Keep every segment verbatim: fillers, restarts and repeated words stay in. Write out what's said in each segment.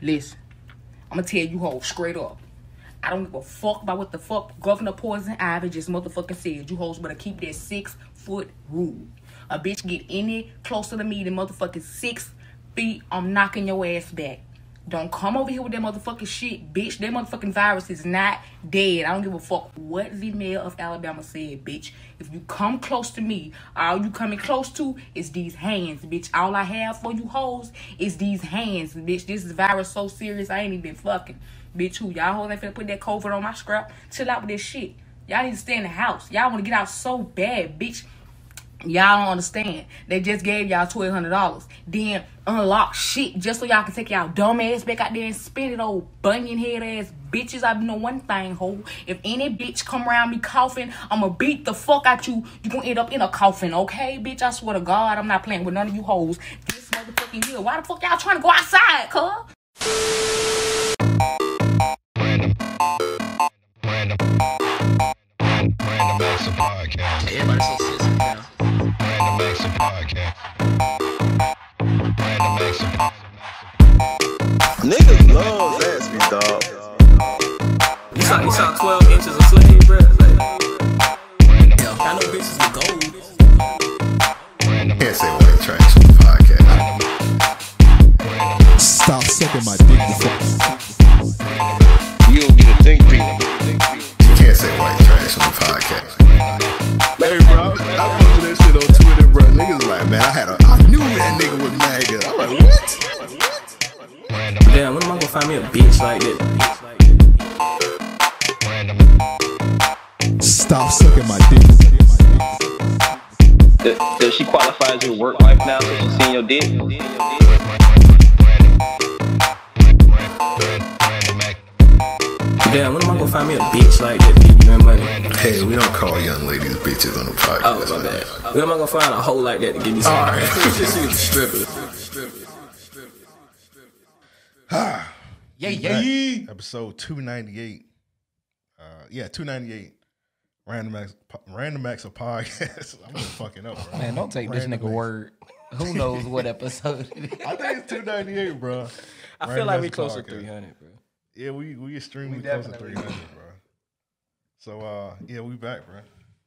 Listen, I'm gonna tell you hoes straight up. I don't give a fuck about what the fuck Governor Poison Ivy just motherfucking said. You hoes better keep that six foot rule. A bitch get any closer to me than motherfucking six feet, I'm knocking your ass back. Don't come over here with that motherfucking shit, bitch. That motherfucking virus is not dead. I don't give a fuck what the mayor of Alabama said, bitch. If you come close to me, all you coming close to is these hands, bitch. All I have for you hoes is these hands, bitch. This virus so serious, I ain't even fucking. Bitch, who? Y'all hoes ain't finna put that COVID on my scrap. Chill out with this shit. Y'all need to stay in the house. Y'all want to get out so bad, bitch. Y'all don't understand. They just gave y'all twelve hundred dollars. Then unlock shit just so y'all can take y'all dumb ass back out there and spend it, old bunion head ass bitches. I know one thing, ho. If any bitch come around me coughing, I'ma beat the fuck out you. You gonna end up in a coffin, okay, bitch? I swear to God, I'm not playing with none of you hoes. This motherfucking year. Why the fuck y'all trying to go outside, cuz? Random. Random. Random Acts of Podcast. Everybody's so sensitive now. Random Acts of Podcast. Random Acts of Niggas love Zaxby, dog. You saw, you saw twelve inches of twenty, bro. Like, hell, I know bitches with gold. Can't say white trash on the podcast. Stop sucking my dick. You don't get a think piece. You can't say white trash on the podcast. Hey, bro, I posted that shit on Twitter, bro. Niggas like, man, I had a, I knew that nigga was mad good. I'm like, what? Damn, when am I gonna find me a bitch like that? Stop sucking my dick. Does, does she qualify as your work wife now so she's seeing your dick? Damn, when am I gonna find me a bitch like that? Give me money. Hey, we don't call young ladies bitches on the podcast. Oh, my bad. When am I gonna find a hoe like that to give me some? All right. Just see strippers. Ah, Yeah, yeah. episode two ninety-eight. Uh, yeah, two ninety-eight. Random Acts, Random Acts of Podcast. I'm just fucking up, bro. Man, don't take Random this nigga Acts. word. Who knows what episode it is? I think it's two ninety-eight, bro. I feel Random like Acts we of close to Podcast. three hundred, bro. Yeah, we we extremely We close to definitely three hundred, bro. So uh, yeah, we back, bro.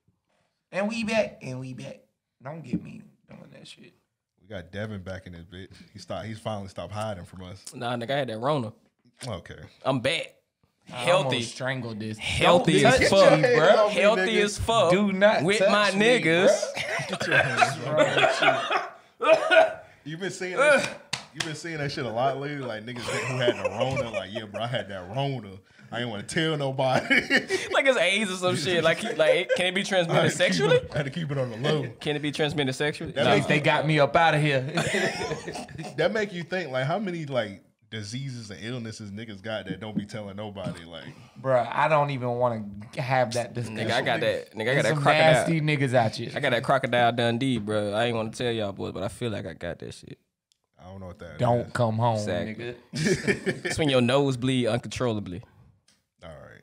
And we back, and we back. Don't get me doing that shit. We got Devin back in this bitch. He stopped. He's finally stopped hiding from us. Nah, nigga, I had that Rona. Okay. I'm back. I Healthy. almost strangled this. Healthy Don't as touch fuck, me, bro. bro. Healthy nigga. as fuck. Do not with touch my me, niggas. Get your hands wrong. You've been seeing that. Shit, you've been seeing that shit a lot lately. Like niggas who had the Rona. Like yeah, bro, I had that Rona. I ain't want to tell nobody. Like it's AIDS or some shit. Like, he, like, can it be I transmitted had to keep sexually? it- I had to keep it on the low. Can it be transmitted sexually? That Nah. makes- They got me up out of here. That make you think like how many like diseases and illnesses niggas got that don't be telling nobody. Like Bruh, I don't even want to have that discussion. Nigga, I got that. Nigga, I got There's that some crocodile. nasty niggas out here. I got that crocodile Dundee, bro. I ain't want to tell y'all boys, but I feel like I got that shit. I don't know what that Don't is. come home, Exactly. nigga. It's when your nose bleed uncontrollably. All right.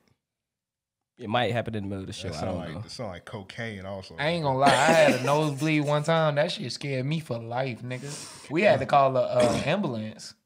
It might happen in the middle of the show. That I sound don't like know. that sound like cocaine also. I ain't gonna lie, I had a nosebleed one time. That shit scared me for life, nigga. We had to call a uh, ambulance.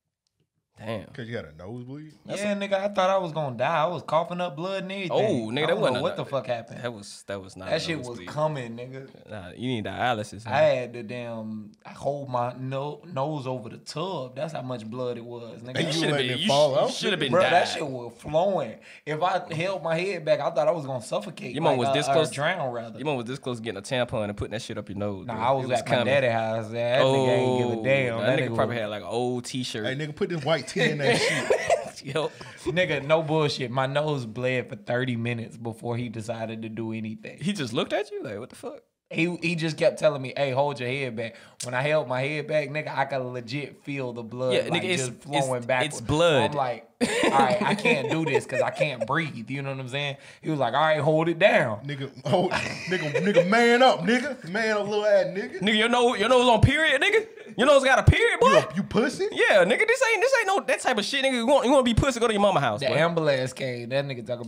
Damn. Cause you had a nosebleed. Yeah, nigga, I thought I was gonna die. I was coughing up blood and everything. Oh, nigga, I that don't wasn't know a- what the fuck happened. That was that was not. That a shit was nosebleed. coming, nigga. Nah, you need dialysis. Huh? I had to damn hold my no, nose over the tub. That's how much blood it was, nigga. And You you should have letting been. it You fall out? should have been. Bro, died. that shit was flowing. If I held my head back, I thought I was gonna suffocate. Your mom like, was uh, this or close- drown rather. Your mom was this close to getting a tampon and putting that shit up your nose. Nah, bro. I was, It at my coming. daddy house. That nigga ain't give a damn. Oh, That, That, nigga, probably was- had like an old T-shirt. Hey nigga, put this white tea in that shit. Yo, Nigga, no bullshit. My nose bled for thirty minutes before he decided to do anything. he just looked at you like, what the fuck? He he just kept telling me, "Hey, hold your head back." When I held my head back, nigga, I could legit feel the blood Yeah, like nigga, it's- just flowing it's- backwards. it's blood. I'm like, all right, I can't do this because I can't breathe. You know what I'm saying? He was like, all right, hold it down. Nigga, oh, nigga, nigga, man up, nigga, man up, little ass nigga. Nigga, your nose, your nose on period, nigga. Your nose got a period, boy. You, a- you pussy? Yeah, nigga, this ain't this ain't no that type of shit, nigga. You want you want to be pussy? Go to your mama house. The boy. ambulance came. That nigga talking about,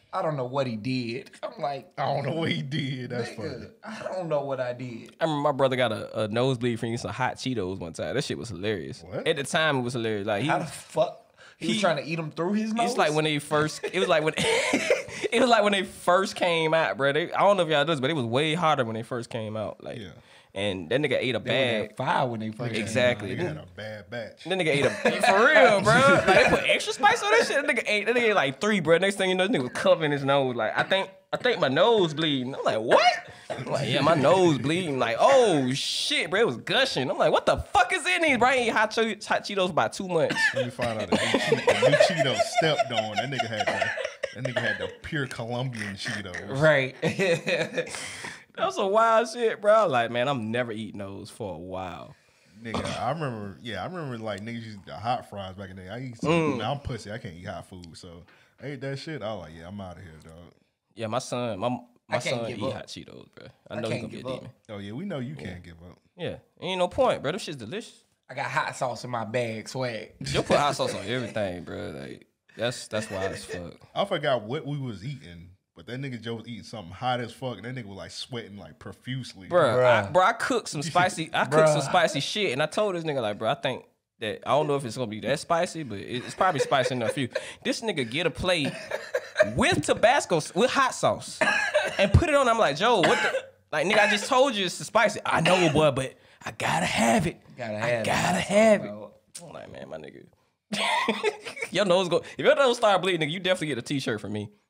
I don't know what he did. I'm like, I don't know what he did. That's funny. nigga, I don't know what I did. I remember my brother got a, a nosebleed from eating some hot Cheetos one time. That shit was hilarious. What? At the time, it was hilarious. Like he, How the fuck? He, was He- trying to eat them through his nose? it's like when they first. It was like when. It was like when they first came out, bro. They, I don't know if y'all do this, but it was way harder when they first came out. Like, Yeah. and that nigga ate a They were bag. that fire when they first Exactly. Nigga had a bad batch. That nigga ate a for real, bro. Like they put extra spice on that shit. That nigga ate. That nigga ate like three, bro. Next thing you know, this nigga was covering his nose. Like I think, I think my nose bleeding. I'm like, what? I'm like, yeah, my nose bleeding. Like, oh shit, bro, it was gushing. I'm like, what the fuck is in these? Bro, I ain't hot, Che- hot Cheetos for about two months. Let me find out that new, Che- the new Cheeto stepped on. That nigga had the, that nigga had the pure Colombian Cheetos. Right. That was some wild shit, bro. I was like, man, I'm never eating those for a while. Nigga, I remember, yeah, I remember like niggas used the hot fries back in the day. I used to, Mm. man, I'm pussy. I can't eat hot food. So I ate that shit. I was like, yeah, I'm out of here, dog. Yeah, my son, my my I can't son give eat up. hot Cheetos, bro. I I know he's can't gonna be a give up. demon. Oh, yeah, we know you can't give up. Yeah, ain't no point, bro. Them shit's delicious. I got hot sauce in my bag, swag. You put hot sauce on everything, bro. Like that's that's wild as fuck. I forgot what we was eating, but that nigga Joe was eating something hot as fuck, and that nigga was like sweating like profusely. Bro, I, Bruh. bro, I cooked some spicy. I cooked some Bruh. spicy shit, and I told this nigga like, bro, I think that I don't know if it's gonna be that spicy, but it- it's probably spicy enough for you. This nigga get a plate with Tabasco with hot sauce and put it on. I'm like, Joe, what the? Like, nigga, I just told you it's spicy. I know, boy, but I gotta have it. Gotta I have it. gotta have it. I'm like, man, my nigga. Your nose go. If your nose start bleeding, nigga, you definitely get a T-shirt from me.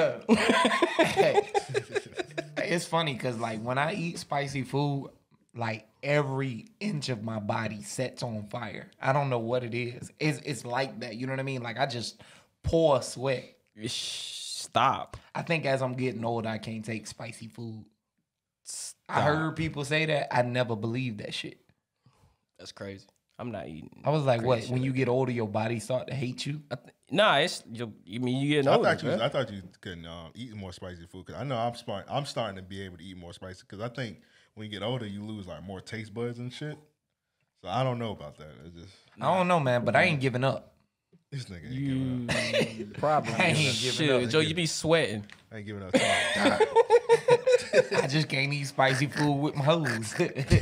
It's funny because like when I eat spicy food, like every inch of my body sets on fire. I don't know what it is. It's it's like that. You know what I mean? Like I just pour sweat. Stop. I think as I'm getting older, I can't take spicy food. I heard people say that. I never believed that shit. That's crazy. I'm not eating. I was like, what? crazy When shit. you get older, your body start to hate you? I th- Nah, it's you. You mean you getting I older? thought you, bruh. I thought you could um, eat more spicy food because I know I'm starting. I'm starting to be able to eat more spicy because I think when you get older, you lose like more taste buds and shit. So I don't know about that. It's just I don't know, man, but I ain't giving up. this nigga ain't giving You probably I ain't giving shit, up. Joe. You be sweating. up. I ain't giving up time. I just can't eat spicy food with my hoes.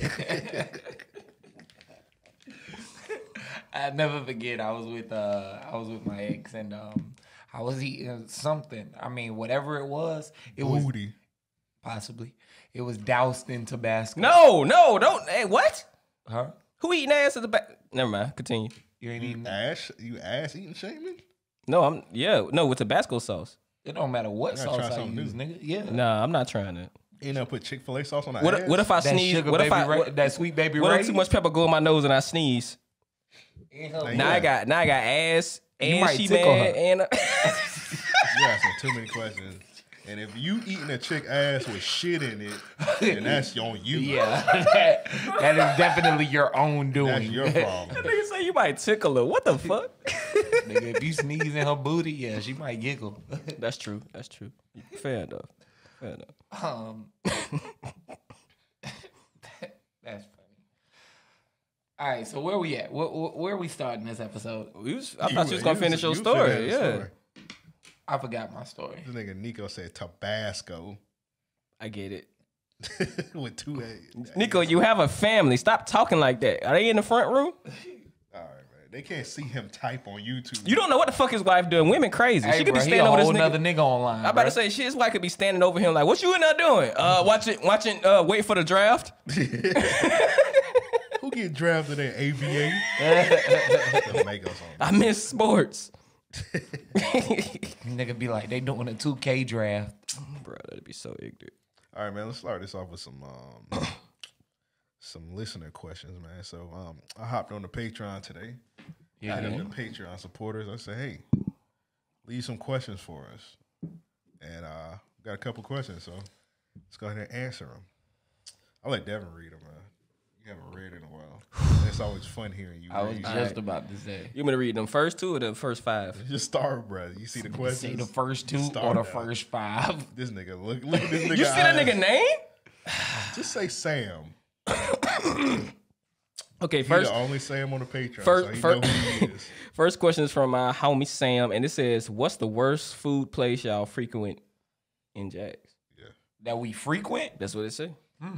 I never forget. I was with uh, I was with my ex, and um, I was eating something. I mean, whatever it was, it was Booty. possibly it was doused in Tabasco. No, no, don't. Hey, what? huh? Who eating ass at the back? Never mind. Continue. You ain't eating. Ass, you ass eating shaming? No, I'm. Yeah, no, with Tabasco sauce. It don't matter what I gotta try sauce I something use, new. nigga. Yeah. Nah, I'm not trying that. You know, put Chick Fil A sauce on the What? ass. What if I That sneeze? sugar What baby if I? Ray- What, that sweet baby what Ray? if too much pepper go in my nose and I sneeze? Now Now I got. Now I got ass and might she tickle mad her. and. You asking too many questions. And if you eating a chick ass with shit in it, then that's on you. Yeah, that, that is definitely your own doing. That's your problem. Nigga say you might tickle her. What the fuck? Nigga, if you sneeze in her booty, yeah, she might giggle. That's true. That's true. Fair enough. Fair enough. Um, that's funny. All right, so where we at? Where, where, where we starting this episode? We was, I thought you was gonna finish your you story. finished the Yeah, story. I forgot my story. This nigga Nico said Tabasco I get it. with two A's. Nico, you have a family. Stop talking like that. Are they in the front room? All right, man. They can't see him type on YouTube. You don't know what the fuck his wife doing. Women crazy. Hey, she could bro, be he a standing over this whole nigga. nother nigga online. I'm about bro. to say, shit, his wife could be standing over him like, what you in there doing? Uh, watching, watching, uh, wait for the draft. Who get drafted in A V A? Don't make us on. I miss sports. Nigga be like, they doing a two K draft. Bro, that'd be so ignorant. All right, man. Let's start this off with some um, some listener questions, man. So um, I hopped on the Patreon today. Yeah, I hit man. up the Patreon supporters. I said, hey, leave some questions for us. And uh, got a couple questions, so let's go ahead and answer them. I'll let Devin read them, man. You haven't read in a while. It's always fun hearing you I was read. just about to say. You want me to read them first two or the first five? Just start, bro. You see the questions? Say the first two Start or the out. first five. This nigga, look, look at this nigga. You see that eyes. nigga name? Just say Sam. Okay, He first the only Sam on the Patreon, First- so he fir- know who he is. first question is from my homie Sam, and it says, "What's the worst food place y'all frequent in Jax?" That we frequent, That's what it say.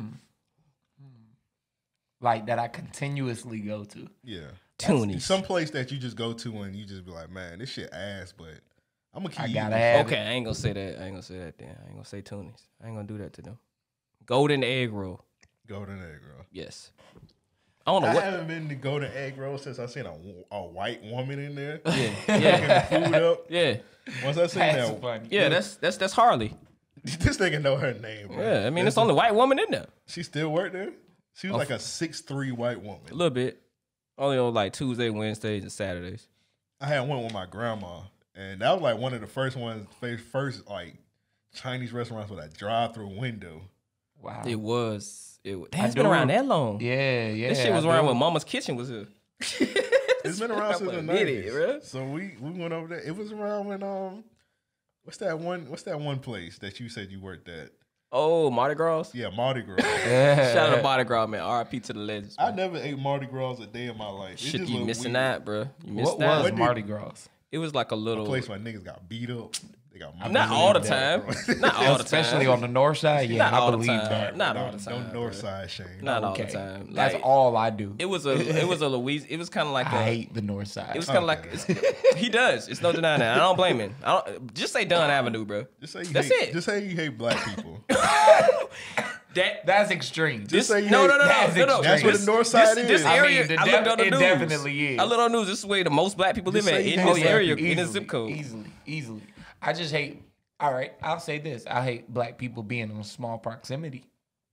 like that I continuously go to. Yeah. Toonies. Some place that you just go to and you just be like, man, this shit ass, but I'm gonna keep I eating gotta this. have Okay, I ain't gonna say that. I ain't gonna say that. Then I ain't gonna say Toonies. I ain't gonna do that to them. Golden egg roll. Golden egg roll. Yes. I don't know I what. haven't been to golden egg roll since I seen a, a white woman in there Yeah, picking food up. yeah, Once I seen That's that, funny. yeah. That's that's that's Harley. this nigga know her name. Bro. Yeah, I mean, That's it's only white woman in there. She still worked there. She Oh, was like a six three white woman. A little bit. Only on like Tuesday, Wednesdays, and Saturdays. I had one with my grandma, and that was like one of the first ones, first, first like Chinese restaurants with a drive-through window. Wow. It was. It was. I Damn, it's been do- around that long. Yeah, yeah. That shit was I around do. when Mama's Kitchen was here. It's been around since the What a minute, nineties. bro. So we we went over there. It was around when um, what's that one? What's that one place that you said you worked at? Oh, Mardi Gras. Yeah, Mardi Gras. Shout out to Mardi Gras, man. R I P to the legends. I man. never ate Mardi Gras a day in my life. It Shit, just you looked missing weird. that, bro. You missed What that. was What did- Mardi Gras? It was like a A little. place where niggas got beat up. They got Not money all the in time. there, bro. Not all the time. Especially on the north side. Yeah, Not all I the believe time. that. Not no, all the time. no north bro. side shame. Not all Okay. the time. That's Like, all I do. It was a. It was a Louise. It was kind of like I a. hate the north side. It was kind of Okay. like it's, he does. It's no denying that. I don't blame him. I don't. Just say Dunn Avenue, bro. Just say you That's hate, it. Just say you hate black people. That. That's extreme. Just say you No, hate, no, no, no, That's no, no. That's where the This- north side this, is. This I area, mean, the I looked def- on the it news. definitely is. I looked on the news. This is where the most black people Just live at say you in hate this black area, people. in this zip code. Easily, easily. I just hate. All right, I'll say this: I hate black people being in small proximity.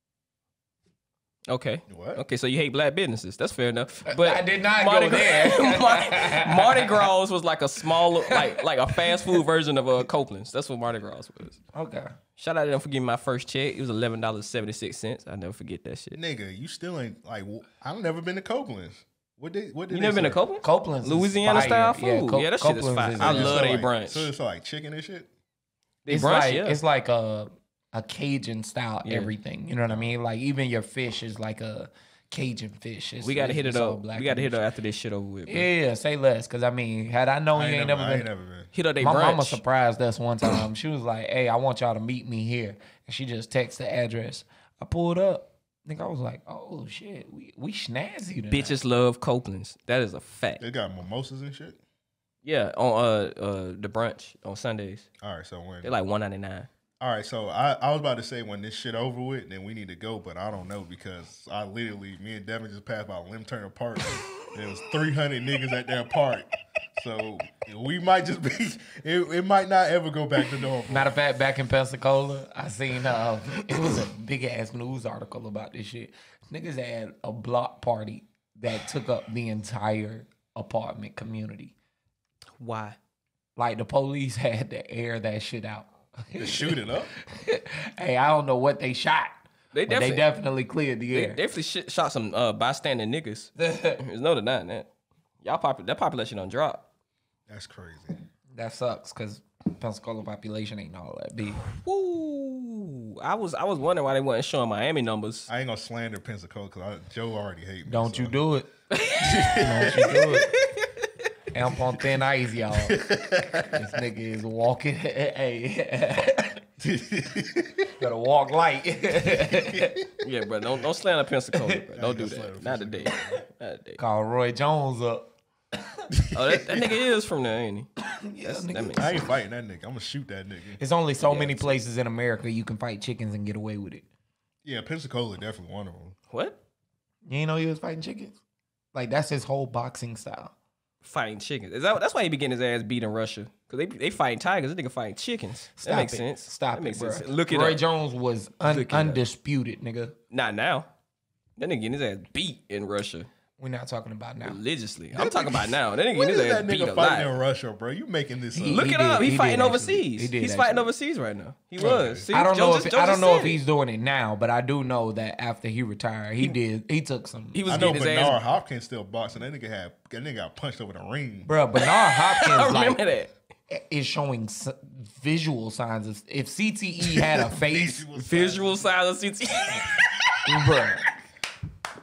Okay. What? Okay, so you hate black businesses. That's fair enough. But I did not Mardi go Gras- there. Mardi, Mardi Gras was like a small, like like a fast food version of uh, Copeland's. That's what Mardi Gras was. Okay. Shout out to them for giving me my first check. It was eleven dollars seventy six cents. I never forget that shit. Nigga, you still ain't like. w- I've never been to Copeland's. What did? What did You they never been to serve? Copeland? Copeland's is Louisiana fire. style food. Yeah, Co- Yeah, that shit is Copeland's fire. is I good. love So they like- brunch. So it's like chicken and shit. They It's brunch, like yeah. it's like a a Cajun style Yeah. everything. You know what I mean? Like even your fish is like a Cajun fish. It's, We gotta hit it it's all up. black We gotta hit it and up after this shit over with. shit. bro. Yeah, yeah, say less. Cause I mean, had I known I you ain't ain't never, never I been. ain't never been. Hit up they My brunch. mama surprised us one time. She was like, "Hey, I want y'all to meet me here," and she just texted the address. I pulled up. I think I was like, "Oh shit, we we snazzy tonight." Bitches love Copeland's. That is a fact. They got mimosas and shit. Yeah, on uh uh the brunch on Sundays. All right, so when They're like one ninety nine. all right, so I, I was about to say when this shit over with, then we need to go, but I don't know because I literally me and Devin just passed by Lim Turner Park. There was three hundred niggas at that park, so we might just be. It, it might not ever go back to normal. Matter of fact, back in Pensacola, I seen uh, it was a big ass news article about this shit. Niggas had a block party that took up the entire apartment community. Why? Like the police had to air that shit out. To shoot it up. Hey, I don't know what they shot. They but they definitely- definitely cleared the They air. definitely sh- shot some uh, bystander niggas. There's no denying that. Y'all pop- that population don't drop. That's crazy. That sucks because Pensacola population ain't all that big. Woo! I was I was wondering why they wasn't showing Miami numbers. I ain't gonna slander Pensacola because Joe already hate me. Don't so. you do it. Don't you do it. Amp on thin ice, y'all. This nigga is walking. Hey. Gotta walk light. Yeah, bro. Don't don't slander Pensacola, bro. Don't do gonna slander that. Not today. Not today. Call Roy Jones up. Oh, that, that nigga is from there, ain't he? That's, that makes I ain't sense. fighting that nigga. I'm gonna shoot that nigga. There's only so many places in America you can fight chickens and get away with it. Yeah, Pensacola definitely one of them. What? You ain't know he was fighting chickens? Like that's his whole boxing style. Fighting chickens. Is that that's why he be getting his ass beat in Russia? Cause they they fighting tigers. This nigga fighting chickens. Stop that makes it. sense. Stop that it, makes bro. sense. Look it Roy up. Jones was un- Look it up. undisputed, nigga. Not now. That nigga getting his ass beat in Russia We're not talking about now. religiously. I'm talking about now. That nigga When getting is his ass that beat nigga a fighting in lot. Russia, bro? You making this up? He- Look he it did- up. He, he fighting did overseas. actually. He did He's fighting actually. overseas right now. He Okay. was. See, I don't Joe know just- if Joe I don't just know said if it. he's doing it now, but I do know that after he retired, he did. He took some. He was I know getting his Bernard ass. Hopkins still boxing. That nigga had that nigga got punched over the ring. Bro, Bernard I Hopkins remember like, that. is showing s- visual signs of. If C T E had a face, Visual signs of C T. bro,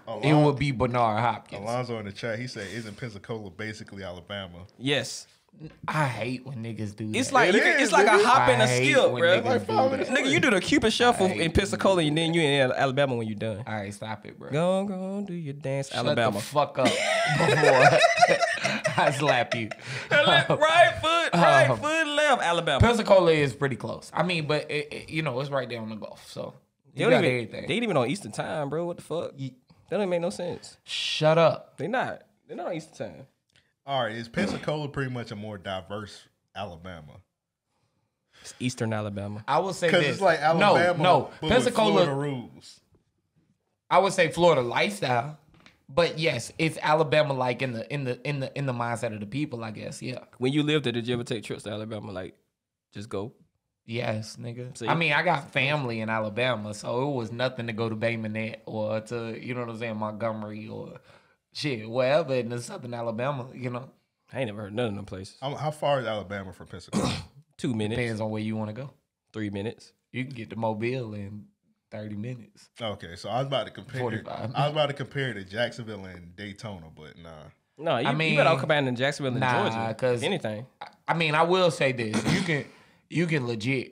it would be Bernard Hopkins. Alonzo in the chat, he said, "Isn't Pensacola basically Alabama?" Yes. I hate when niggas do that. It's like It you can, is, it's like a nigga. hop and a I hate skip, when bro. niggas Like, do five that. minutes nigga, you do the Cupid shuffle I hate in Pensacola, and then you in Alabama when you done. All right, stop it, bro. Go on, go on, do your dance, Shut Alabama. the fuck up before I slap you. right foot, right Um, foot, left, Alabama. Pensacola is pretty close. I mean, but it, it, you know, it's right there on the Gulf, so They you don't got even, everything. they ain't even on Eastern time, bro. What the fuck? That don't even make no sense. Shut up. They not. They're not on Eastern time. All right, is Pensacola pretty much a more diverse Alabama? It's Eastern Alabama. I would say Because this. it's like Alabama, no, no. but with Florida Pensacola. rules. I would say Florida lifestyle, but yes, it's Alabama like in the in the in the in the mindset of the people. I guess. Yeah. When you lived there, did you ever take trips to Alabama? Like, just go? Yes, nigga. See? I mean, I got family in Alabama, so it was nothing to go to Bay Minette or to, you know what I'm saying, Montgomery or shit, wherever in the southern Alabama, you know. I ain't never heard none of them places. How, how far is Alabama from Pensacola? Two minutes, Depends on where you want to go. three minutes. You can get to Mobile in thirty minutes. Okay, so I was about to compare. forty-five. I was about to compare to Jacksonville and Daytona, but nah. No, you, I mean, you better all come back in Jacksonville and nah, Georgia. 'cause- If anything. I mean, I will say this. You can you can legit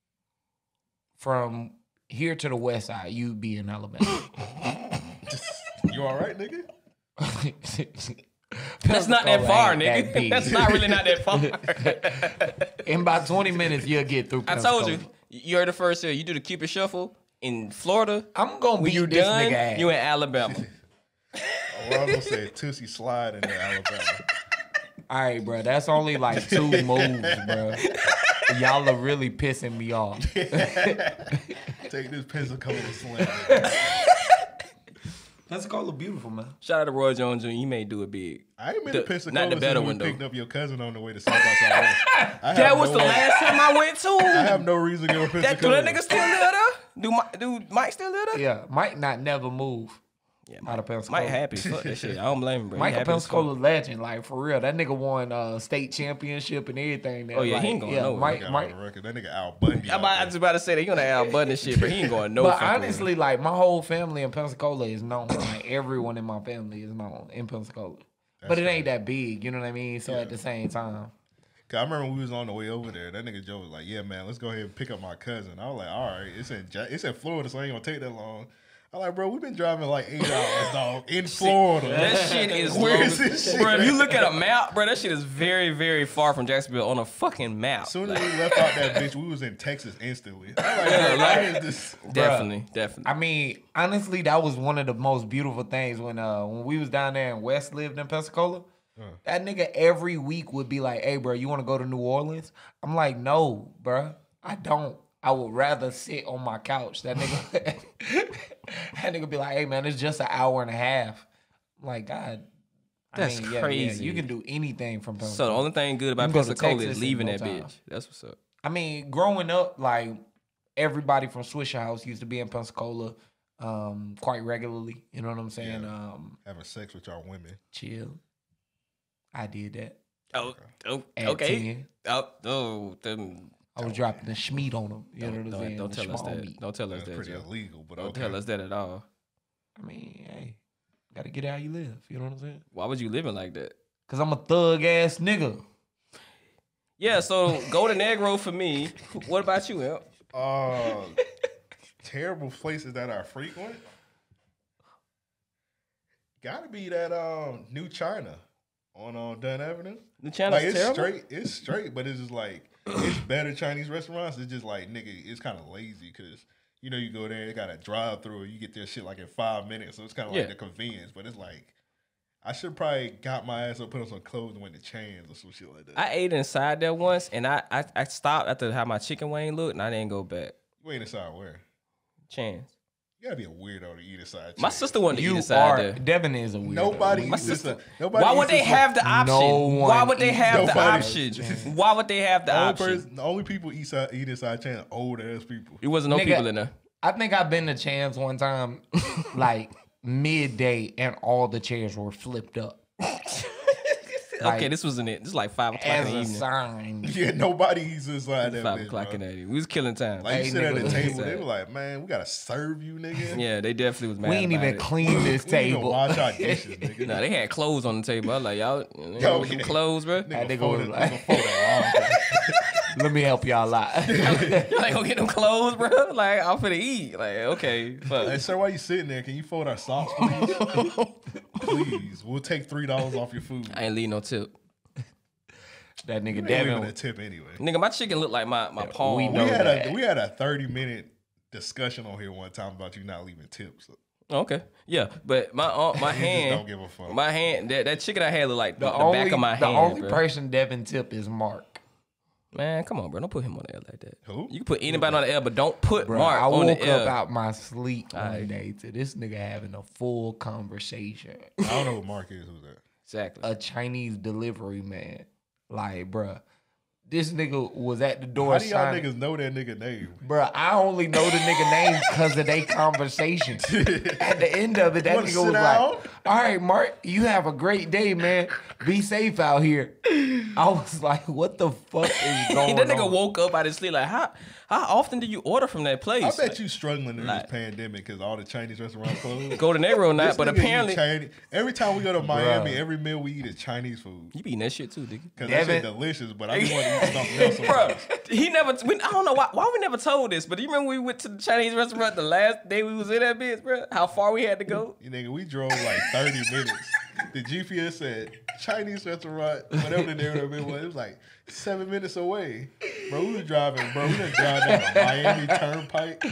from here to the west side, you be in Alabama. You all right, nigga? That's not that far, Pensacola ain't that nigga. big. That's not really not that far. In about twenty minutes, you'll get through I Pensacola. told you, you heard the first here. You do the Cupid shuffle in Florida. I'm going to When beat you this done, nigga ass. you in Alabama. Alonzo said Tootsie slide into Alabama. All right, bro. That's only like two moves, bro. Y'all are really pissing me off. Take this Pensacola slam. Pensacola beautiful, man. Shout out to Roy Jones Junior He may do it big. I ain't been The- to Pensacola not the since better we one, though. picked up your cousin on the way to South by Southwest. I have That was no- the last time I went to. I have no reason to go to That, do Pensacola. that nigga still live there? Do, Mi- do Mike still live there? Yeah, Mike not never move Yeah, out of Pensacola. Mike happy. Fuck that shit. I don't blame him, bro. He Mike a happy as fuck. Pensacola legend, like for real. That nigga won uh, state championship and everything. That, Oh, yeah, like, he ain't going yeah, nowhere. Mike, Got Mike, on the record. That nigga Al Bundy. I'm out about, I there. was about to say that he gonna have button and shit, but he ain't going no but fucking way. honestly, like my whole family in Pensacola is known. Like everyone in my family is known in Pensacola. but it ain't that big, you know what I mean? So at the same time. Cause I remember when we was on the way over there. That nigga Joe was like, "Yeah, man, let's go ahead and pick up my cousin." I was like, "All right, it's in Ja- it's in Florida, so it ain't gonna take that long." I'm like, "Bro, we've been driving like eight hours, dog, in Florida." That shit is Where long is as- this shit? Bro, if you look at a map, bro, that shit is very, very far from Jacksonville on a fucking map. As soon as we left out that bitch, we was in Texas instantly. I'm like, "Bro, why is this?" Definitely, definitely. I mean, honestly, that was one of the most beautiful things when uh when we was down there and West lived in Pensacola. That nigga every week would be like, "Hey, bro, you want to go to New Orleans?" I'm like, "No, bro, I don't. I would rather sit on my couch." That nigga, that nigga be like, "Hey, man, it's just an hour and a half." I'm like, God, That's I mean, yeah, yeah, crazy. you can do anything from So the Pensacola. only thing good about You can go to Pensacola Texas is in leaving no that time. bitch. That's what's up. I mean, growing up, like everybody from Swisher House used to be in Pensacola um, quite regularly. You know what I'm saying? Yeah. Um, Having sex with y'all women. chill. I did that. Oh, oh At okay. ten. Oh, oh, them. I was dropping the schmeat on them. You know Don't, what I'm don't, saying? don't The tell us small that. meat. Don't tell us That's that. pretty Joe. illegal, but Don't okay. tell us that at all. I mean, hey, gotta get how you live. You know what I'm saying? Why was you living like that? Cause I'm a thug ass nigga. Yeah, so Golden Egg Roll for me. What about you, Imp? Uh, terrible places that I frequent. Gotta be that um New China on um, Dunn Avenue. The China's Like it's terrible? straight, it's straight, but it's just like it's better Chinese restaurants. It's just like nigga, it's kind of lazy because you know you go there, they got a drive through, you get their shit like in five minutes, so it's kind of Yeah. like the convenience. But it's like I should probably got my ass up, put on some clothes, and went to Chan's or some shit like that. I ate inside there once, and I, I, I stopped after how my chicken wing looked, and I didn't go back. You ain't inside where? Chance. You gotta be a weirdo to eat inside. My Chan's. sister wanted to eat You inside are there. Devin is a weirdo. Nobody My eats sister. inside. Nobody Why eats would they inside. have the option? No Why one would they eats have the Nobody option? Why would they have the The only, option? person, the only people eat inside, eat inside Chan's old ass people. It wasn't no Nigga, people in there. I think I've been to Champs one time, like midday, and all the chairs were flipped up. Like, okay, this wasn't it. This is like five o'clock in as the a evening. sign. Yeah, nobody eats inside that Five bitch, o'clock bro. in the evening. We was killing time. Like Hey, you sit at nigga, the table, listen. they were like, "Man, we gotta serve you, nigga." yeah, they definitely was mad. We ain't about even it. clean this We didn't even table. wash our dishes, nigga. Nah, they had clothes on the table. I was like, y'all, y'all Yo, with them yeah. clothes, bro. Nigga nigga folded- was nigga like- folded wrong. Let me help y'all out. Like, go get them clothes, bro. Like, I'm finna eat. Like, okay, fuck. Hey, sir, why you sitting there? Can you fold our socks, please? Please, we'll take three dollars off your food. I ain't leave no tip. That nigga We ain't leaving a Devin. tip anyway. Nigga, my chicken look like my, my palm. we We know had that. a we had a thirty minute discussion on here one time about you not leaving tips. Okay, yeah, but my uh, my You just hand, don't give a fuck. my hand, that, that chicken I had look like the, The, the only, back of my the hand, only bro. person Devin tip is Mark. Man, come on, bro. Don't put him on the air like that. Who? You can put anybody on the air, but don't put Bro, Mark I on woke the air. up out my sleep one Alright. day to this nigga having a full conversation. I don't know who Mark is. Who's that? Exactly. A Chinese delivery man. Like, bruh, this nigga was at the door How do y'all signing. niggas know that nigga name? Bruh, I only know the nigga name because of their conversation. At the end of it, that wanna nigga sit was down? like, all right, Mark, you have a great day, man. Be safe out here. I was like, what the fuck is going that nigga on? woke up out of sleep like, how how often do you order from that place? I bet Like, you struggling in like- this pandemic because all the Chinese restaurants closed. go to Nero night, This but nigga eat apparently Chinese. Every time we go to Miami, Bruh. every meal we eat is Chinese food. you be eating that shit too, nigga. Cause that shit Devin- delicious, but I just want to eat something else. Bro, sometimes. he never. We, I don't know why. Why we never told this, but do you remember we went to the Chinese restaurant the last day we was in that bitch, bro? How far we had to go? You nigga, we drove like thirty minutes. The G P S said Chinese restaurant, whatever the name of it was. It was like seven minutes away. Bro, we was driving, bro. We done drive down the Miami Turnpike.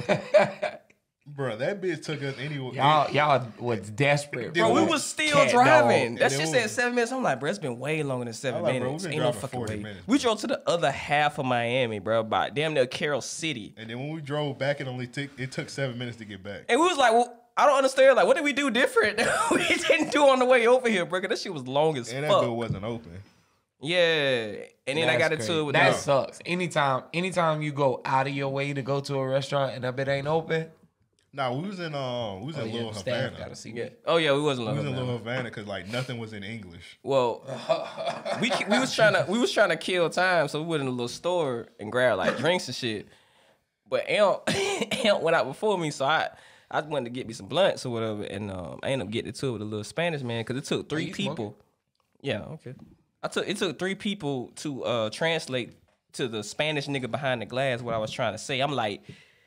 Bro, that bitch took us anywhere. Y'all, y'all was desperate. Bro, we Dude, was still cat driving. dog. That And shit it said was- seven minutes. I'm like, bro, it's been way longer than seven I'm like, bro, minutes. we've been Ain't no driving fucking forty way. minutes. We drove to the other half of Miami, bro, by damn near Carroll City. And then when we drove back, it only took it took seven minutes to get back. And we was like, well, I don't understand. Like, what did we do different? we didn't do on the way over here, bro. 'Cause that shit was long as And that fuck. door wasn't open. Yeah. And then I got That's into it crazy. with that the- sucks. Anytime, anytime you go out of your way to go to a restaurant and that bit ain't open, Nah, we was in uh, we was oh, in yeah, Little the staff Havana. gotta see Yeah. me. Oh yeah, we wasn't We was long in enough. Little Havana because like nothing was in English. Well, we we was trying to we was trying to kill time, so we went in a little store and grabbed like drinks and shit. But Amp, Amp went out before me, so I I wanted to get me some blunts or whatever, and um, I ended up getting into it with a little Spanish man because it took three you people. smoking? Yeah, okay. I took it took three people to uh, translate to the Spanish nigga behind the glass what I was trying to say. I'm like,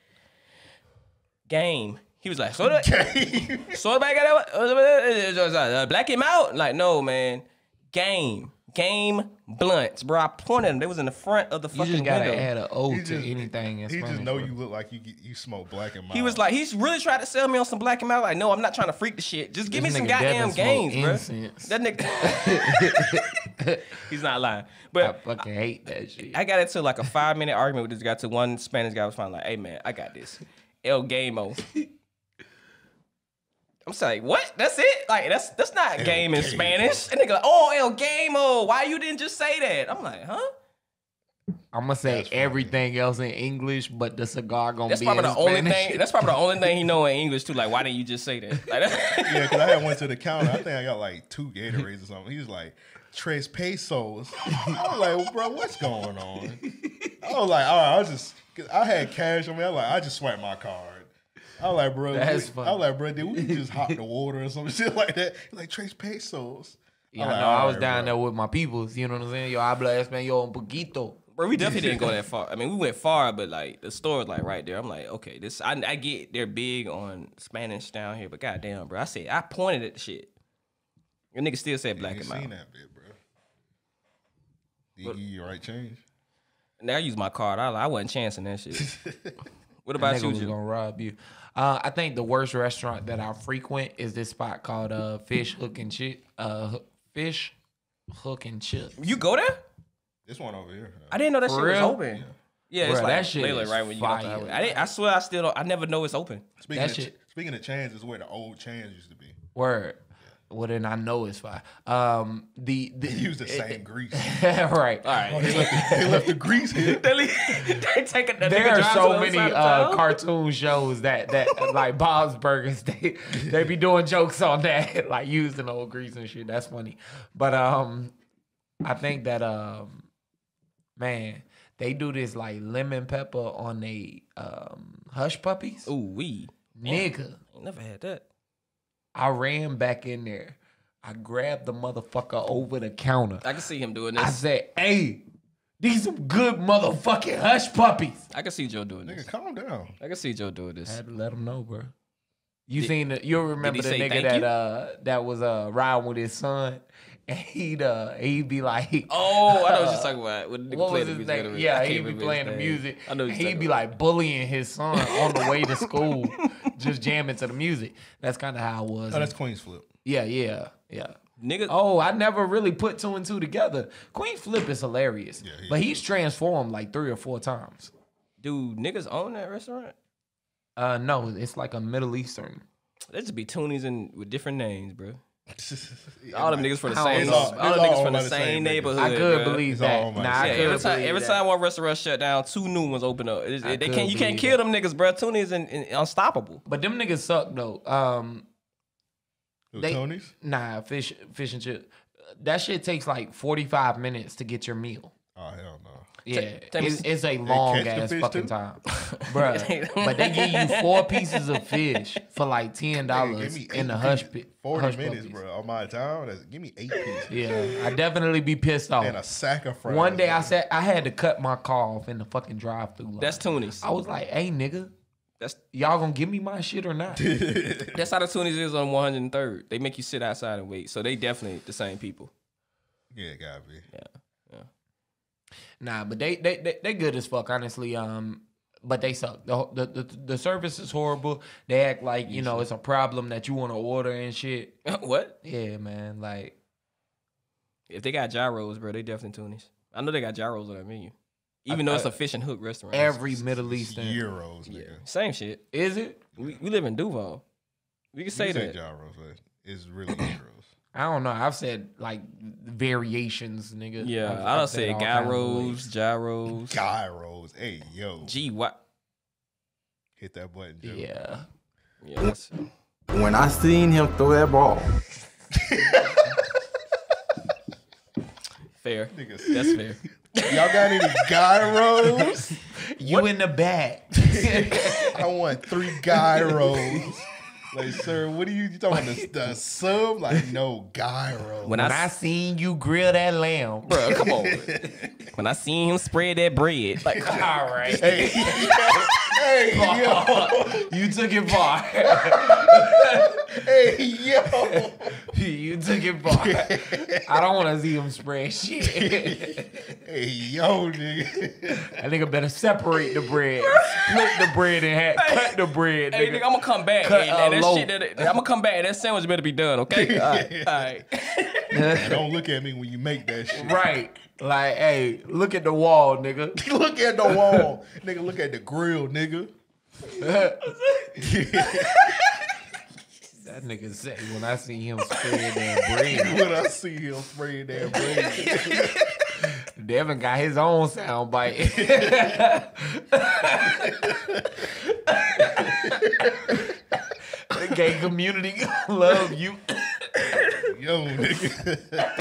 game. He was like, so the, so the back uh, black him out. Like, no, man. Game. Game blunts, bro. I pointed them. They was in the front of the You fucking just gotta window. add an O He to just- anything in He Spanish. just know bro. you look like you get- you smoke black and mild. He was like, he's really tried to sell me on some black and mild. Like, no, I'm not trying to freak the shit. Just give This me some nigga goddamn Devin smoke games, bro. incense. That nigga. He's not lying. I But fucking hate that shit. I got into like a five minute argument with this guy. To one Spanish guy was finally like, "Hey man, I got this. El Gamo." I'm saying, what? That's it? Like that's that's not game in Gamo. Spanish. And they go, like, "Oh, El Gamo. Why you didn't just say that?" I'm like, huh? I'm gonna say That's funny. everything else in English, but the cigar gonna That's be probably in the only Spanish. thing. That's probably the only thing he know in English too. Like, why didn't you just say that? Like, that yeah, because I had went to the counter. I think I got like two Gatorades or something. He was like, Tres pesos. I was like, well, bro, what's going on? I was like, all right, I was just, cause I had cash on me. I was like, I just swiped my card. I was like, bro, That's we, funny. I was like, bro, did we just hop the water or some shit like that? He's like, Tres pesos. Yeah, I'm I like, know. I all was right, down bro. there with my peoples. You know what I'm saying? Yo, habla español un poquito. Bro, we definitely didn't go that far. I mean, we went far, but like the store was like right there. I'm like, okay, this I, I get they're big on Spanish down here, but goddamn, bro, I said I pointed at the shit. Your nigga still said black You and seen mild. that bit, bro. Did he give you your right change? Now I use my card. I, I wasn't chancing that shit. What That about nigga you, was Ju? gonna rob you. Uh, I think the worst restaurant that I frequent is this spot called uh, Fish Hook and Chip. Uh, Hook- Fish Hook and Chip. You go there? This one over here. I didn't know that For shit real? was open. Yeah, it's Bruh, like that shit literally is right when you get off the fire. highway. I, didn't, I swear I still don't. I never know it's open. Speaking That of, ch- shit- speaking of chains, is where the old chains used to be. Word. Well, then I know it's fine. Um, the, the They use the same grease. right. All right. They left the, they left the grease here. they, leave- they take it. There are so many uh, cartoon shows that that like Bob's Burgers. They they be doing jokes on that, like using old grease and shit. That's funny. But um, I think that um, man, they do this like lemon pepper on they um hush puppies. Ooh, we Nigga, ain't never had that. I ran back in there. I grabbed the motherfucker over the counter. I can see him doing I this. said, "Hey, these some good motherfucking hush puppies." I can see Joe doing this. Nigga, calm down. I can see Joe doing I this. had to let him know, bro. You Did- seen the? You'll remember he the say nigga thank that you? uh that was uh riding with his son, and he'd uh he'd be like, Oh, I know what you're talking about. When the nigga what play was the his music, name? I Yeah, can't he'd be remember playing the his name. music. I know what you're He'd talking be about. like bullying his son on the way to school, just jamming to the music. That's kind of how it was. Oh, that's Queen's Flip. yeah, yeah, yeah. Nigga, Oh, I never really put two and two together. Queen Flip is hilarious, Yeah, he but he's transformed like three or four times. dude, niggas own that restaurant? Uh, no, it's like a Middle Eastern. They just be Toonies and with different names, bro. All them niggas from the I same, don't all, know. all It's them all niggas from owned by the the same same niggas. neighborhood. I could bro. believe It's all that. owned by Nah, the I Yeah, same could every time, believe every that. time one restaurant shut down, two new ones open up. It's- I they could can't, you can't believe kill them niggas, bro. Toonies and, and unstoppable. But them niggas suck though. Um, Who, They- Tony's? nah, fish, fish and chip. That shit takes like forty-five minutes to get your meal. Oh, hell no. Yeah, tell me- it's, it's a long catch the ass fish fucking too? time, bruh. But they give you four pieces of fish for like ten Nigga, dollars give me in eight the hush pieces. pit. forty hush minutes, puppies. bro. On my time, that's, give me eight pieces. Yeah, I definitely be pissed off. And a sack of fries. One day I bro. said I had to cut my car off in the fucking drive-through line. That's Toonies. I was like, "Hey, nigga, That's y'all gonna give me my shit or not?" that's how the Toonies is on one hundred third. They make you sit outside and wait. So they definitely the same people. Yeah, it gotta be. Yeah. Nah, but they they they, they good as fuck, honestly. Um, but they suck. The, the the the service is horrible. They act like you know it's a problem that you want to order and shit. What? Yeah, man. Like If they got gyros, bro, they definitely Toonies. I know they got gyros on their menu. Even though it's a fish and hook restaurant. every Middle It's Eastern. Euros, Yeah. nigga. Same shit. Is it? We, we live in Duval. We can say You that. gyros, but it's really Euros. I don't know. I've said like variations, nigga. Yeah, I've- I I've don't said say all kinds of gyros, ways. gyros. Gyros. Hey, yo. Gee, what? Hit that button, Joe. Yeah. Yeah, that's, When I seen him throw that ball, fair. Niggas. That's fair. Y'all got any gyros? You in the bag. I want three gyros. Like, sir, what are you, you talking about? The, the sub? Like, no, gyros. When When I, I seen you grill that lamb, bro, come on. When I seen him spread that bread, like, all right. Hey, hey, yo. You took it far. Hey, yo. You took it far. I don't want to see him spread shit. Hey, yo, nigga. That nigga better separate the bread, split the bread in half, cut the bread, hey, nigga. nigga, I'm gonna come back. Cut and, a and that loaf. shit, that, I'm gonna come back. And that sandwich better be done, okay? All right, all right. Don't look at me when you make that shit. Right. Like, hey, look at the wall, nigga. Look at the wall. Nigga, look at the grill, nigga. That nigga say when I see him spread that bread, When I see him spraying that bread. Devin got his own sound bite. The gay community love you. Yo, nigga.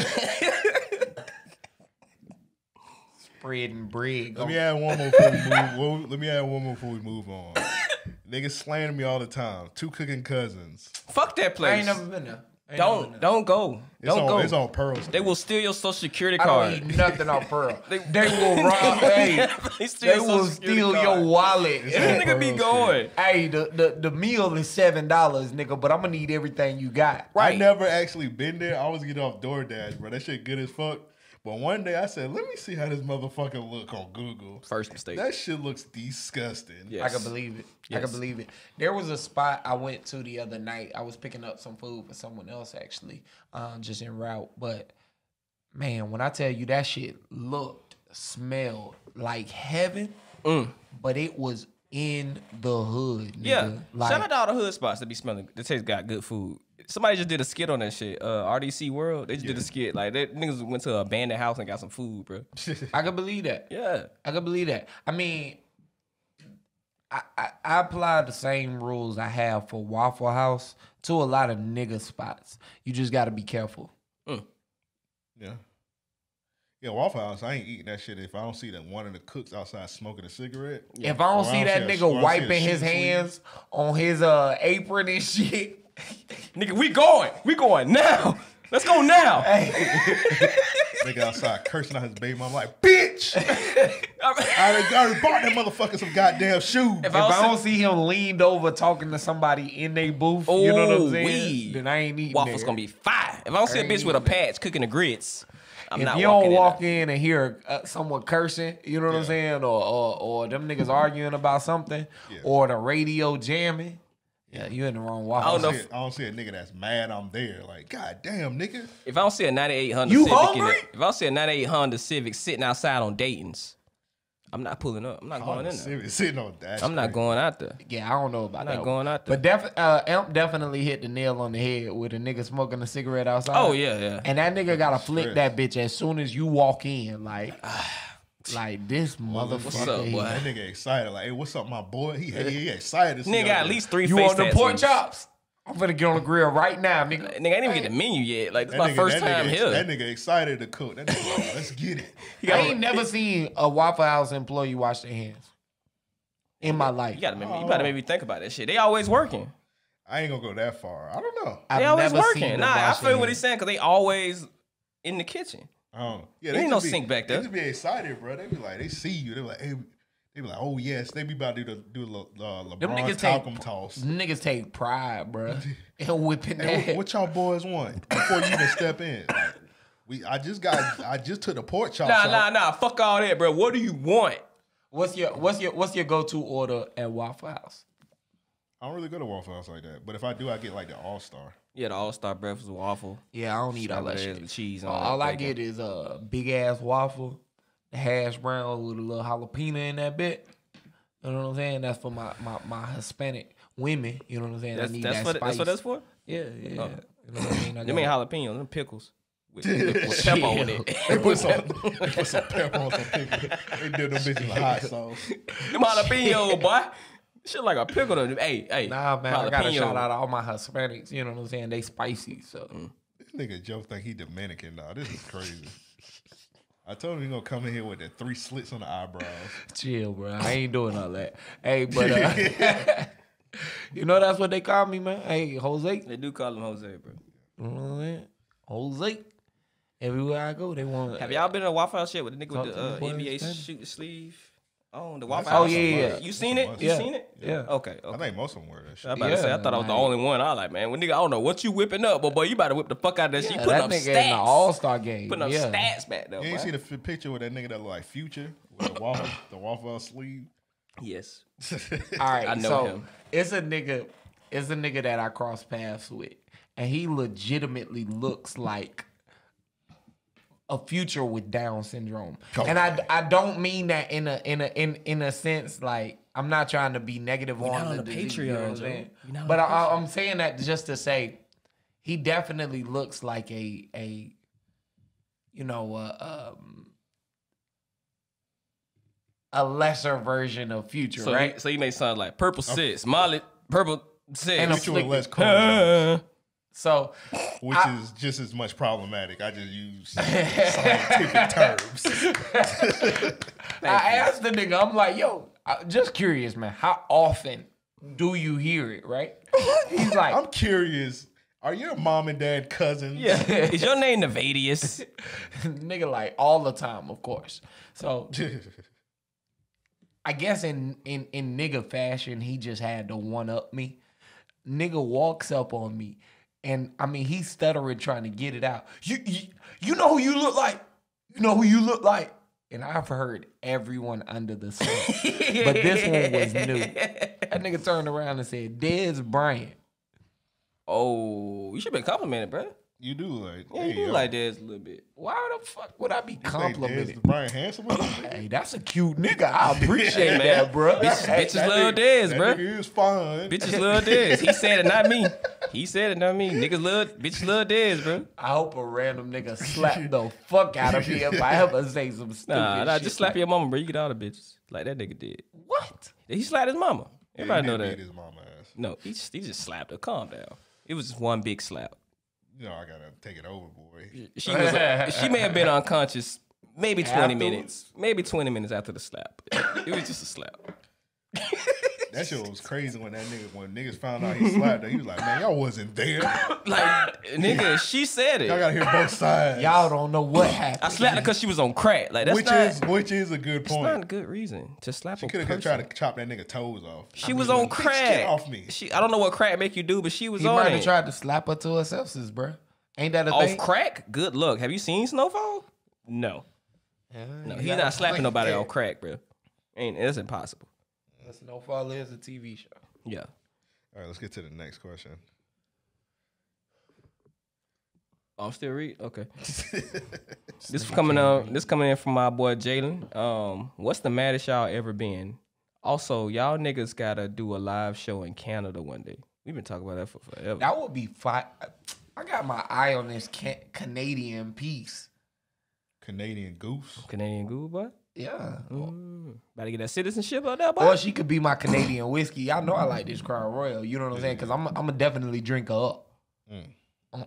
Spreading bread. Let me add one more before we move. well, Let me add one more before we move on. Niggas slander me all the time. Two cooking cousins. Fuck that I place. ain't never been there. I ain't never been Don't there. don't go. It's Don't on, go. It's on Pearl Street. They will steal your social security I card. don't eat nothing off Pearl. They- They will rob. Hey, They steal they your will social security steal card. your wallet. It's This on nigga be Pearl going. Hey, the, the the meal is seven dollars, nigga. But I'm gonna need everything you got. I Right. never actually been there. I always get off DoorDash, bro. That shit good as fuck. But one day I said, let me see how this motherfucker look on Google. First mistake. That shit looks disgusting. Yeah. I can believe it. I Yes. can believe it. There was a spot I went to the other night. I was picking up some food for someone else actually, um, just en route. But man, when I tell you that shit looked, smelled like heaven, but it was in the hood. Nigga. Yeah. like, Shout out to all the hood spots that be smelling. That taste got good food. Somebody just did a skit on that shit. Uh, R D C World. They just did a skit. Like that niggas went to an abandoned house and got some food, bro. I can believe that. Yeah. I can believe that. I mean, I, I, I apply the same rules I have for Waffle House to a lot of nigga spots. You just got to be careful. Yeah. Yeah, Waffle House, I ain't eating that shit if I don't see that one of the cooks outside smoking a cigarette. If I don't Or see that a- nigga or I don't see a wiping his shoe sleeve. hands on his uh apron and shit. Nigga, we going. We going now. Let's go now. Nigga outside cursing out his baby mom like, bitch! I already, I already bought that motherfucker some goddamn shoes. If I don't see him leaned over talking to somebody in their booth, you know what I'm saying? Ooh-wee. Then I ain't eating Waffles there. gonna be fire. If I don't see a I bitch ain't with a eating patch cooking the grits, I'm if not you walking don't in walk there. in and hear uh, someone cursing, you know what I'm saying, or, or or them niggas arguing about something, or the radio jamming, yeah, you in the wrong I Waffle don't, House. see, I don't see a nigga that's mad I'm there. Like, god damn, nigga. If I don't see a ninety-eight Honda You Civic hungry? in it, if I don't see a ninety-eight Honda Civic sitting outside on Dayton's, I'm not pulling up. I'm not going in there. Sitting, sitting on that. I'm not going out there. Yeah, I don't know about I'm that. not going out there. But def- uh, Amp definitely hit the nail on the head with a nigga smoking a cigarette outside. Oh, yeah, yeah. And that nigga gotta flick Stress. that bitch as soon as you walk in, like, like this motherfucker. What's up, here. boy? That nigga excited. Like, hey, what's up, my boy? He, he, he excited. to see Nigga got us. at least three You face want the pork tattoos. chops? I'm finna get on the grill right now, nigga. Nigga, I didn't even get the menu yet. Like, this is That my nigga- first that time nigga, here. That nigga excited to cook. That nigga, like, let's get it. I ain't never seen a Waffle House employee wash their hands in my life. You gotta, make me, you gotta make me think about that shit. They always working. I ain't gonna go that far. I don't know. I've They always never seen working. them Nah, I wash feel their what hands. he's saying because they always in the kitchen. I don't know. Yeah, There ain't no just be, sink back They there. just be excited, bro. They be like, they see you. They be like, hey, they be like, oh yes. They be about to do the do the uh, Them LeBron niggas talcum take toss. niggas take pride, bro, in whipping Hey, that. what, what y'all boys want before you even step in? Like, we, I just got, I just took the pork chops. Nah, out. nah, nah. Fuck all that, bro. What do you want? What's your what's your what's your go to order at Waffle House? I don't really go to Waffle House like that, but if I do, I get like the All Star. Yeah, the All Star breakfast waffle. Yeah, I don't eat all that Strawberries shit. and cheese on All it, I bacon. get is a big ass waffle, hash brown with a little jalapeno in that bit. You know what I'm saying? That's for my my, my Hispanic women. You know what I'm saying? That's, I need that's, that what, spice. that's what that's for? Yeah, yeah. Oh. You know what I mean? I Them ain't got- jalapenos, them pickles. With, with, with pepper on it. They put some, they put some pepper on some pickle. They did them bitches with hot sauce. Them jalapenos, boy. Shit like a pickle. To, hey, hey. Nah, man, I gotta jalapeno. shout out all my Hispanics. You know what I'm saying? They spicy, so. This nigga Joe think he Dominican now. This is crazy. I told him he gonna come in here with the three slits on the eyebrows. Chill, bro. I ain't doing all that. Hey, but uh, you know that's what they call me, man. Hey, Jose. They do call him Jose, bro. You know what I'm saying? Jose. Everywhere I go, they want. Have y'all been in a Waffle House shit with the nigga Talk with to the uh, the N B A boys, shoot the sleeve? Oh, the Waffle Oh, House. yeah, yeah. You seen it? You Yeah. seen it? Yeah. Okay. I okay. think most of them wear that I shit. was about to say, I Yeah, thought I was the like- only one. I was like, man, when nigga, I don't know what you whipping up, but boy, you about to whip the fuck out of that shit. Yeah, You putting that up nigga stats. in the All Star game. Putting up yeah. stats back there, You ain't boy. seen the f- picture with that nigga that look like Future with the waffle, the waffle House sleeve. Yes. All right, I know so him. it's a nigga, it's a nigga that I cross paths with, and he legitimately looks like a Future with Down syndrome. And I, I don't mean that in a in a in in a sense like I'm not trying to be negative on, not on the the disease, you know what I'm Patreon, Joe. saying? You're not on But the I, I'm saying that just to say he definitely looks like a a you know uh, um a lesser version of Future, So, right? you, so you may sound like Purple Six, Molly, Purple Six. And a Future with flick- less chromosomes, So which is just as much problematic. I just use scientific terms. I asked the nigga, I'm like, yo, I'm just curious, man, how often do you hear it, right? He's like, I'm curious. Are your mom and dad cousins? Yeah. Is your name Nevadius? nigga, like all the time, of course. So I guess in in in nigga fashion, he just had to one up me. Nigga walks up on me, and I mean he's stuttering trying to get it out. You you, you know who you look like? You know who you look like? And I've heard everyone under the sun, but this one was new. That nigga turned around and said, "Dez Bryant." Oh, you should be complimented, bro. You do like, Yeah, hey, you do yo, like this a little bit. Why the fuck would I be you think complimented? Dez Brian handsome? or something? Hey, that's a cute nigga. I appreciate Hey, man. that, bro. Bitches, bitches That love nigga- Dez, that bro. nigga is fine. Bitches love Dez. He said it, not me. He said it, not me. Niggas love, bitches love Dez, bro. I hope a random nigga slap the fuck out of me if I ever say some stupid Nah, nah, shit. just slap your mama, bro. You get all the bitches like that nigga did. What? He slapped his mama. Everybody He know did that. beat his mama ass. No, he just, he just slapped her. Calm down. It was just one big slap. You know, I gotta take it over, boy. She was, she may have been unconscious maybe twenty Afterwards? minutes. Maybe twenty minutes after the slap. It was just a slap. That shit was crazy when that nigga when niggas found out he slapped her. He was like, man, y'all wasn't there. Like, nigga, she said it. Y'all gotta hear both sides. Y'all don't know what happened. I slapped her because she was on crack. Like that's which not, is which is a good it's not a point. good reason to slap She a could have person. tried to chop that nigga toes off. She I was mean, on bitch, crack. Get off me. She, I don't know what crack make you do, but she was He on might it. have tried to slap her to her sepsis, bro. Ain't that a Off thing? crack? Good luck. Have you seen Snowfall? No. No, he's not slapping nobody on crack, bro. Ain't it's impossible. Snowfall is a T V show. Yeah. All right, let's get to the next question. Oh, I'm still read. Okay. This coming up. This coming in from my boy Jalen. Um, what's the maddest y'all ever been? Also, y'all niggas gotta do a live show in Canada one day. We've been talking about that for forever. That would be fine. I got my eye on this can- Canadian piece. Canadian goose. Canadian Goo, boy. Yeah. Mm. About to get that citizenship out there, boy. Or she could be my Canadian whiskey. Y'all know I like this Crown Royal. You know what I'm saying? Because I'm I'm gonna definitely drink her up. Mm. I'm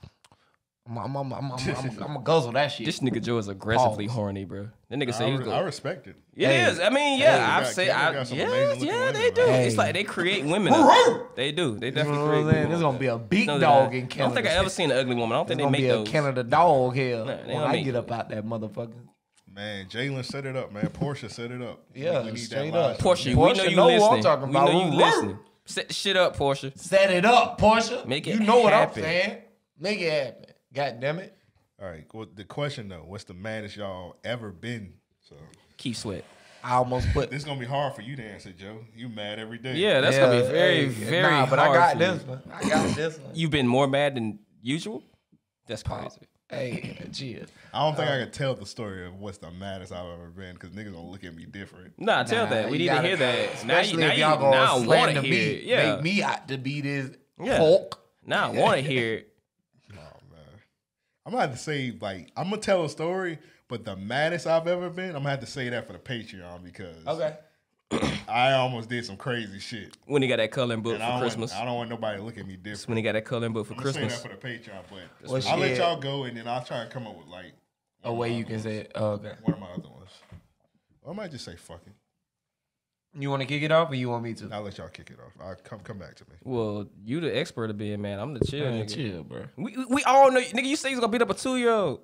I'm I'm I'm I'm, I'm, I'm gonna guzzle that shit. This nigga Joe is aggressively Pause. horny, bro. That nigga I, say he's re- good. I respect it. It Hey. is. I mean, yeah, Hey. I've Got- said, Canada I, got some yeah, amazing yeah, looking they women, do. man. It's Hey. like they create women. up. They do. They You definitely know what create I'm women. saying? There's up gonna be a big there. dog I in Canada. don't think I ever seen an ugly woman. I don't think There's they gonna make be a those. Canada dog here Nah, they when don't I make get those. up out that motherfucker. Man, Jalen set it up, man. Portia set it up. Yeah, We need that straight live up. show. Portia, we Portia know you know who I'm listening. talking We about. know you Woo! listening. Set the shit up, Portia. Set it up, Portia. Make it You know what happen. I'm saying? Make it happen. God damn it. All right. Well, the question though, what's the maddest y'all ever been? So Keep sweat. I almost put. this is gonna be hard for you to answer, Joe. You mad every day. Yeah, that's gonna be very, hey, very nah, but I hard got for this you. one. I got this one. You've been more mad than usual. That's crazy. Hey, cheers. I don't think I can tell the story of what's the maddest I've ever been because niggas gonna look at me different. Nah, tell Nah, that. We you need to gotta- hear that. Now you, Especially now if you, y'all now I gonna want slander to me, hear it. Yeah. make me out to be this Yeah. pork. Now I want to hear it. Oh man, I'm gonna have to say like I'm gonna tell a story, but the maddest I've ever been, I'm gonna have to say that for the Patreon because Okay. I almost did some crazy shit. When he got that coloring book And I for don't Christmas. Want, I don't want nobody to look at me different. When he got that coloring book for I'm gonna say Christmas. that for the Patreon, but Well, I'll let shit. y'all go and then I'll try and come up with like A way you can say it. Oh, okay. one of my other ones. Or I might just say fucking. You want to kick it off, or you want me to? I'll let y'all kick it off. I'll come come back to me. Well, you the expert of being man. I'm the chill Man, nigga. chill, bro. We, we we all know, nigga. You say he's gonna beat up a two year old.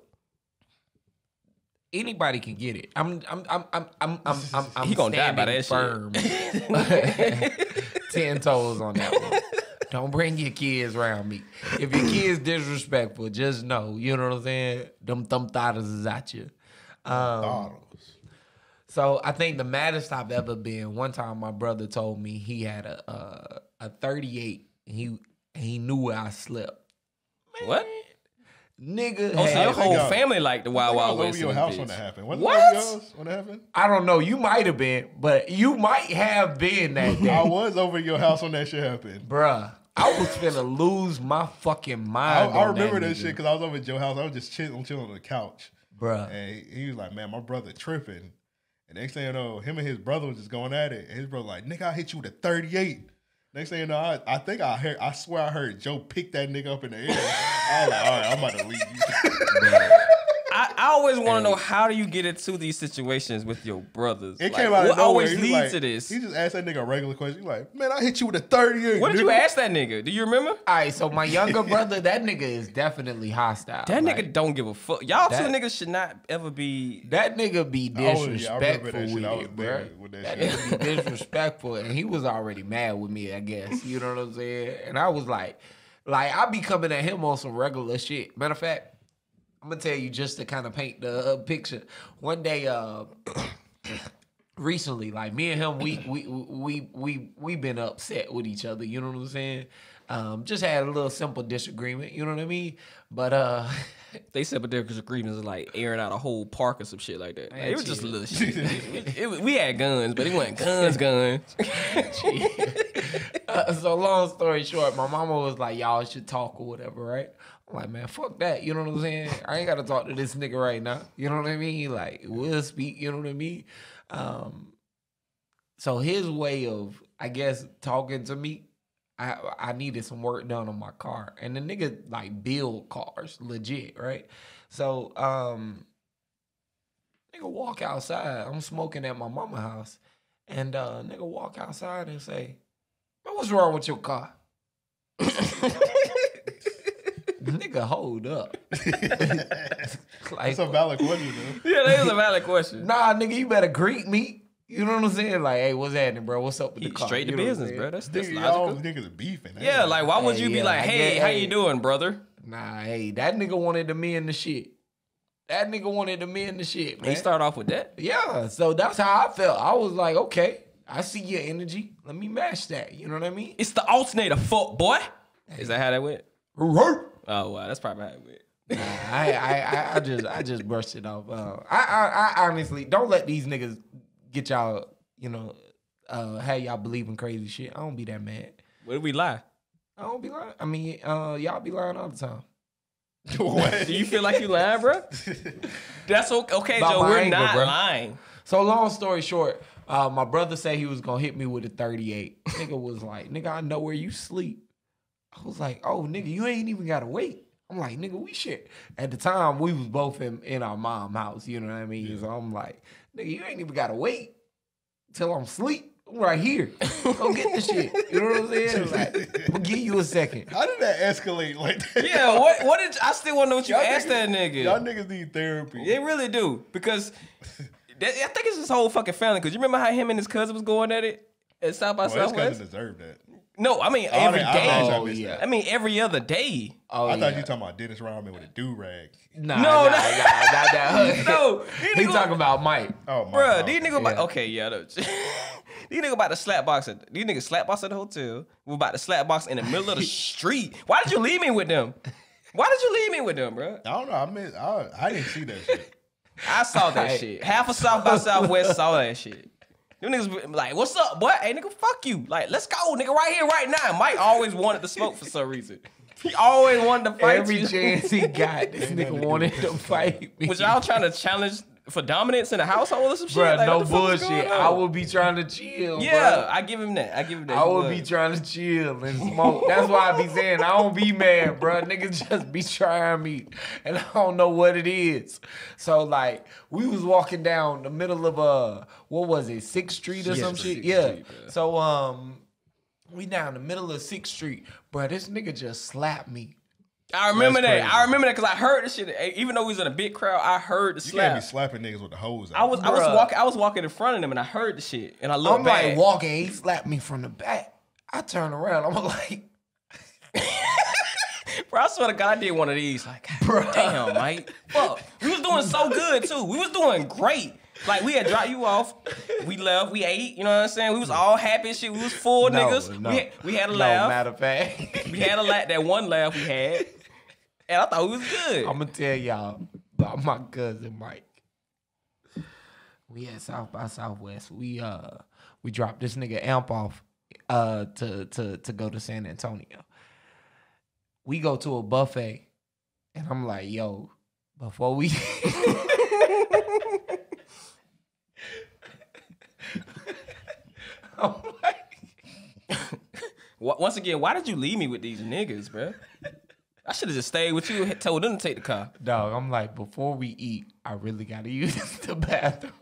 Anybody can get it. I'm, I'm, I'm, I'm, I'm, I'm, I'm, I'm He gonna die by standing that firm. Ten toes on that one. Don't bring your kids around me. If your kids disrespectful, just know, you know what I'm saying? Them thumb thoughts is at you. Um, Bottles. so I think the maddest I've ever been. One time, my brother told me he had a a, a thirty-eight. He he knew where I slept. What? Nigga, Oh, so had- your whole y'all- family like the Wild I Wild was West. over your in house this when bitch. that happened. Wasn't What? it over yours when that happened? I don't know. You might have been, but you might have been that day. I was over your house when that shit happened. Bruh, I was finna lose my fucking I, mind. I on remember that, nigga. shit because I was over at your house. I was just chilling, chilling on the couch. Bruh. And he was like, man, my brother tripping. And next thing you know, him and his brother was just going at it. And his brother like, nigga, I hit you with a thirty-eight. Next thing you know, I, I think I heard, I swear I heard Joe pick that nigga up in the air. I was like, all right, I'm about to leave you. I, I always want to know, how do you get into these situations with your brothers? It Like, came out of what nowhere. always He was leads like- to this? He just asked that nigga a regular question. He's like, man, I hit you with a thirty-eight. What did you nigga." ask that nigga? Do you remember? All right, so my younger brother, that nigga is definitely hostile. That Like, nigga don't give a fuck. Y'all That- two niggas should not ever be. That nigga be I was- yeah, I remember disrespectful that shit. with I was it, there bro. with that That shit. nigga be disrespectful, and he was already mad with me, I guess. You know what I'm saying? And I was like, like I be coming at him on some regular shit. Matter of fact, I'm gonna tell you just to kind of paint the uh, picture. One day, uh, recently, like me and him, we we we we we been upset with each other. You know what I'm saying? Um, just had a little simple disagreement. You know what I mean? But uh. They said, but their disagreements is like airing out a whole park or some shit like that. Like, it was just a little shit. it, it, we had guns, but it wasn't guns, guns. Uh, so long story short, my mama was like, y'all should talk or whatever, right? I'm like, man, fuck that. You know what I'm saying? I ain't got to talk to this nigga right now. You know what I mean? Like, we'll speak. You know what I mean? Um, so his way of, I guess, talking to me, I I needed some work done on my car. And the nigga, like, build cars, legit, right? So, um... Nigga walk outside. I'm smoking at my mama house. And uh, nigga walk outside and say, man, what's wrong with your car? Nigga, hold up. Like, That's a valid question, though. Yeah, that is a valid question. nah, nigga, you better greet me. You know what I'm saying? Like, hey, what's happening, bro? What's up with the He car? straight to You know what I'm business, saying? bro. That's that's Nigga, y'all logical. niggas are beefing. Yeah, like why would Hey, you be yeah, like, I hey, get- how hey. you doing, brother? Nah, hey, that nigga wanted to mend the shit. That nigga wanted to mend the shit, man. He started off with that. Yeah, so that's how I felt. I was like, okay, I see your energy. Let me match that. You know what I mean? It's the alternator, fuck boy. Is that how that went? Right. Oh wow, that's probably how it went. I, I, I, I just, I just brushed it off. Uh, I, I, I honestly don't let these niggas get y'all, you know, uh, have y'all believing crazy shit. I don't be that mad. What did we lie? I don't be lying. I mean, uh, y'all be lying all the time. What? Do you feel like you lying, bro? That's okay, okay About Joe. my We're anger, not bro. lying. So long story short, uh, my brother said he was gonna hit me with a thirty-eight. Nigga was like, nigga, I know where you sleep. I was like, oh, nigga, you ain't even gotta wait. I'm like, nigga, we shit. At the time, we was both in, in our mom house, you know what I mean? So I'm like, nigga, you ain't even gotta wait till I'm asleep. I'm right here. Go get the shit. You know what I'm saying? Like, I'm gonna give you a second. How did that escalate like that? Yeah, what what did I still want to know what you Y'all asked that niggas- Y'all nigga? niggas need therapy. They really do because that, I think it's his whole fucking family. Because you remember how him and his cousin was going at it at South by Oh, his cousin Southwest? deserved that. No, I mean Oh, every I- I- day. I- I Oh, missed yeah. that. I mean every other day. Oh, I thought yeah. you were talking about Dennis Rodman with a do-rag. Nah, No, nah, no. nah, nah, nah. No, these He niggas- talking about Mike. Oh, my Bruh, God. these niggas about Yeah. okay, yeah. no. These niggas about to slap box at these niggas slap box at the hotel. We're about to slap box in the middle of the street. Why did you leave me with them? Why did you leave me with them, bro? I don't know. I mean, I, I didn't see that shit. I saw that Hey. shit. Half of South by Southwest saw that shit. Them niggas be like, what's up, boy? Hey, nigga, fuck you. Like, let's go, nigga, right here, right now. Mike always wanted to smoke for some reason. He always wanted to fight Every you. chance he got, this nigga wanted to fight me. Was y'all trying to challenge for dominance in the household or some shit? Bruh, Like, no what the fuck is bullshit. going I on? would be trying to chill, Yeah, bruh. I give him that. I give him that. I He would was. be trying to chill and smoke. That's why I be saying I don't be mad, bruh. Niggas just be trying me, and I don't know what it is. So like, we was walking down the middle of uh, what was it, Sixth Street or Yeah, some shit? Sixth Yeah. Street, bruh. So um, we down the middle of Sixth Street, bruh. This nigga just slapped me. I remember That's that. crazy. I remember that because I heard the shit. Even though we was in a big crowd, I heard the You can't be slap. slapping niggas with the hose out. I was I was Bruh. walking I was walking in front of them and I heard the shit and I looked I'm back. like walking, he slapped me from the back. I turn around, I'm like, Bro, I swear to God, I did one of these. Like, God damn, Mike. Fuck. We was doing so good too. We was doing great. Like, we had dropped you off. We left. We ate. You know what I'm saying? We was all happy and shit. We was full no, niggas. no. We, had, we had a no, laugh. matter of fact. We had a laugh. That one laugh we had. And I thought we was good. I'm gonna tell y'all about my cousin Mike. We at South by Southwest. We uh we dropped this nigga Amp off uh to to to go to San Antonio. We go to a buffet, and I'm like, yo, before we I'm like, Wa- Once again, why did you leave me with these niggas, bro? I should have just stayed with you and told them to take the car. dog, I'm like, before we eat, I really gotta use the bathroom.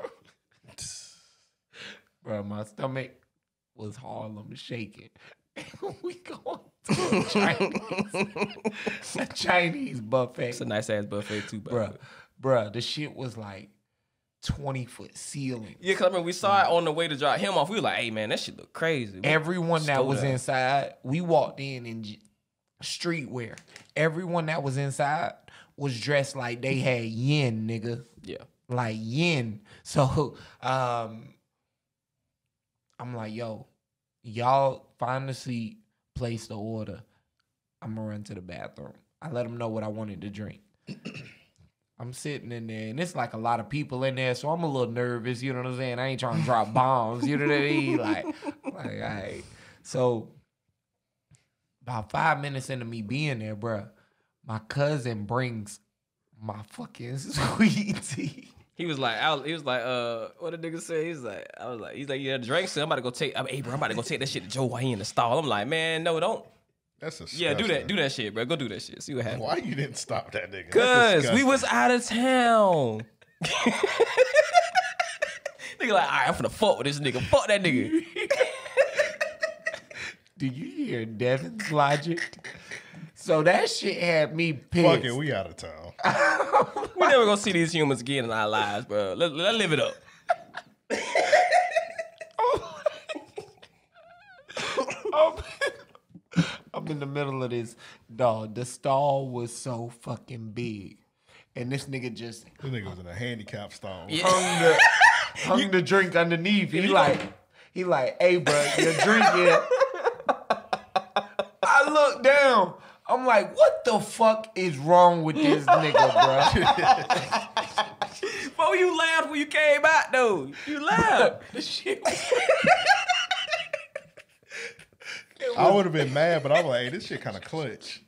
Bro, my stomach was Harlem shaking. We going to a Chinese, a Chinese buffet. It's a nice ass buffet too, bro. Bruh, bruh, the shit was like twenty foot ceiling. Yeah, cause I mean we saw it on the way to drop him off. We were like, "Hey man, that shit look crazy." Everyone that Slow was down. inside, we walked in in j- streetwear. Everyone that was inside was dressed like they had yen, nigga. Yeah. Like yen. So um I'm like, yo, y'all find the seat, place the order. I'm gonna run to the bathroom. I let them know what I wanted to drink. I'm sitting in there, and it's like a lot of people in there, so I'm a little nervous. You know what I'm saying? I ain't trying to drop bombs. You know what I mean? Like, like, all right. So about five minutes into me being there, bruh, my cousin brings my fucking sweet tea. He was like, I was, he was like, uh, what the nigga say? He's like, I was like, he's like, yeah, drink. So I'm about to go take. I mean, hey, bro, I'm about to go take that shit to Joe while he in the stall. I'm like, man, no, don't. That's a Yeah, do that, do that shit, bro. Go do that shit. See what happens. Why you didn't stop that nigga? Cause That's we was out of town. Nigga like, all right, I'm finna fuck with this nigga. Fuck that nigga. Do you hear Devin's logic? So that shit had me pissed. Fuck it, we out of town. We never gonna see these humans again in our lives, bro. Let, let's live it up. I'm in the middle of this, dog. The stall was so fucking big. And this nigga just This nigga was in a handicap stall. Yeah. hung the hung the drink underneath. He like, he like, hey, bro, your drink here. I look down. I'm like, what the fuck is wrong with this nigga, bro? Bro, you laughed when you came out, though. You laughed. The shit. I would have been mad, but I'm like, hey, this shit kind of clutch.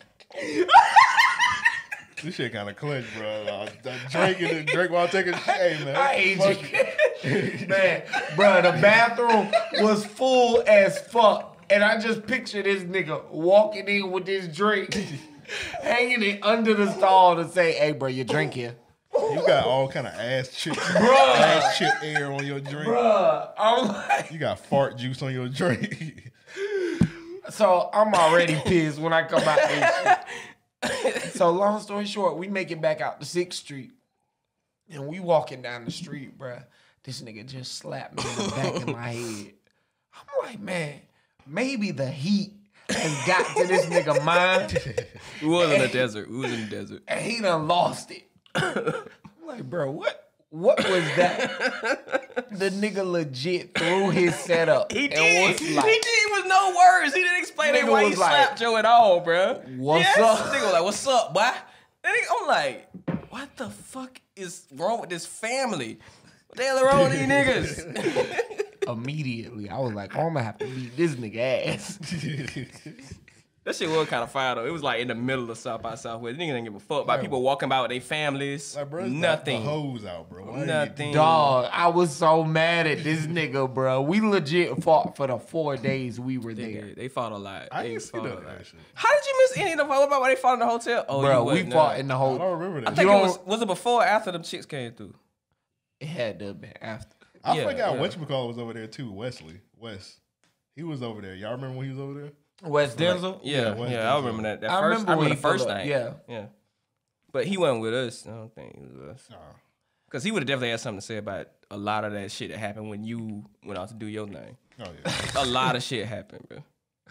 This shit kind of clutch, bro. Uh, drinking and drink while taking shit, hey, man. I hate Fuck you. Man, bro, the bathroom was full as fuck. And I just picture this nigga walking in with this drink, hanging it under the stall to say, hey, bro, your drink here. You got all kind of ass chip, ass chip air on your drink. Bruh, I'm like, You got fart juice on your drink. so I'm already pissed when I come out this shit. So long story short, we make it back out to sixth Street. And we walking down the street, bruh. This nigga just slapped me in the back of my head. I'm like, man, maybe the heat has got to this nigga mind. We was in the desert. We was in the desert. And he done lost it. I'm like, bro, what what was that? The nigga legit threw his setup. He and did. was like, he did with no words. He didn't explain Nigga why he was like, slapped Joe at all, bro. What's yes. up? Nigga was like, what's up, boy? And he- I'm like, what the fuck is wrong with this family? What the hell is wrong with these niggas? Immediately, I was like, oh, I'm gonna have to beat this nigga ass. That shit was kind of fire though. It was like in the middle of South by Southwest. Nigga didn't give a fuck about people walking by with their families. Like, bro, it's Nothing. The hose out, bro. Why Nothing. Dog, I was so mad at this nigga, bro. We legit fought for the four days we were They there. did. They fought a lot. I they didn't see fought none a of lot. that shit. How did you miss any of the What about when they fought in the hotel? Oh, Bro, you we wasn't, fought uh, in the I whole. don't remember that. I think You it was don't- was it before or after them chicks came through? It had to have been after. I Yeah, forgot yeah. whatchamacallit was over there too. Wesley. Wes. He was over there. Y'all remember when he was over there? West Denzel? Yeah, yeah, West I Denzel. remember that. that I first, remember I when remember he the first pulled up, night. yeah. yeah. But he wasn't with us. I don't think he was with us. Nah. Cause he would have definitely had something to say about a lot of that shit that happened when you went out to do your thing. Oh yeah. A lot of shit happened, bro.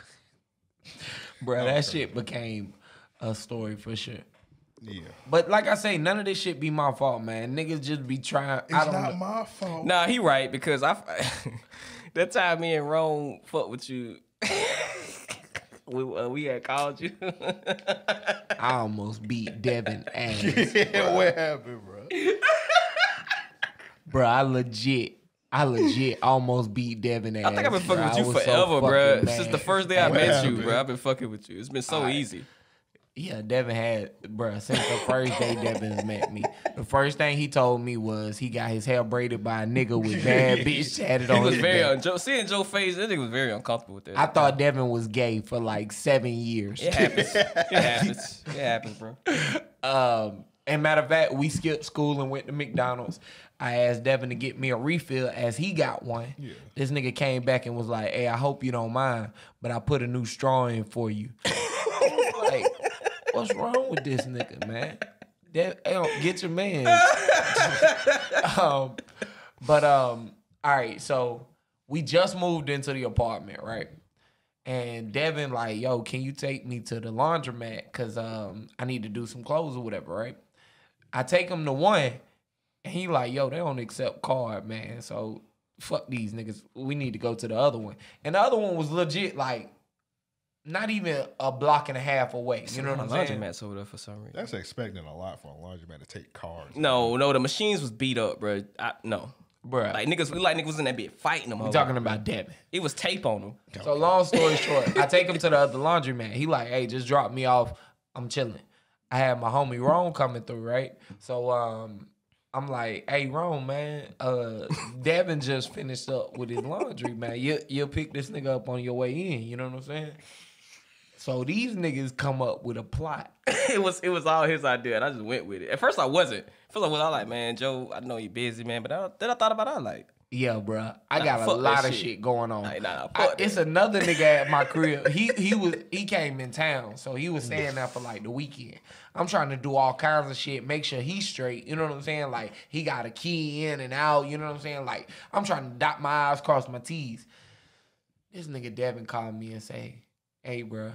Bro, that shit became a story for sure. Yeah. But like I say, none of this shit be my fault, man. Niggas just be trying. It's I don't not know. my fault. Nah, he right because I that time me and Rome fucked with you. we uh, we had called you. I almost beat Devin ass. Yeah, what happened, bro? Bro, I legit, I legit almost beat Devin ass. I think I've been fucking bro. with I you was so forever, bro. fucking Since mad. the first day I What met happened? you, bro. I've been fucking with you. It's been so easy. Yeah, Devin had, bro, since the first day Devin's met me. The first thing he told me was he got his hair braided by a nigga with bad bitch tatted He on was his very back. un- Joe, seeing Joe's face. That nigga was very uncomfortable with that. I thought Devin was gay for like seven years. it happens. It happens. It happens, bro. Um, and matter of fact, we skipped school and went to McDonald's. I asked Devin to get me a refill as he got one. Yeah. This nigga came back and was like, hey, I hope you don't mind, but I put a new straw in for you. Like, what's wrong with this nigga, man? That, hey, don't- get your man. um, but, um, all right, so we just moved into the apartment, right? And Devin like, yo, can you take me to the laundromat? Because um, I need to do some clothes or whatever, right? I take him to one, and he like, yo, they don't accept card, man. So fuck these niggas. We need to go to the other one. And the other one was legit, like, not even a block and a half away. You know what I'm saying? Laundromat's over there for some reason. That's expecting a lot for a laundromat to take cars. No, no, the machines was beat up, bro. I, no. Bruh. Like niggas, we like niggas was in that bit fighting them. We talking about Devin. It was tape on them. So long story short, I take him to the other laundromat. He like, hey, just drop me off. I'm chilling. I had my homie Rome coming through, right? So um, I'm like, hey, Rome, man, uh, Devin just finished up with his laundry, man. You you'll pick this nigga up on your way in. You know what I'm saying? So these niggas come up with a plot. it was it was all his idea, and I just went with it. At first, I wasn't, feel like, well, I like, man, Joe, I know you busy, man, but I, then I thought about it, I like, Yeah, bruh. I Nah, got a fuck lot that of shit. shit going on. Nah, nah, I- fuck it's that. another nigga at my crib. He he was he came in town, so he was staying there for like the weekend. I'm trying to do all kinds of shit, make sure he's straight. You know what I'm saying? Like he got a key in and out. You know what I'm saying? Like I'm trying to dot my I's, cross my T's. This nigga Devin called me and say, "Hey, bruh,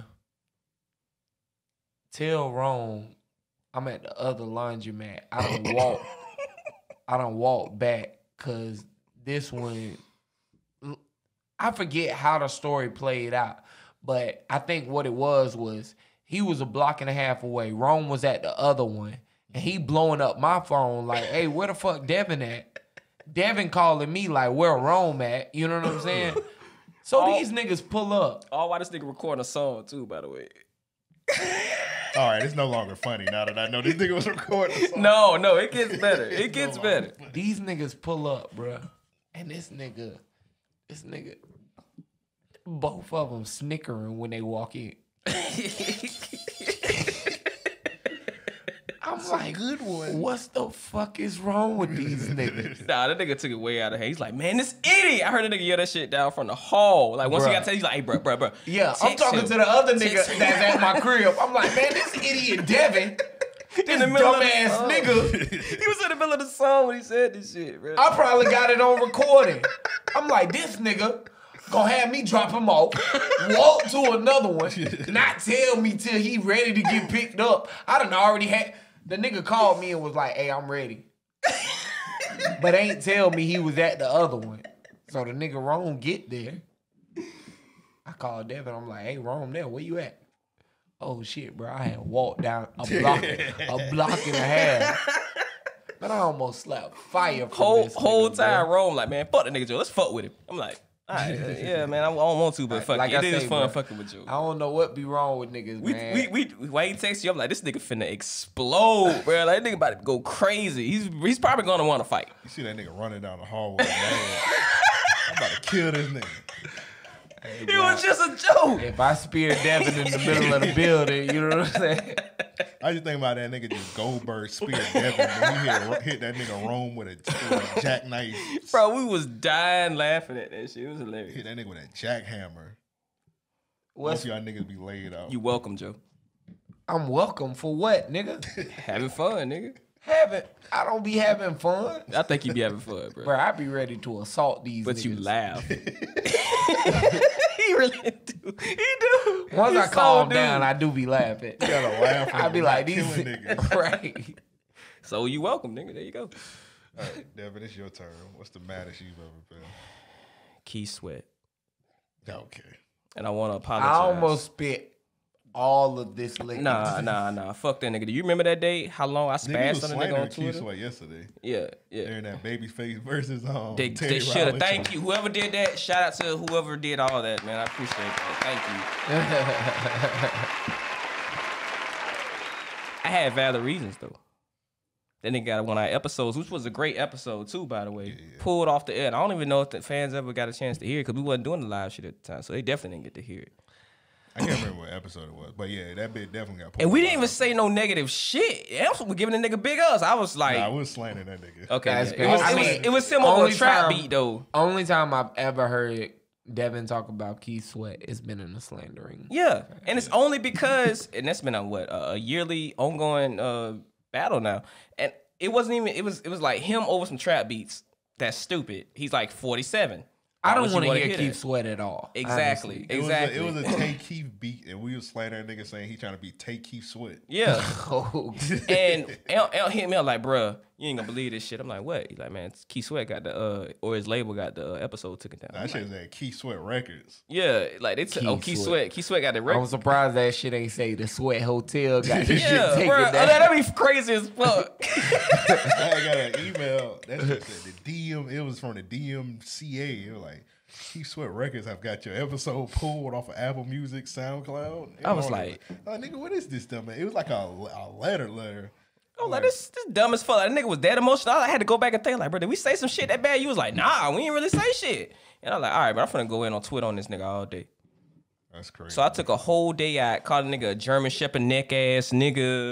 tell Rome I'm at the other laundromat. I don't walk. I don't walk back because this one." I forget how the story played out, but I think what it was was he was a block and a half away. Rome was at the other one, and he blowing up my phone like, "Hey, where the fuck Devin at?" Devin calling me like, "Where Rome at?" You know what I'm saying? So All- these niggas pull up. oh, why this nigga recording a song too, by the way? All right, it's no longer funny now that I know this nigga was recording. a song. No, no, it gets better. It gets better. These niggas pull up, bruh. And this nigga, this nigga, both of them snickering when they walk in. I'm like, good one. What's the fuck is wrong with these niggas? Nah, that nigga took it way out of hand. He's like, man, this idiot. I heard a nigga yell that shit down from the hall. Like, once he Bruh. got to, he's like, hey, bro, bro, bro. Yeah, I'm text talking him. to the other nigga Text him. that's at my crib. I'm like, man, this idiot Devin, this In the middle of the dumbass song. nigga. He was in the middle of the song when he said this shit, bro. I probably got it on recording. I'm like, this nigga gonna have me drop him off, walk to another one, not tell me till he ready to get picked up. I done already had, the nigga called me and was like, hey, I'm ready. But ain't tell me he was at the other one. So the nigga Rome get there. I called Devin, I'm like, hey, Rome there, where you at? Oh shit, bro, I had walked down a block, a block and a half. But I almost slapped fire from whole this whole nigga, time, bro. Rome like, man, fuck that nigga Joe. Let's fuck with him. I'm like, all right, uh, yeah, man, I don't want to, but fuck Like it. I It is say, fun bro, fucking with you. I don't know what be wrong with niggas, We, man. we, we, why he text you? I'm like, this nigga finna explode, bro. Like, that nigga about to go crazy. He's he's probably gonna want to fight. You see that nigga running down the hallway. Man. I'm about to kill this nigga. It was just a joke. If I spear Devin in the middle of the building, you know what I'm saying? I just think about that nigga just Goldberg spear Devin. When he hit, hit that nigga Rome with a, with a jackknife. Bro, we was dying laughing at that shit. It was hilarious. Hit that nigga with a jackhammer. What's, Most of y'all niggas be laid out. You welcome, Joe. I'm welcome for what, nigga? Having fun, nigga. Having, I don't be having fun. I think you be having fun, bro. Bro, I be ready to assault these But niggas. you laugh. He really do. He do. Once He I so calm do. down, I do be laughing. You gotta laugh. I be when like, you're these killing niggas. right. So you welcome, nigga. There you go. All right, Devin, it's your turn. What's the maddest you've ever been? Key Sweat. Okay. And I want to apologize. I almost spit all of this liquor. Nah, nah, nah. Fuck that nigga. Do you remember that day? How long I Nigga spazzed was on the nigga on slandering Keith Twitter? Sweat yesterday. Yeah, yeah. During that Babyface versus um, They, Teddy they should have. Riley Thank show. you. Whoever did that, shout out to whoever did all that, man. I appreciate that. Thank you. I had valid reasons, though. That nigga got one of our episodes, which was a great episode, too, by the way. Yeah, yeah. Pulled off the air. And I don't even know if the fans ever got a chance to hear it because we wasn't doing the live shit at the time. So they definitely didn't get to hear it. I can't remember what episode it was, but yeah, that bit definitely got pulled. And we didn't out. even say no negative shit. Elsa was giving the nigga big ups. I was like, Nah, I was slandering that nigga. okay. That's yeah. great. It was, I it was, mean, it was similar to a only trap time- beat, though. Only time I've ever heard Devin talk about Keith Sweat has been in the slandering. Yeah, and it's only because, and that's been a what a yearly ongoing uh, battle now, and it wasn't even. It was it was like him over some trap beats. That's stupid. He's like forty-seven. I Why don't would you want to wanna hear Keith that? Sweat at all. Exactly. honestly. It was, Exactly. a, it was a Tay Keith beat, and we was slandering that nigga saying he trying to be Tay Keith Sweat. Yeah, Oh, and El, El hit me up like, bruh, you ain't gonna believe this shit. I'm like, what? He's like, man, Keith Sweat got the uh, or his label got the uh, episode taken down. Nah, I'm that shit like, was at Keith Sweat Records. yeah, like they took oh Keith Keith Sweat. Sweat. Keith Sweat got the record. I'm surprised that shit ain't say the Sweat Hotel got this Yeah, shit taken bruh, down. that'd be crazy as fuck. I got an email. That shit said the D M. It was from the D M C A. It was like, Keith Sweat Records have got your episode pulled off of Apple Music, SoundCloud. I was I'm like, oh, nigga, what is this dumb man? It was like a, a letter, letter. I was like, this, this dumb as fuck. That nigga was dead emotional. I had to go back and think, like, bro, did we say some shit that bad? You was like, nah, we ain't really say shit. And I was like, all right, but I'm finna go in on Twitter on this nigga all day. That's crazy. So I took a whole day out, called a nigga a German Shepherd neck ass nigga,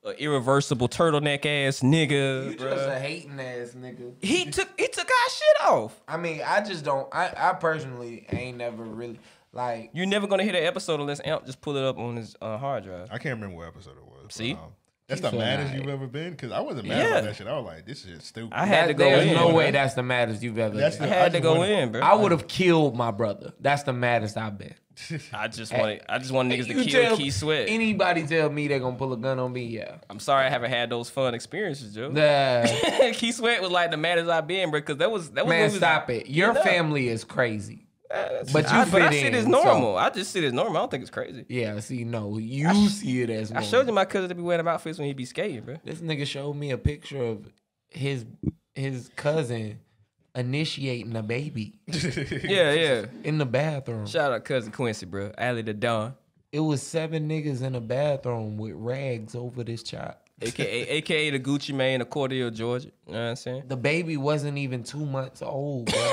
a irreversible turtleneck ass nigga, You bro. just a hating ass nigga. He took he took our shit off. I mean, I just don't. I, I personally ain't never really like. You're never gonna hear that episode unless Amp just pull it up on his uh, hard drive. I can't remember what episode it was. See? But, um, that's Keep the feeling maddest alright. you've ever been? Because I wasn't mad Yeah. about that shit. I was like, this is stupid. I had That- to go there's in. no bro. way that's the maddest you've ever That's been. I the- had I to just go wanna- in, bro. I would have killed my brother. That's the maddest I've been. I just want I just want niggas to You kill tell Key Sweat. Anybody tell me they're gonna pull a gun on me? Yeah. I'm sorry I haven't had those fun experiences, Joe. Nah. Key Sweat was like the maddest I've been, bro, because that was that was when Man, we was- stop it. Your Yeah. family is crazy. But you I, fit but I in. see it as so- normal. I just see it as normal. I don't think it's crazy. Yeah, see, no, you see it as I normal. showed you my cousin to be wearing outfits when he be skating, bro. This nigga showed me a picture of his his cousin initiating a baby Yeah, yeah. in the bathroom. Shout out cousin Quincy, bro. Allie the Don, It was seven niggas in a bathroom with rags over this child. aka aka the Gucci Mane of Cordell, Georgia. You know what I'm saying? The baby wasn't even two months old, bro.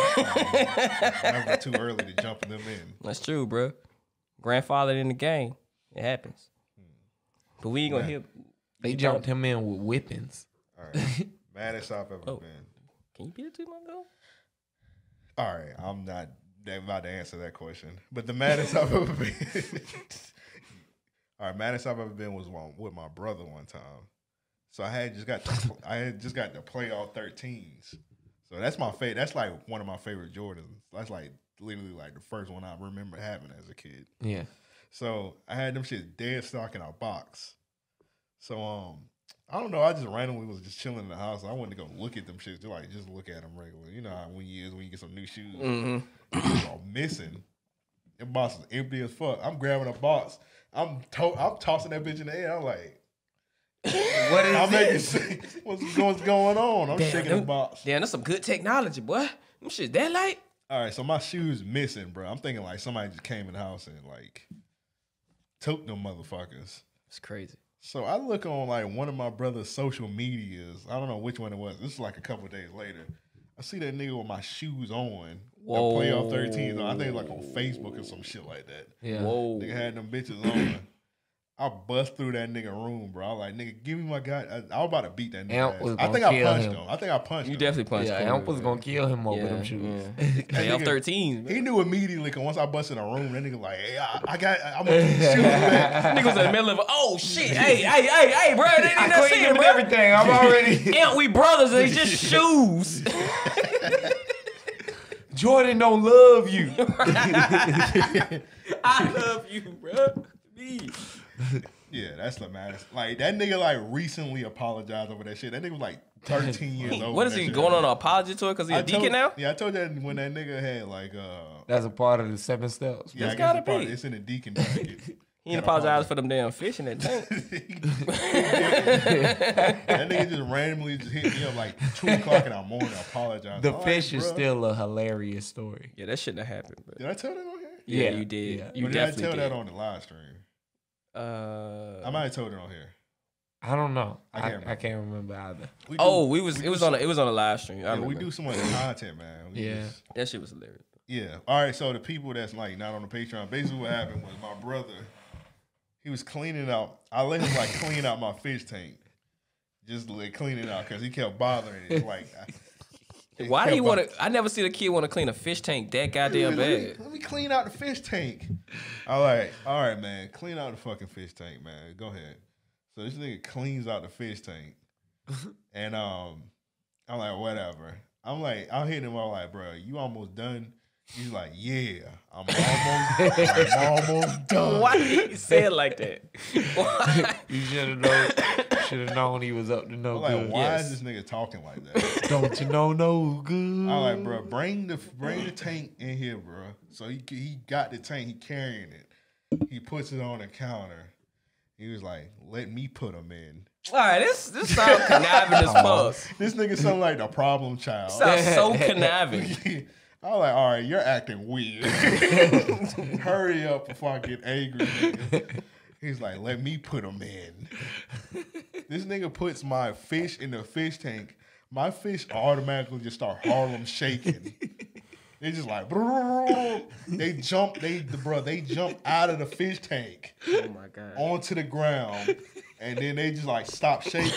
Never too early to jump them in. That's true, bro. Grandfather in the game. It happens. But we ain't gonna hear. They jumped him in with whippings. All right. Maddest I've ever Oh. been. Can you beat it to my though? All right. I'm not about to answer that question. But the maddest I've ever been. All right. Maddest I've ever been was one, with my brother one time. So I had just got to, I had just got to play all thirteens. So that's my favorite. That's like one of my favorite Jordans. That's like literally like the first one I remember having as a kid. Yeah. So I had them shit dead stock in our box. So um, I don't know. I just randomly was just chilling in the house. I wanted to go look at them shits, just like just look at them regularly. You know how when you is when you get some new shoes, Mm-hmm. they all missing. The box is empty as fuck. I'm grabbing a box. I'm to- I'm tossing that bitch in the air. I'm like, What is I'm making this? shit. What's, what's going on? I'm Damn, shaking the them- box. Damn, that's some good technology, boy. Them shit that light. All right, so my shoes missing, bro. I'm thinking like somebody just came in the house and like took them motherfuckers. It's crazy. So I look on like one of my brother's social medias. I don't know which one it was. This is like a couple of days later. I see that nigga with my shoes on. Whoa. The playoff thirteens on. I think like on Facebook or some shit like that. Yeah. Whoa. Nigga had them bitches on. I bust through that nigga room, bro. I was like, nigga, give me my guy. I, I was about to beat that nigga. Amp ass. was I gonna think I kill punched him. him. I think I punched You him. definitely punched Yeah, Corey, Amp was bro. gonna kill him over Yeah, them shoes. yeah. Playoff nigga- thirteen. He knew immediately because once I busted in a room, that nigga like, hey, I, I got, I'm gonna get the shoes back. Nigga was in the middle of, oh shit, hey, hey, hey, hey, bro, they I need that cleaned shit, him and bro. everything. I'm already. Yeah, we brothers, they just shoes. Jordan don't love you. I love you, bro. Me. Yeah, that's the maddest. Like that nigga like recently apologized over that shit. That nigga was like thirteen years old. What is when he that shit going on happened. an apology tour because he a I deacon told- now? Yeah, I told you that when that nigga had like uh That's a part of the seven steps. yeah, I It's guess gotta it's, part- be. it's in the deacon jacket. He ain't apologize for them damn fish in that tank. That nigga just randomly just hit me up like two o'clock in the morning. Apologize. The I'm like, fish is bruh, still a hilarious story. Yeah, that shouldn't have happened, bro. Did I tell that on here? Yeah, Yeah, you did. yeah. You Or did I definitely tell did. that on the live stream? uh, I might have told it on here. I don't know. I I can't can't, remember. I, can't remember either. We do- oh, we was we it do was on a, some- it was on a live stream. I Yeah, we remember. do so much content, man. We Yeah. just- That shit was hilarious. Yeah. All right. So the people that's like not on the Patreon, basically what happened was my brother, he was cleaning out. I let him like clean out my fish tank, just like clean it out because he kept bothering it. Like, I, Why do kept you bo- want to? I never seen a kid want to clean a fish tank that goddamn let me, bad. let me clean out the fish tank. All right, all right, man. Clean out the fucking fish tank, man. Go ahead. So this nigga cleans out the fish tank, and um, I'm like, whatever. I'm like, I'm hitting him. I'm like, bro, you almost done? He's like, yeah, I'm almost, I'm almost done. Why did he say it like that? Why? You should have known. Should have known he was up to no I'm like, good. why Yes. is this nigga talking like that? Don't you know no good? I'm like, bro, bring the bring the tank in here, bro. So he he got the tank, he carrying it. He puts it on the counter. He was like, let me put him in. All right, this this sounds conniving as fuck. This nigga sound like the problem child. Sounds so conniving. I was like, all right, you're acting weird. Hurry up before I get angry, nigga. He's like, let me put him in. This nigga puts my fish in the fish tank. My fish automatically just start Harlem shaking. They just like, they jump, they, bro, they jump out of the fish tank Oh my god. onto the ground. and then they just like stop shaking.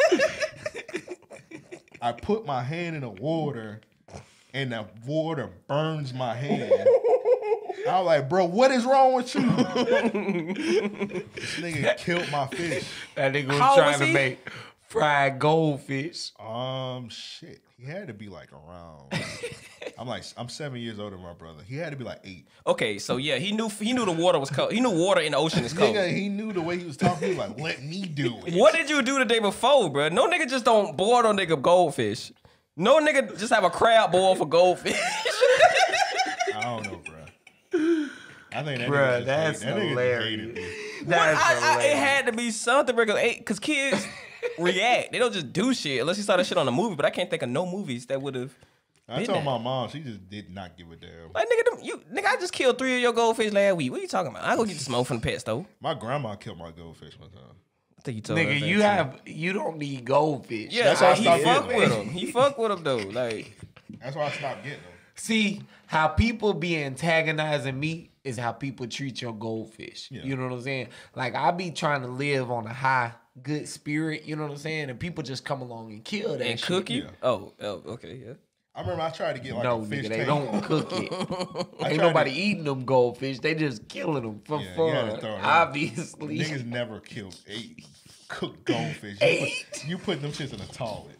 I put my hand in the water, and the water burns my hand. I was like, bro, what is wrong with you? This nigga killed my fish. That nigga was How trying was to he? make fried goldfish. Um, shit. He had to be like around. I'm like, I'm seven years older than my brother. He had to be like eight. Okay, so yeah, he knew he knew the water was cold. He knew water in the ocean is cold. Nigga, he knew the way he was talking. He was like, let me do it. What did you do the day before, bro? No nigga just don't boil no nigga goldfish. No nigga just have a crab boil for goldfish. I don't know, bro. I think that Bruh, nigga just that's hate- that nigga just hilarious. hated me. That's I, I, it hilarious. had to be something because kids react. They don't just do shit unless you saw that shit on a movie. But I can't think of no movies that would have. I told my mom, she just did not give a damn. Like nigga, them, you nigga, I just killed three of your goldfish last week. What are you talking about? I go get the smoke from the pet store. My grandma killed my goldfish one time. I think you told her Nigga, that you too. have you don't need goldfish. Yeah, That's why I he stopped fuck getting with them. him. He fuck with him though. Like That's why I stopped getting them. See, how people be antagonizing me is how people treat your goldfish. Yeah. You know what I'm saying? Like, I be trying to live on a high, good spirit, you know what I'm saying? And people just come along and kill that and shit. cook you. Yeah. Oh, oh, okay, yeah. I remember I tried to get like No, a fish nigga, they tank. don't cook it. I Ain't tried nobody to- eating them goldfish. They just killing them for Yeah, you gotta fun. throw it in. Obviously. Niggas never killed eight cooked goldfish. You Eight? Put, you put them shits in a toilet.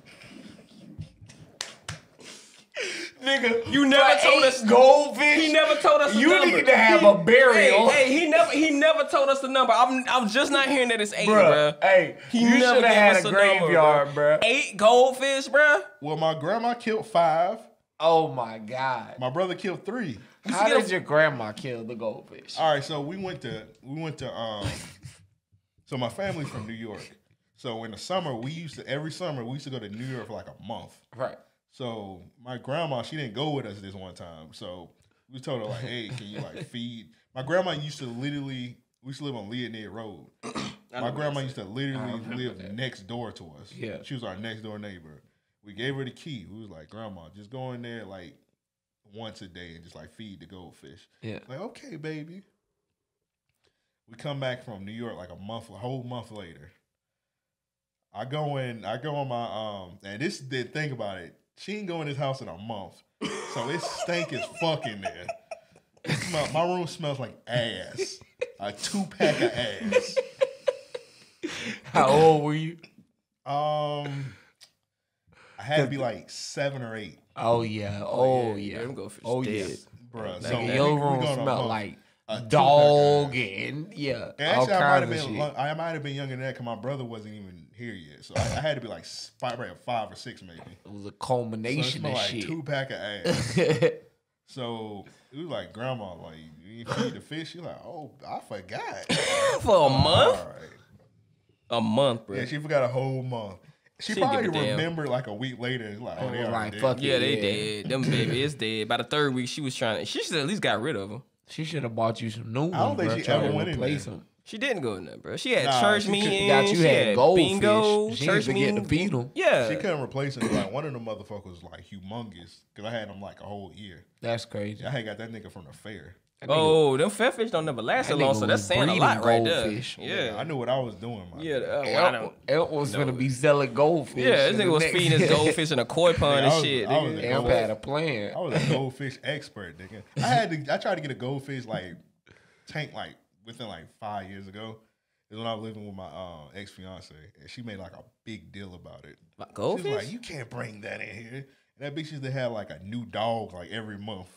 Nigga, You never for told eight us- goldfish. He never told us the You number. need to have He- a burial. Hey, hey, he never he never told us the number. I'm I'm just not hearing that it's eight, Bruh, bruh. hey, He you never should have gave had us a a number, graveyard, bruh. bruh. Eight goldfish, bruh. Well, my grandma killed five. Oh my God. My brother killed three. How get did a- your grandma kill the goldfish? All right, so we went to we went to um. So my family's from New York. So in the summer, we used to every summer we used to go to New York for like a month. Right. So my grandma, she didn't go with us this one time. So we told her like, "Hey, can you like feed?" My grandma used to literally, we used to live on Leonid Road. My grandma used to literally live next door to us. Yeah. She was our next door neighbor. We gave her the key. We was like, "Grandma, just go in there like once a day and just like feed the goldfish." Yeah. Like, okay, baby. We come back from New York like a month, a whole month later. I go in, I go on my um, and this the thing about it. She didn't go in this house in a month, so it stank as fuck in there. It smell, my room smells like ass, a two pack of ass. How old were you? Um, I had to be like seven or eight, Oh yeah. Oh yeah, yeah. them goldfish Oh dead. yes. bruh. So Nigga, we- your we room going on a smelled month. like A two-pack dog of ass. and yeah. And all actually, I might kinds have of been, shit. lo- I might have been younger than that because my brother wasn't even here yet. So I, I had to be like s- five, probably five or six maybe. It was a So it culmination smelled of like shit. two pack of ass. So it was like, grandma, like, you didn't feed the fish? She's like, oh, I forgot. For a month? All right. A month, bro. Yeah, she forgot a whole month. She, She didn't probably give a damn. remembered like a week later. It's like, oh, they was already like, dead. fuck yeah, they Yeah. dead. Them baby is dead. By the third week, she was trying. She should at least got rid of them. She should have bought you some new ones. I don't think bro. she Try ever to went in replace there. them. She didn't go in there, bro. She had Nah, church she couldn't- meetings. Got you she had goldfish. bingo. She church didn't forget to meetings. feed them. Yeah, She couldn't replace him. Like, one of the motherfuckers was like humongous because I had him like a whole year. That's crazy. I had got that nigga from the fair. That nigga- Oh, them fair fish don't never last so that long, nigga so that's was saying a breeding lot right there. goldfish. Yeah, I knew what I was doing, man. yeah. uh, well, I Elk, don't. Elk was No. gonna be selling goldfish. Yeah, this in the nigga was next- feeding his goldfish in a koi pond Yeah, I and was- shit. I was nigga. a Elk gold- had a plan. I was a goldfish expert, nigga. I had to. I tried to get a goldfish like tank like within like five years ago. Is when I was living with my uh, ex fiance, and she made like a big deal about it. Like She goldfish? was like, "You can't bring that in here." And that bitch used to have like a new dog like every month.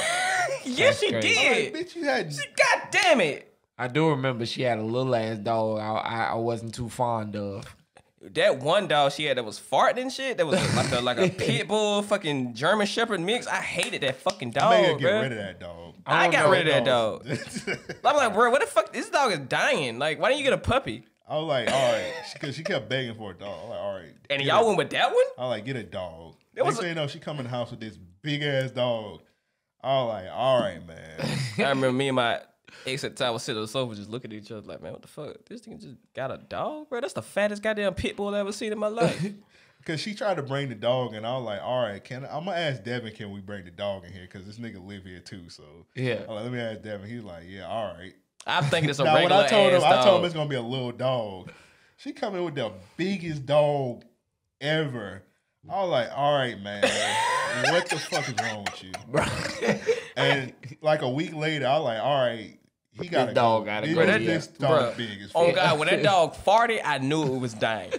Yes, she crazy. did. Like, bitch, you had. God damn it. I do remember she had a little ass dog I, I, I wasn't too fond of. That one dog she had that was farting and shit, that was like a like a pit bull fucking German Shepherd mix. I hated that fucking I made her dog, get bro. rid of that dog. I, don't got know rid of that dog. dog. I'm like, bro, what the fuck? This dog is dying. Like, why didn't you get a puppy? I was like, all right, because she kept begging for a dog. I was like, all right. And get y'all a- went with that one? I was like, get a dog. It was Next a- thing you know, she come in the house with this big ass dog. I was like, all right, man. I remember me and my ex at the time was sitting on the sofa just looking at each other like, man, what the fuck? This thing just got a dog, bro? That's the fattest goddamn pit bull I ever seen in my life. Because she tried to bring the dog, and I was like, all right, can I, I'm going to ask Devin, can we bring the dog in here? Because this nigga live here too. So Yeah. I'm like, let me ask Devin. He was like, yeah, all right. I'm thinking it's a Now, when regular I told him, ass I told him dog. it's gonna be a little dog. She come in with the biggest dog ever. I was like, all right, man, what the fuck is wrong with you? And like a week later, I was like, all right, he got This a dog gotta this, go, This, yeah. this dog Bruh. big as Oh fuck. God, when that dog farted, I knew it was dying.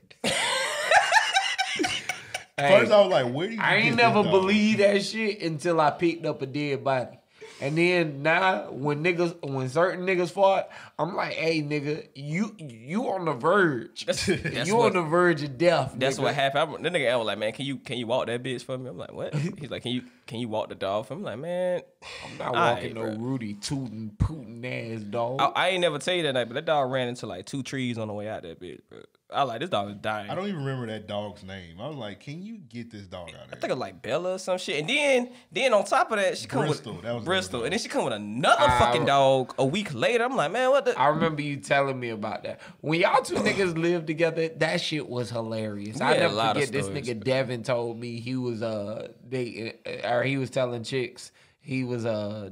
First, I was like, where do you? I get ain't this never dog? believed that shit until I picked up a dead body. And then now, when niggas, when certain niggas fought, I'm like, "Hey, nigga, you you on the verge. That's you what- on the verge of death." That's nigga. what happened. I, that nigga was like, man, can you can you walk that bitch for me? I'm like, what? He's like, can you can you walk the dog for me? I'm like, man, I'm not all walking right, no bro. Rudy tootin' pootin' ass dog. I, I ain't never tell you that night, but that dog ran into like two trees on the way out that bitch, bro. I was like, this dog is dying. I don't even remember that dog's name. I was like, can you get this dog out of I here? think of like Bella or some shit. And then then on top of that, she come Bristol, with that was the Bristol. other And then she come with another I- fucking dog a week later. I'm like, man, what the I remember you telling me about that. When y'all two niggas lived together, that shit was hilarious. I had a never lot of forget this stories. nigga Devin told me he was uh dating or he was telling chicks he was uh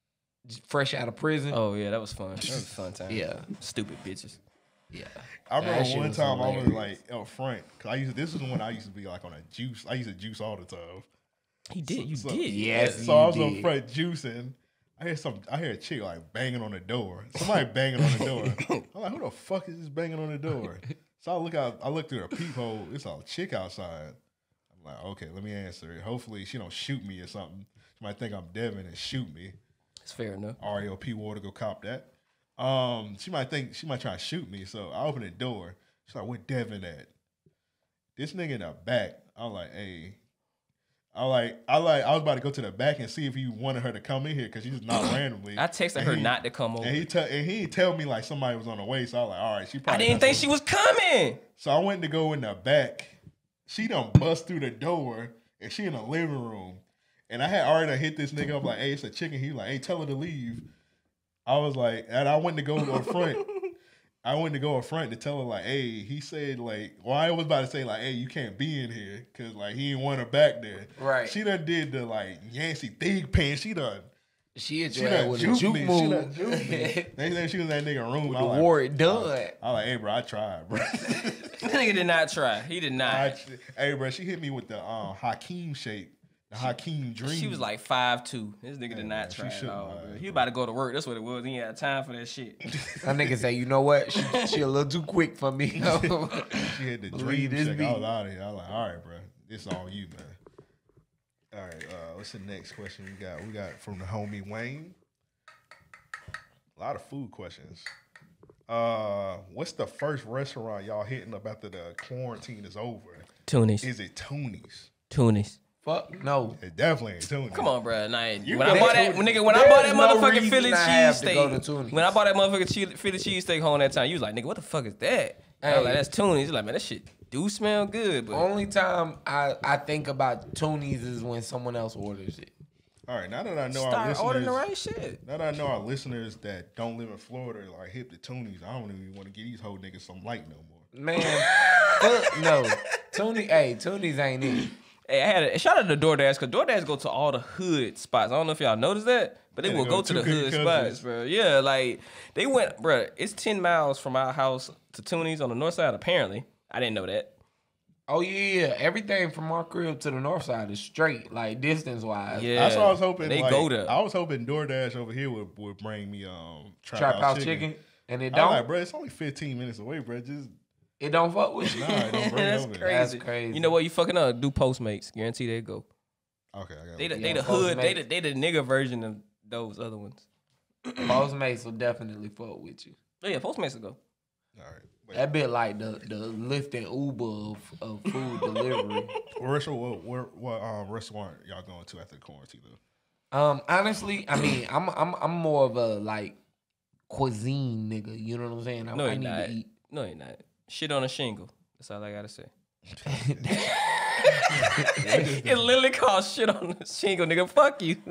fresh out of prison. Oh yeah, that was fun. That was a fun time. Yeah. Stupid bitches. Yeah. I That remember shit one was time I was hilarious. like up front because I used to, this is when I used to be like on a juice. I used to juice all the time. He did. You So- did. Yes, So I you was up did. front juicing. I hear some. I hear a chick like banging on the door. Somebody banging on the door. I'm like, who the fuck is this banging on the door? So I look out. I look through the peephole. It's a chick outside. I'm like, okay, let me answer it. Hopefully she don't shoot me or something. She might think I'm Devin and shoot me. It's fair enough. R E O P Water go cop that. Um, she might think she might try to shoot me. So I open the door. She's like, where Devin at? This nigga in the back. I'm like, hey. I like, I like, I was about to go to the back and see if he wanted her to come in here because she's not randomly. I texted And her he- not to come over. And he tell, and he didn't tell me like somebody was on the way. So I was like, all right, she I probably. didn't got think some- she was coming. So I went to go in the back. She done bust through the door and she in the living room. And I had already hit this nigga up like, hey, it's a chicken. He was like, hey, tell her to leave. I was like, and I went to go up front. I went to go up front to tell her like, hey, he said like, well, I was about to say like, hey, you can't be in here because like he didn't want her back there. Right. She done did the like Yancey thig pen. She done. She hit She your done ass with a juked juke me. She move. done juked me. They said she was in that nigga room. With I the like, war it done. I like, hey, bro, I tried, bro. That nigga did not try. He did not. I, hey, bro, she hit me with the um, Hakeem shake, the Hakeem dream. She was like five two. This nigga did not man, she try at shouldn't all. have, Bro. He about to go to work. That's what it was. He ain't had time for that shit. That nigga say, you know what? She, she a little too quick for me. she had the dream Leave this shake. be. I was out of here. I was like, all right, bro, this all you, man. All right, uh, what's the next question we got? We got from the homie Wayne. A lot of food questions. Uh, what's the first restaurant y'all hitting up after the quarantine is over? Tunis. Is it Toonies? Tunis. Fuck no. It definitely ain't Toonies. Come on, bro. Nah, You when I go bought to- that, when nigga, when I There's bought that no motherfucking reason Philly I have to go to cheesesteak, Tunis. when I bought that motherfucking che- Philly cheesesteak home that time, you was like, nigga, what the fuck is that? I was like, Hey. that's Tunis. He's like, man, that shit do smell good, but Only time I, I think about Toonies is when someone else orders it. All right, now that I know our start listeners, ordering the right shit. now that I know our listeners that don't live in Florida are hip to Toonies, I don't even want to give these whole niggas some light no more. Man, fuck no. Toonie, hey, Toonies ain't it. Hey, I had a shout out to DoorDash because DoorDash go to all the hood spots. I don't know if y'all noticed that, but they Yeah, will they go go to the to Cookie hood Cousins. spots, bro. Yeah, like they went, bro. It's ten miles from our house to Toonies on the north side. Apparently, I didn't know that. Oh yeah, yeah. Everything from our crib to the north side is straight, like distance wise. Yeah, That's what I was hoping. They like, go there. I was hoping DoorDash over here would, would bring me um Trap, Trap House House chicken. chicken, and it I don't. was like, bro, it's only fifteen minutes away, bro. Just It don't fuck with you. nah, it don't bring That's it over. crazy. That's crazy. You know what? You fucking up. Do Postmates. Guarantee they go. Okay, I got They the, it. they Yeah, the hood. They the, Postmates. they the nigga version of those other ones. Postmates will definitely fuck with you. Oh, yeah, Postmates will go. All right. Wait, That bit like the the Lyft and Uber of, of food delivery. what restaurant, what, what, what um, restaurant y'all going to after the quarantine though? Um, honestly, I mean, I'm I'm I'm more of a like cuisine nigga. You know what I'm saying? I, No, I you're need not. to eat. No, you're not. Shit on a shingle. That's all I gotta say. It literally called shit on the shingle, nigga. Fuck you.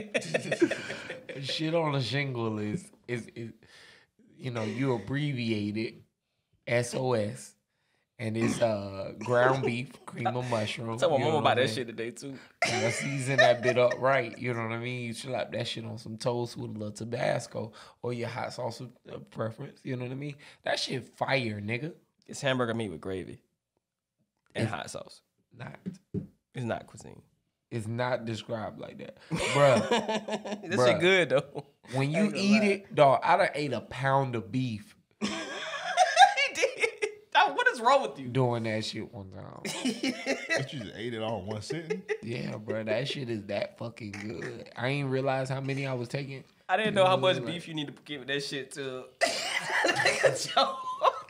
Shit on a shingle is is, is you know you abbreviate it S O S, and it's uh ground beef, cream of mushroom. Tell my you mama know about what I that mean? shit today too. Gotta season that bit up right. You know what I mean? You slap that shit on some toast with a little Tabasco or your hot sauce of uh, preference. You know what I mean? That shit fire, nigga. It's hamburger meat with gravy and hot sauce. Not. It's not cuisine. It's not described like that, bruh. That Bruh. shit good though. When you eat it, dog, I done ate a pound of beef He did. Dog, what is wrong with you? doing that shit one time. But you just ate it all in one sitting. Yeah, bro, that shit is that fucking good. I ain't realize how many I was taking. I didn't know how much Like- beef you need to give that shit to. Joe.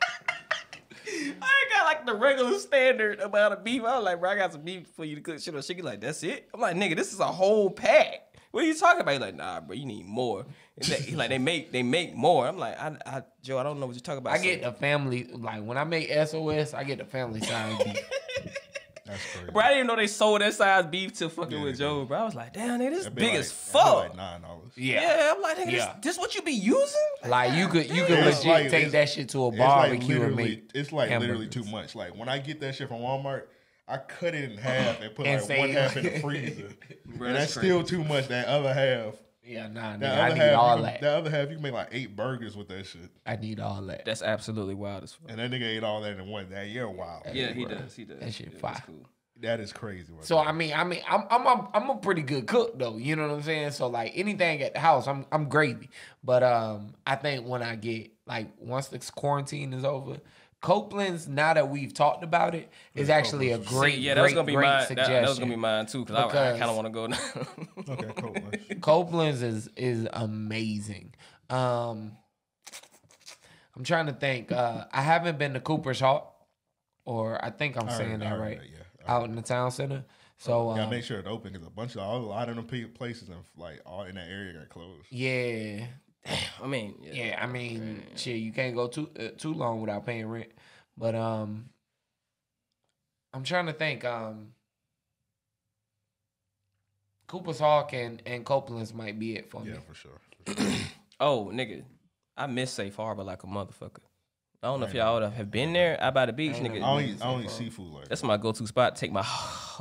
I ain't got like the regular standard amount of beef. I was like, bro, I got some beef for you to cook shit on chicken. Like, that's it? I'm like, nigga, this is a whole pack. What are you talking about? He's like, nah, bro, you need more. And they, he like, they make they make more. I'm like, I, I, Joe, I don't know what you're talking about. I get the family, like when I make S O S, I get the family size beef. That's crazy. Bro, I didn't even know they sold that size beef to fucking Yeah, with they Joe, bro. I was like, damn, nigga, this That'd be big like- as that'd be fuck. Like nine dollars. Yeah. Yeah, I'm like, nigga, Yeah. this, this what you be using? Like you could you could It's legit like- take it's- that shit to a It's like barbecue and literally, make it's like literally hamburgers. too much. Like when I get that shit from Walmart, I cut it in half and put And like say- one half in the freezer. Bro, and that's that's still too much. That other half, Yeah, nah, nigga, that I other need half, all you, that. that other half, you can make like eight burgers with that shit. I need all that. That's absolutely wild as fuck. And that nigga ate all that in one day. You're wild. Yeah, he does. He does. That shit yeah, fire. that's cool. That is crazy. right So there. I mean, I mean, I'm I'm a, I'm a pretty good cook though. You know what I'm saying? So like anything at the house, I'm I'm gravy. But um, I think when I get like once this quarantine is over, Copeland's. Now that we've talked about it, is actually a great, See, yeah, that was great, gonna be great mine. That, suggestion. that was gonna be mine too, cause I, I Because- kind of want to go now. Okay, cool. Let's- Copeland's is is amazing. Um, I'm trying to think. Uh, I haven't been to Cooper's Hawk, or I think I'm I saying heard- I that heard right. that, yeah. I Out in the town center. So Gotta um, make sure it's open because a bunch of a lot of them pe- places and like all in that area got closed. yeah, I mean, yeah. yeah. I mean, shit, you can't go too uh, too long without paying rent. But um, I'm trying to think. Um, Cooper's Hawk and and Copeland's might be it for me. Yeah, for sure. For sure. Oh, nigga, I miss Safe Harbor like a motherfucker. I don't know if y'all would have been there. Out by the beach, I ain't nigga. never I don't been eat, to I don't Safe eat Harbor. seafood like That's that. my go-to spot. Take my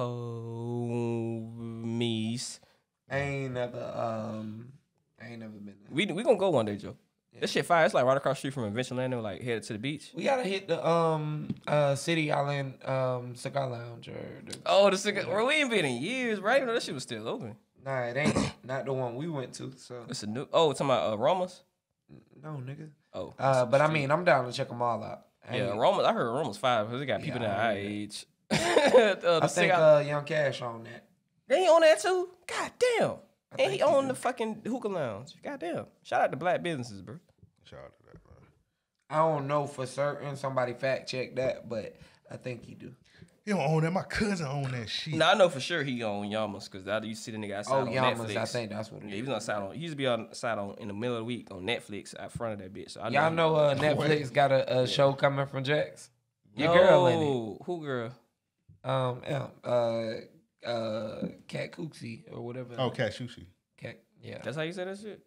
homies. I ain't never um, I ain't never been there. We we gonna go one day, Joe. This shit fire. It's like right across the street from Adventureland. Like headed to the beach. We gotta hit the um uh City Island um cigar lounge or the, Oh, the cigar. Bro, we ain't been in years, right? No, that shit was still open. nah, it ain't not the one we went to. So It's a new. Oh, talking about uh, Aromas. no, nigga. Oh, Uh, but I mean, I'm down to check them all out. I yeah, ain't- Aromas. I heard Aromas five because they got people Yeah, that I our heard that. age. uh, the I think cigar- uh, Young Cash on that. they ain't on that too. God damn. And think he he on do. the fucking hookah lounge. God damn. Shout out to black businesses, bro. Shout out to that, bro. I don't know for certain. Somebody fact check that, but I think he do. He don't own that. My cousin own that shit. No, I know for sure he on Yamas because I used to see the nigga outside Oh, on Yamas, Netflix. I think that's what it Yeah, he is. was on side on. He used to be on side on in the middle of the week on Netflix out front of that bitch. So I Y'all he- know uh, Netflix got a, a show coming from Jax. Your girl in it. No, who girl? Um, yeah, uh, uh, Cat Cooksey or whatever. Oh, cat sushi. Cat, yeah. That's how you say that shit.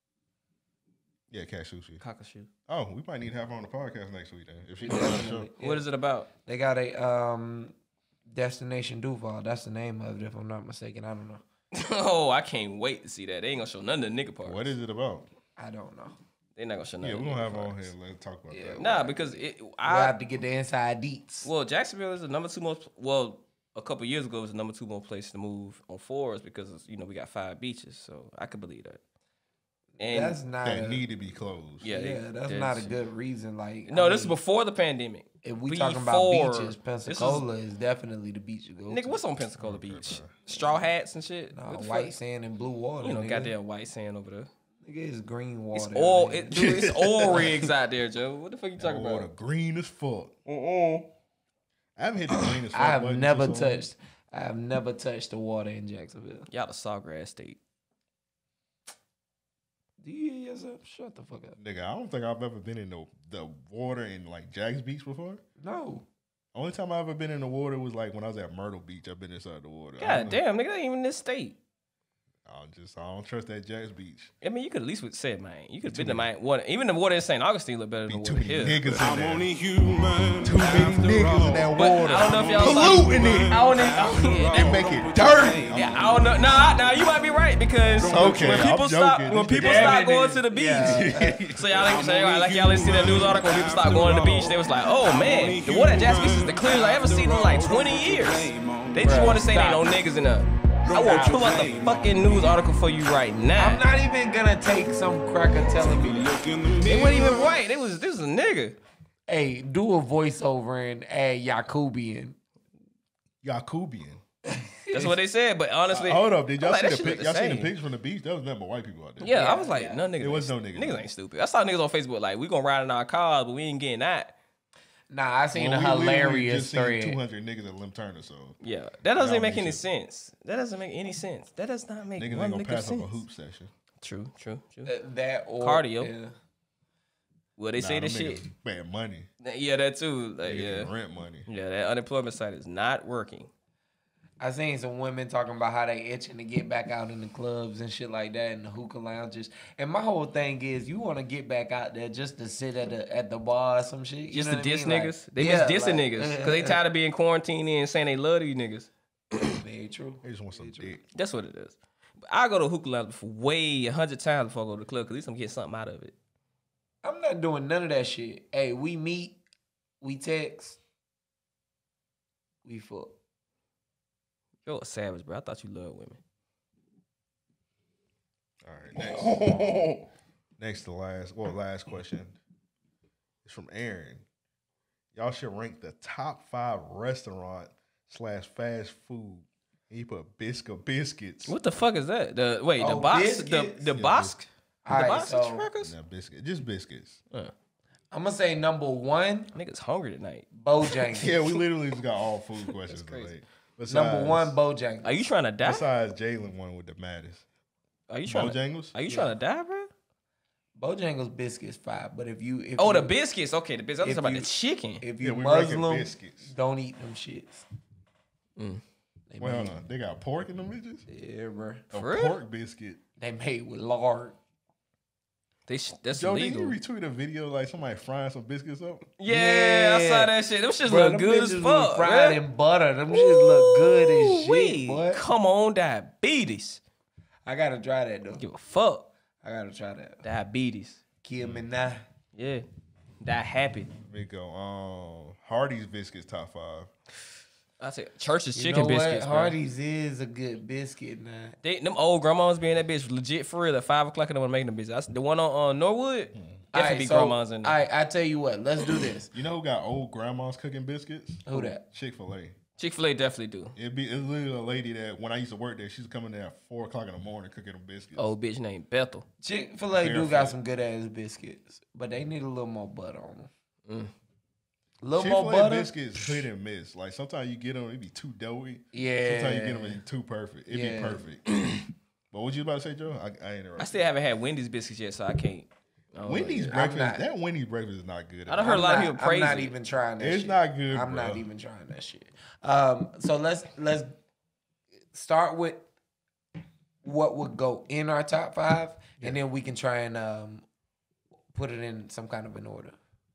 Yeah, cat sushi. Cockashoe. Oh, we might need to have her on the podcast next week then. If she does the show. Yeah. What is it about? They got a um, Destination Duval. That's the name of it, if I'm not mistaken. I don't know. Oh, I can't wait to see that. They ain't gonna show none of the nigga parts. What is it about? I don't know. They not gonna show none. Yeah, of we're the gonna nigga have her on parts. here. Let's talk about Yeah, that. Nah, because it. We'll I have to get the inside deets. well, Jacksonville is the number two most. Well, a couple years ago it was the number two most place to move on fours because you know we got five beaches, so I could believe that. And That's not. That a, need to be closed. yeah, they- yeah, that's there's- not a good reason. Like, No, I this is mean, before the pandemic. If we Before- talking about beaches, this is- Pensacola is, definitely the beach to go. Nigga, to. what's on Pensacola Beach? Straw hats and shit. Nah, What the white fuck? sand and blue water. You know, nigga. goddamn white sand over there. Nigga, it's green water. It's oil. man. It, dude, it's oil rigs out there, Joe. What the fuck you talking Water about? green as fuck. Uh-uh. I haven't hit the green as fuck. I have button never for so long. touched. I have never touched the water in Jacksonville. Y'all the Sawgrass State. Do you hear yourself? Shut the fuck up. Nigga, I don't think I've ever been in the the water in like Jack's Beach before. No. Only time I ever been in the water was like when I was at Myrtle Beach. I've been inside the water. I God don't know. damn, nigga, that ain't even this state. I don't just I don't trust that Jax Beach. I mean, you could at least would say, man, you could have been to my water. Even the water in Saint Augustine look better than the Too water many here. niggas in there. human. Too many niggas in that But water. I don't know if y'all polluting saw, it. I don't, even, I don't yeah, They that, make it dirty. yeah, I don't know. Nah, nah, you might be right because Okay, when people I'm stop, joking. when people Damn stop it, going nigga. to the beach, Yeah. so y'all like, so y'all, like y'all didn't see that news article when people stopped going to the beach. They was like, oh man, the water at Jax Beach is the clearest I ever seen in like twenty years. They just want to say they ain't no niggas in there. I will pull up the fucking news article for you right now. I'm not even gonna take some cracker telling me. It wasn't even right. It was this was a nigga. Hey, do a voiceover and add Yakubian. Yakubian. That's what they said. But honestly, Hold up, did y'all I'm like, see that the shit pic? look Y'all the seen the same. pictures from the beach? That was nothing but white people out there. Yeah, Yeah, I was like, yeah. no niggas. It was ain't- no niggas. Niggas ain't stupid. I saw niggas on Facebook like, we gonna ride in our cars, but we ain't getting that. Nah, I seen Well, a we literally hilarious just seen thread. two hundred niggas at Lim Turner, so Yeah, that doesn't Y'all make make any shit. sense. That doesn't make any sense. That does not make niggas one ain't gonna lick of pass up sense. a hoop session. True, true, true. Uh, that or Cardio. Yeah. Well, they say Nah, this them shit. niggas paying money. Yeah, that too. Like, Niggas yeah, getting rent money. yeah, that unemployment site is not working. I seen some women talking about how they itching to get back out in the clubs and shit like that and the hookah lounges. And my whole thing is, you want to get back out there just to sit at the at the bar or some shit. You Just know to what I diss mean? Like, niggas. They yeah, miss dissing like- niggas because they tired of being quarantined and saying they love these niggas. Very true. They just want some dick. That's what it is. But I go to hookah lounge for way a hundred times before I go to the club because at least I'm getting something out of it. I'm not doing none of that shit. Hey, we meet, we text, we fuck. You're a savage, bro. I thought you loved women. All right, next. Next to last, well, last question is from Aaron. Y'all should rank the top five restaurant slash fast food. And he put Biscuit Biscuits. What the fuck is that? The wait, the Oh, box, the biscuits? the Yeah, Bosque, the Alright, Bosque so- crackers. No, biscuit, just biscuits. Uh, I'm gonna say number one, niggas hungry tonight. Bojangles. Yeah, we literally just got all food questions crazy. today. Besides, Number one, Bojangles. Are you trying to die? Besides Jalen one with the maddest. Are you trying to? Bojangles? Are you trying to die, bro? Bojangles biscuits five, but if you if Oh, you, the biscuits. Okay, the biscuits. I'm if talking about you- the chicken. if Yeah, you we ranking Muslim, biscuits. don't eat them shits. Mm. They Wait, hold made, on. They got pork in them bitches? yeah, bro. A For real? pork biscuit. They made with lard. They sh- that's Joe, illegal. did you retweet a video like somebody frying some biscuits up? Yeah, I Yeah. saw that shit. Them shits Bro, look them good as bitches fuck. was fried bruh. in butter. Them shits look good as Ooh-wee. shit, boy. Come on, diabetes. I gotta try that though. Give a fuck. I gotta try that. Diabetes. Kill me now. Yeah. Die happy. Let me go. Um, Hardy's biscuits top five. I say Church's You chicken know biscuits. what? bro. Hardee's is a good biscuit now. They, them old grandmas be in that bitch legit for real at five o'clock in the morning making them bitches. That's the one on uh, Norwood. Definitely be grandmas in there. I I tell you what. Let's do this. You know who got old grandmas cooking biscuits? Who that? Chick-fil-A. Chick Fil A definitely do. It'd be it's literally a lady that when I used to work there, she's coming there at four o'clock in the morning cooking them biscuits. Old bitch named Bethel. Chick Fil A do Barefoot. got some good ass biscuits, but they need a little more butter on them. Mm. A little more Chick-fil-A butter. biscuits hit and miss. Like sometimes you get them, it be too doughy. Yeah. Sometimes you get them, it too perfect. It Yeah. be perfect. But what you about to say, Joe? I, I ain't I still haven't had Wendy's biscuits yet, so I can't. I don't know Wendy's yet. breakfast. not- That Wendy's breakfast is not good. I done heard a lot of I'm people not- praise I'm not it. even trying that It's shit. not good, I'm bro. not even trying that shit. Um, so let's let's start with what would go in our top five, and then we can try and um, put it in some kind of an order.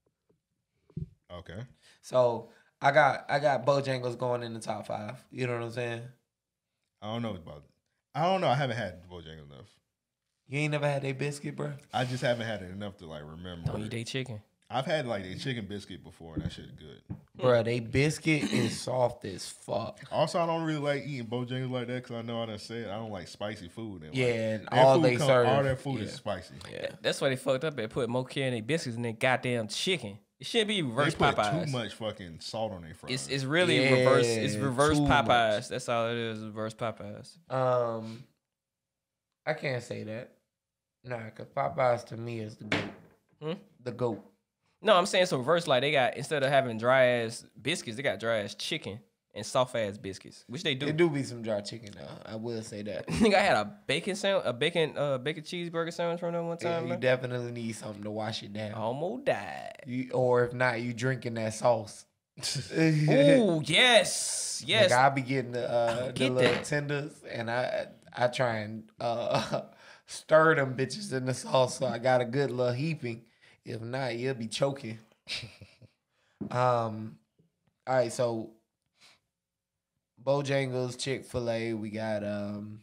Okay. So I got I got Bojangles going in the top five. You know what I'm saying? I don't know about. I don't know. I haven't had Bojangles enough. You ain't never had a biscuit, bro? I just haven't had it enough to like remember. Don't eat they chicken. I've had like a chicken biscuit before, and that shit's good. Bro, they biscuit is soft as fuck. Also, I don't really like eating Bojangles like that because I know I done said I don't like spicy food. And, like, Yeah, and their all food they serve- all their food is yeah. spicy. Yeah. That's why they fucked up at putting more care in their biscuits than their goddamn chicken. It shouldn't be They reverse put Popeyes. too much fucking salt on their fries. It's it's really Yeah, reverse. It's reverse too Popeyes. much. That's all it is. Reverse Popeyes. Um, I can't say that. Nah, cause Popeyes to me is the goat. Hmm? The goat. No, I'm saying so reverse. Like they got instead of having dry ass biscuits, they got dry ass chicken and soft ass biscuits, which they do. It do be some dry chicken though. I will say that. I think I had a bacon sandwich, a bacon uh bacon cheeseburger sandwich from them one Yeah, time. you man. definitely need something to wash it down. Almost died. You, or if not, you drinking that sauce. Ooh, yes, yes. Like I be getting the, uh, the get little that. tenders, and I I try and uh, stir them bitches in the sauce so I got a good little heaping. If not, you'll be choking. um, all right, so Bojangles, Chick-fil-A, we got um,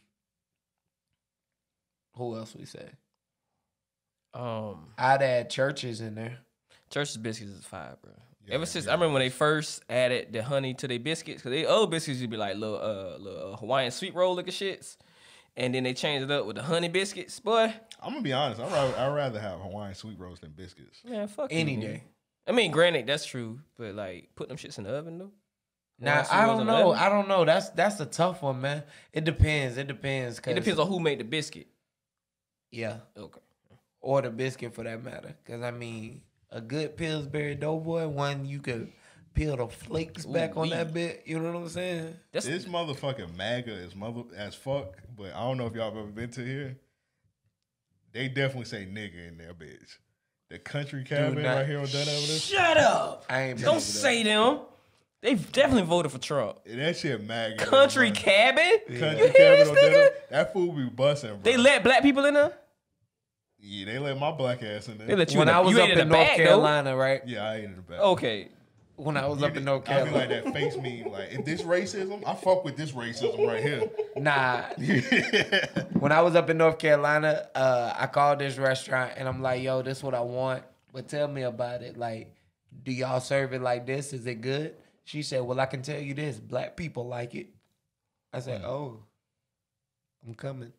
who else we say? Um, I'd add Churches in there. Church's biscuits is fire, bro. Yeah, Ever since yeah. I remember when they first added the honey to their biscuits, cause they old biscuits used to be like little uh little Hawaiian sweet roll looking shits, and then they changed it up with the honey biscuits, boy. I'm gonna be honest. I rather I rather have Hawaiian sweet rolls than biscuits. Man, fuck Any you, day. man. I mean, granted, that's true, but like put them shits in the oven though. Now Hawaiian sweet I rolls don't in the know. oven? I don't know. That's that's a tough one, man. It depends. It depends. It depends on who made the biscuit. Yeah, Okay. or the biscuit for that matter. Because I mean, a good Pillsbury Doughboy, one you could peel the flakes back on Ooh-wee. that bit. You know what I'm saying? That's This motherfucking MAGA is mother as fuck, but I don't know if y'all have ever been to here. They definitely say nigga in there, bitch. The country cabin not- right here on Dunn Avenue. shut up. I ain't been Don't over there. say them. They definitely voted for Trump. That shit MAGA. Country man. cabin. Country You hear cabin this on nigga? Dunn- That food be busting, bro. They let black people in there. Yeah, they let my black ass in there. They let you When in I the, was you up ate in in North the bag, Carolina, right? Yeah, I ate in the back. though. Okay. When I was up in North I be like Carolina, that face meme. Like, if this racism, I fuck with this racism right here. nah. When I was up in North Carolina, uh, I called this restaurant and I'm like, "Yo, this what I want, but tell me about it. Like, do y'all serve it like this? Is it good?" She said, "Well, I can tell you this: black people like it." I said, "Oh, I'm coming."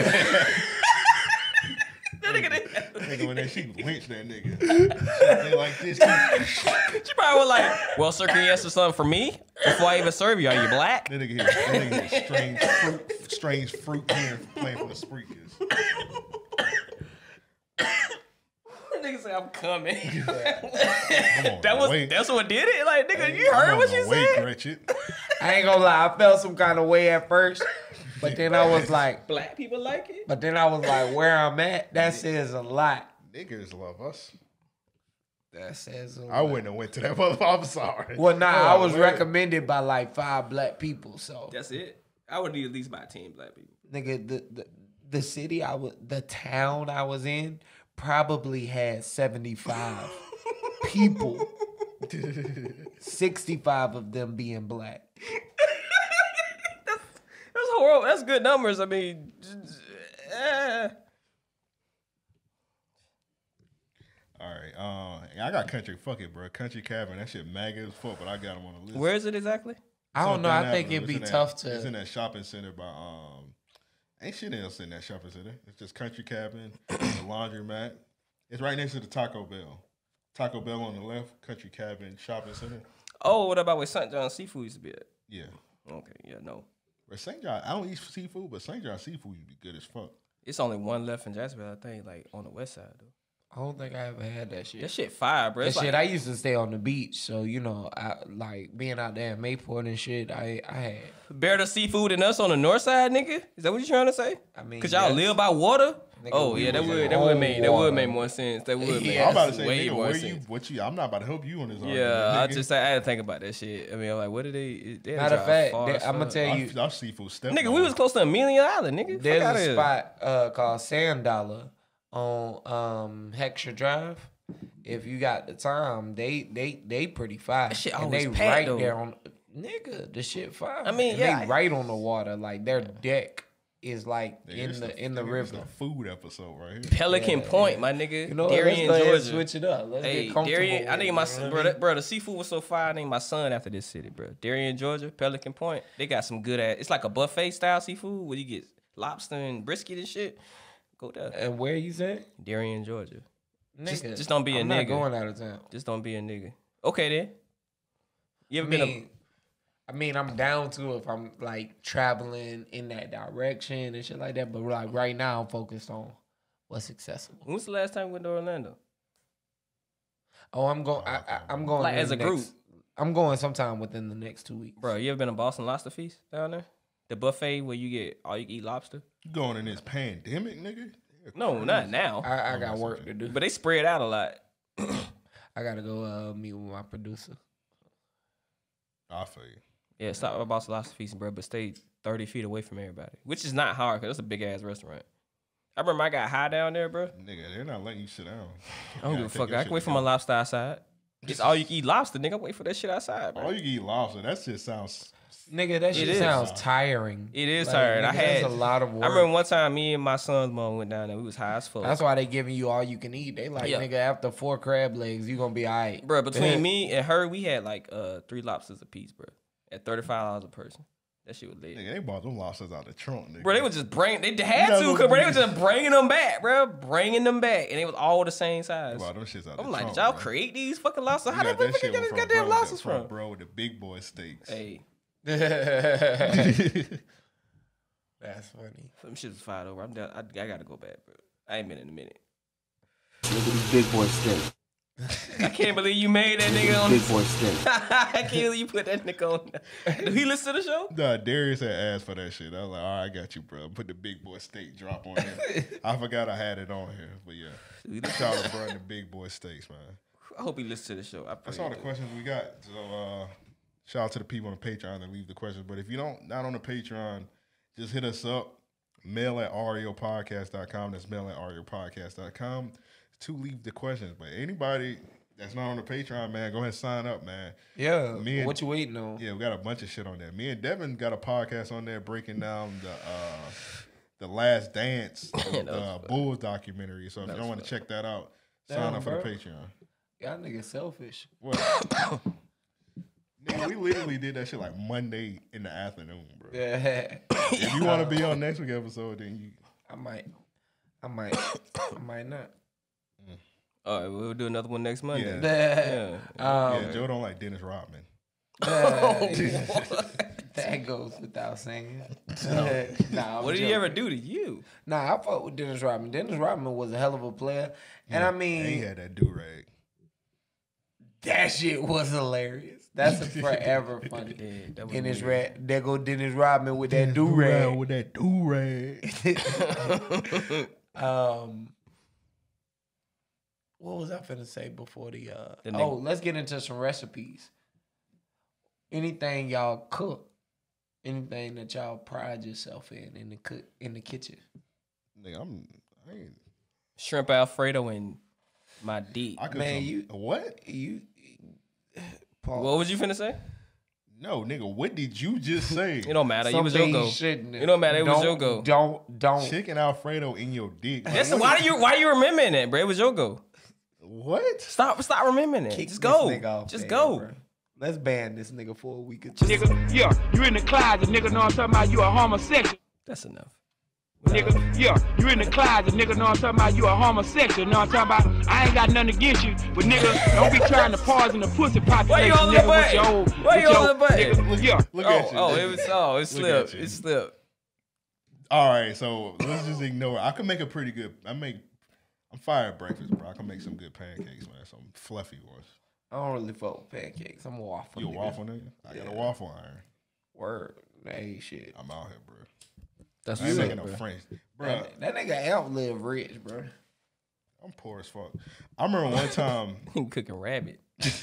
Nigga, when that she lynched that nigga. They like this. That She probably was like, well, sir, can you answer something for me before I even serve you? Are you black? nigga here, that nigga here strange fruit, strange fruit here playing for the Spreakers. Nigga say I'm coming. Come on, That was wait. that's what did it. Like nigga, you I'm heard on what the she way, said. Gretchen. I ain't gonna lie, I felt some kind of way at first, but then I was like, Black people like it. but then I was like, where I'm at, that says a lot. Niggas love us. That says a lot. I wouldn't have went to that motherfucker. I'm sorry. Well, nah, I was wait. recommended by like five black people, so That's it. I would need at least about ten black people. nigga, the, the the city I was, the town I was in, probably had seventy-five people. sixty-five of them being black. That's horrible. That's good numbers. I mean, eh. All right. Uh, I got country. Fuck it, bro. Country cabin. That shit MAGA as fuck, but I got them on the list. Where is it exactly? I don't know. Dunn I think Avenue. it'd It's be in that- tough It's in to. that shopping center by um. Ain't shit else in that shopping center. It's just country cabin, the laundromat. It's right next to the Taco Bell. Taco Bell on the left, country cabin, shopping center. Oh, what about where Saint John Seafood used to be at? Yeah. Okay, yeah, no. But Saint John, I don't eat seafood, but Saint John seafood used to be good as fuck. It's only one left in Jacksonville, I think, like on the west side though. I don't think I ever had that shit. That shit fire, bro. That It's shit, like, I used to stay on the beach, so you know, I like being out there in Mayport and shit. I I had. better seafood than us on the north side, nigga. Is that what you trying to say? I mean, Cause y'all yes. live by water. Nigga, Oh we yeah, that was would in that would home make that would water. make more sense. That would make Yeah. I'm about to say, way nigga, more where sense. you, what you? I'm not about to help you on this. Yeah, I argument, nigga. just I had to think about that shit. I mean, I'm like, what did they? they Matter of fact, far they- as I'm gonna fuck. tell Our, you, our seafood step. Nigga, we was close to a million island, nigga. Fuck there's outta a here. spot uh, called Sand Dollar on um, Heckscher Drive. If you got the time, they they they pretty fire. That shit and always they packed, right though. there on nigga. The shit fire. I mean, And yeah, they I- right on the water. Like their deck is like Yeah, in this the in the nigga, this river. a food episode right here. Pelican Yeah, Point, yeah. my nigga. You know, Darien, let's go ahead and Georgia. switch it up. Let's Hey, get comfortable. Darien, I with named it, my you know son, what bro, I mean? that, bro. The seafood was so fire. I named my son after this city, bro. Darien, Georgia, Pelican Point. They got some good ass. It's like a buffet style seafood where you get lobster and brisket and shit. Go there. And where you say? Darien, Georgia. Just- Nigga, just don't be a I'm not nigga. going out of town. Just don't be a nigga. Okay then. You I ever been a mean, I mean, I'm down to if I'm like traveling in that direction and shit like that. But like right now, I'm focused on what's accessible. When was the last time we went to Orlando? Oh, I'm going. I, I, I'm going Like, in as the a group? next- I'm going sometime within the next two weeks. Bro, you ever been to Boston Lobster Feast down there? The buffet where you get all you can eat lobster? You going in this pandemic, nigga? Yeah, No, not now. I, I got work to do. But they spread out a lot. I gotta go uh, meet with my producer. I feel you. Yeah, stop at Boston Lobster Feast, bro. But stay thirty feet away from everybody, which is not hard because it's a big ass restaurant. I remember I got high down there, bro. Nigga, they're not letting you sit down. I don't give a fuck. I can wait for my lobster outside. It's all you can eat lobster, nigga. Wait for that shit outside, bro. All you can eat lobster. That shit sounds. Nigga, that shit is. sounds tiring. It is Like, tired. nigga, I had that's a lot of work. I remember one time me and my son's mom went down there. We was high as fuck. That's why they giving you all you can eat. They like, Yeah. nigga, after four crab legs, you gonna be all right. Bro, between me and her, we had like uh three lobsters a piece, bro. At thirty-five dollars a person. That shit was lit. Nigga, they bought them lobsters out the trunk, nigga. Bro, they was just bring. They had You to, know cause bro, they what- was just bringing them back, bro, bringing them back, and it was all the same size. They bought them shits out I'm the like, trunk, did y'all bro. create these fucking lobsters? You How got the that fuck you shit get these from goddamn bro, lobsters from from? bro with the big boy steaks. Hey, That's funny. them shits was fired over. I'm down. I, I gotta go back, bro. I ain't been in a minute. Look at this big boy steak. I can't believe you made that nigga on. Big boy steak. I can't believe you put that nigga on. Do he listen to the show? Nah, Darius had asked for that shit. I was like, all right, I got you, bro. Put the big boy steak drop on here. I forgot I had it on here, but yeah. Shout out to bro and the big boy steaks, man. I hope he listens to the show. I That's all the questions we got. So uh, shout out to the people on the Patreon that leave the questions. But if you don't, not on the Patreon, just hit us up. Mail at ariopodcast dot com. That's mail at ariopodcast dot com to leave the questions. But anybody that's not on the Patreon, man, go ahead and sign up, man. Yeah. Me and- what you waiting on? Yeah, we got a bunch of shit on there. Me and Devin got a podcast on there breaking down the uh, the Last Dance, the uh, Bulls documentary. So if you don't want to check that out, sign Damn, up for bro. the Patreon. Y'all niggas selfish. What? Nigga, we literally did that shit like Monday in the afternoon, bro. Yeah. If you want to be on next week episode, then you. I might. I might. I might not. All right, we'll do another one next Monday. Yeah. Yeah. Um, yeah, Joe don't like Dennis Rodman. That goes without saying. No. Nah, I'm What did he joking. ever do to you? Nah, I fought with Dennis Rodman. Dennis Rodman was a hell of a player. And I mean, And he had that do-rag. that shit was hilarious. That's a forever funny. Yeah, that was Dennis weird. Rad, there go Dennis Rodman with that do rag. With that do-rag. um, what was I finna say before the? Uh, The oh, nigga- let's get into some recipes. Anything y'all cook, anything that y'all pride yourself in in the cook in the kitchen. Nigga, I'm. I ain't. Shrimp Alfredo and my D. I could Man, some- you- what? You, Paul, What was you finna say? No, nigga. What did you just say? It don't matter. some You was your things go. shouldn't- It don't matter. It was don't- your go. Don't don't. Chicken Alfredo in your dick. That's Like, why do you why you remembering that, bro? It was your go. What? Stop stop remembering that. Kick Just this go. nigga off Just there, go. bro. Let's ban this nigga for a week or two. Nigga, yeah, you in the closet, nigga know what I'm talking about, you a homosexual. That's enough. Nigga, yeah, you in the closet, nigga know what I'm talking about, you a homosexual, know what I'm talking about? I ain't got nothing against you, but nigga, don't be trying to pause in the pussy population, Why you holding the nigga, with your button? old, Why you with holding the button? nigga, yeah. Look Oh, at you. oh, it was oh, it Look slipped. at you. It slipped. All right, so let's just ignore it. I can make a pretty good. I make. I'm fire at breakfast, bro. I can make some good pancakes, man. Some fluffy ones. I don't really fuck with pancakes. I'm a waffle. You a nigga. waffle nigga? I got a Yeah. waffle iron. Word. Hey, shit. I'm out here, bro. That's I ain't what's making up, no bro. French, bro. That, that nigga Amp live rich, bro. I'm poor as fuck. I remember one time He cooking rabbit.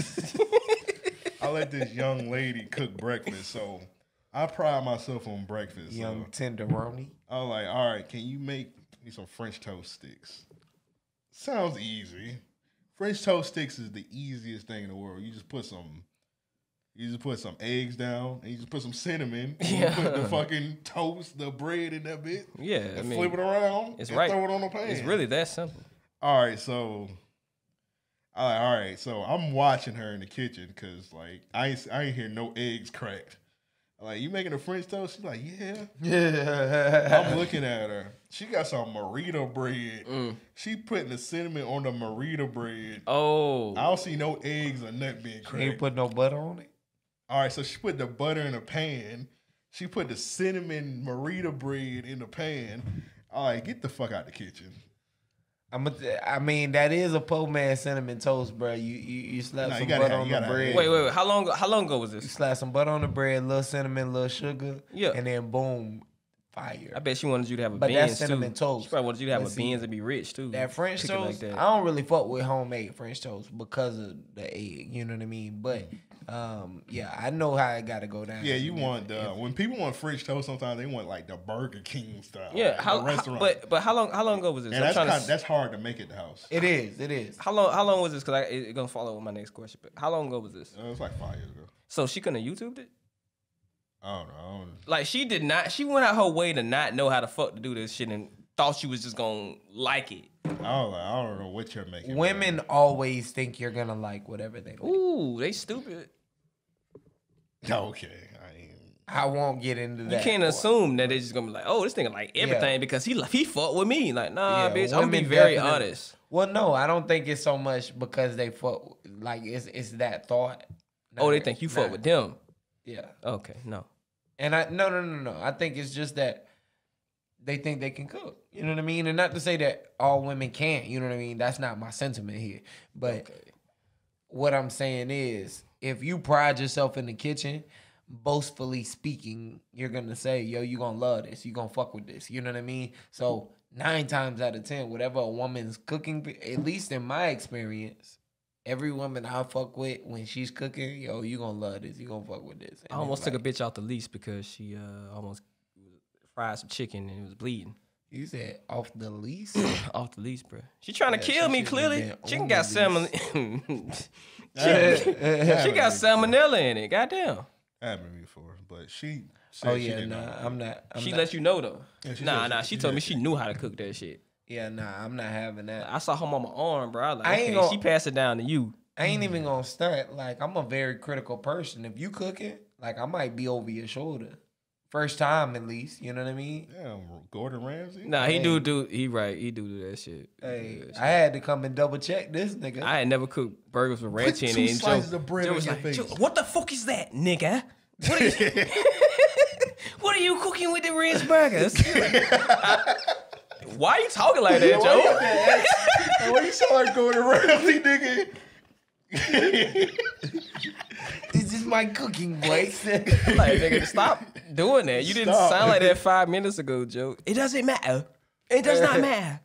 I let this young lady cook breakfast, so I pride myself on breakfast. Young So tenderoni. I was like, all right, can you make me some French toast sticks? Sounds easy. French toast sticks is the easiest thing in the world. You just put some, you just put some eggs down, and you just put some cinnamon. And Yeah. You put the fucking toast, the bread in that bit. Yeah, I And mean, flip it around. it's and right. Throw it on the pan. It's really that simple. All right, so. All right, all right, so I'm watching her in the kitchen because like I ain't, I ain't hear no eggs cracked. I'm like, you making a French toast? She's like, yeah. Yeah. I'm looking at her. She got some Marita bread. Mm. She putting the cinnamon on the Marita bread. Oh, I don't see no eggs or nothing being Ain't cracked. put no butter on it. All right, so she put the butter in a pan. She put the cinnamon Marita bread in the pan. All right, get the fuck out the kitchen. I'm a, I mean, that is a po man cinnamon toast, bro. You you, you slap Nah, you some gotta butter have- on you the gotta have bread. eggs. wait, wait, wait. How long? How long ago was You this? slap some butter on the bread, little cinnamon, little sugar. Yeah. And then boom, fire. I bet she wanted you to have a But Benz that's cinnamon too. toast. She probably wanted you to have But a see, Benz and be rich too. That French Cook it toast, like that. I don't really fuck with homemade French toast because of the egg. You know what I mean? But um, yeah, I know how it got to go down. Yeah, you If- want the if- when people want French toast. Sometimes they want like the Burger King style. Yeah, like, how, the restaurant. how but but how long how long ago was this? and I'm that's trying to kind s- that's hard to make at the house. It is. It is. How long how long was this? Cause I it, it gonna follow with my next question. But how long ago was this? Uh, it was like five years ago. So she couldn't have YouTubed it? I don't know. I don't, Like she did not. She went out her way to not know how the fuck to do this shit and thought she was just gonna like it. I don't, I don't know what you're making. Women always think you're gonna like whatever they. Make. Ooh, they stupid. Okay, I ain't. I won't get into that. You can't part. assume that they just gonna be like, oh, this nigga like everything Yeah. because he he fucked with me. Like, nah, Yeah, bitch. I'm gonna be women very definitely- honest. Well, no, I don't think it's so much because they fuck. Like it's it's that thought. Oh, they Nah, think you nah. fuck with them. Yeah. Okay, no. And I no no no no. I think it's just that they think they can cook. You know what I mean? And not to say that all women can't. You know what I mean? That's not my sentiment here. But what I'm saying is, if you pride yourself in the kitchen, boastfully speaking, you're gonna say, "Yo, you gonna love this. You gonna fuck with this." You know what I mean? So nine times out of ten, whatever a woman's cooking, at least in my experience. Every woman I fuck with when she's cooking, yo, you gonna love this. You gonna fuck with this. I almost took a bitch off the leash because she uh almost fried some chicken and it was bleeding. You said off the lease? Off the leash, bro. She trying to Yeah, kill she me, shouldn't clearly. have been Chicken on got the salmonella. Yeah. she got salmonella in it. Goddamn. Happened before, but she. Said Oh she yeah, didn't nah, know. I'm not. I'm she not, let you know though. Yeah, she nah, said nah. she- She she told me said she knew how to cook that shit. Yeah, nah, I'm not having that. I saw her on my arm, bro. I was like, I ain't okay, gonna- she passed it down to you. I ain't even gonna stunt. Like I'm a very critical person. If you cooking, like I might be over your shoulder. First time at least. You know what I mean? Damn, Gordon Ramsay. Nah, he Hey. do do. He right. He do do that shit. He do Hey, that shit. I had to come and double check this nigga. I had never cooked burgers with ranch in two it. And Joe, slices of bread Joe on was your like, face. "Joe, what the fuck is that, nigga? What are you, what are you cooking with the ranch burgers? Why are you talking like that, Joe? Why you sound like Gordon Ramsay, nigga? This is my cooking voice. Like, nigga, stop doing that. You didn't Stop. sound like that five minutes ago, Joe. It doesn't matter. It does not matter.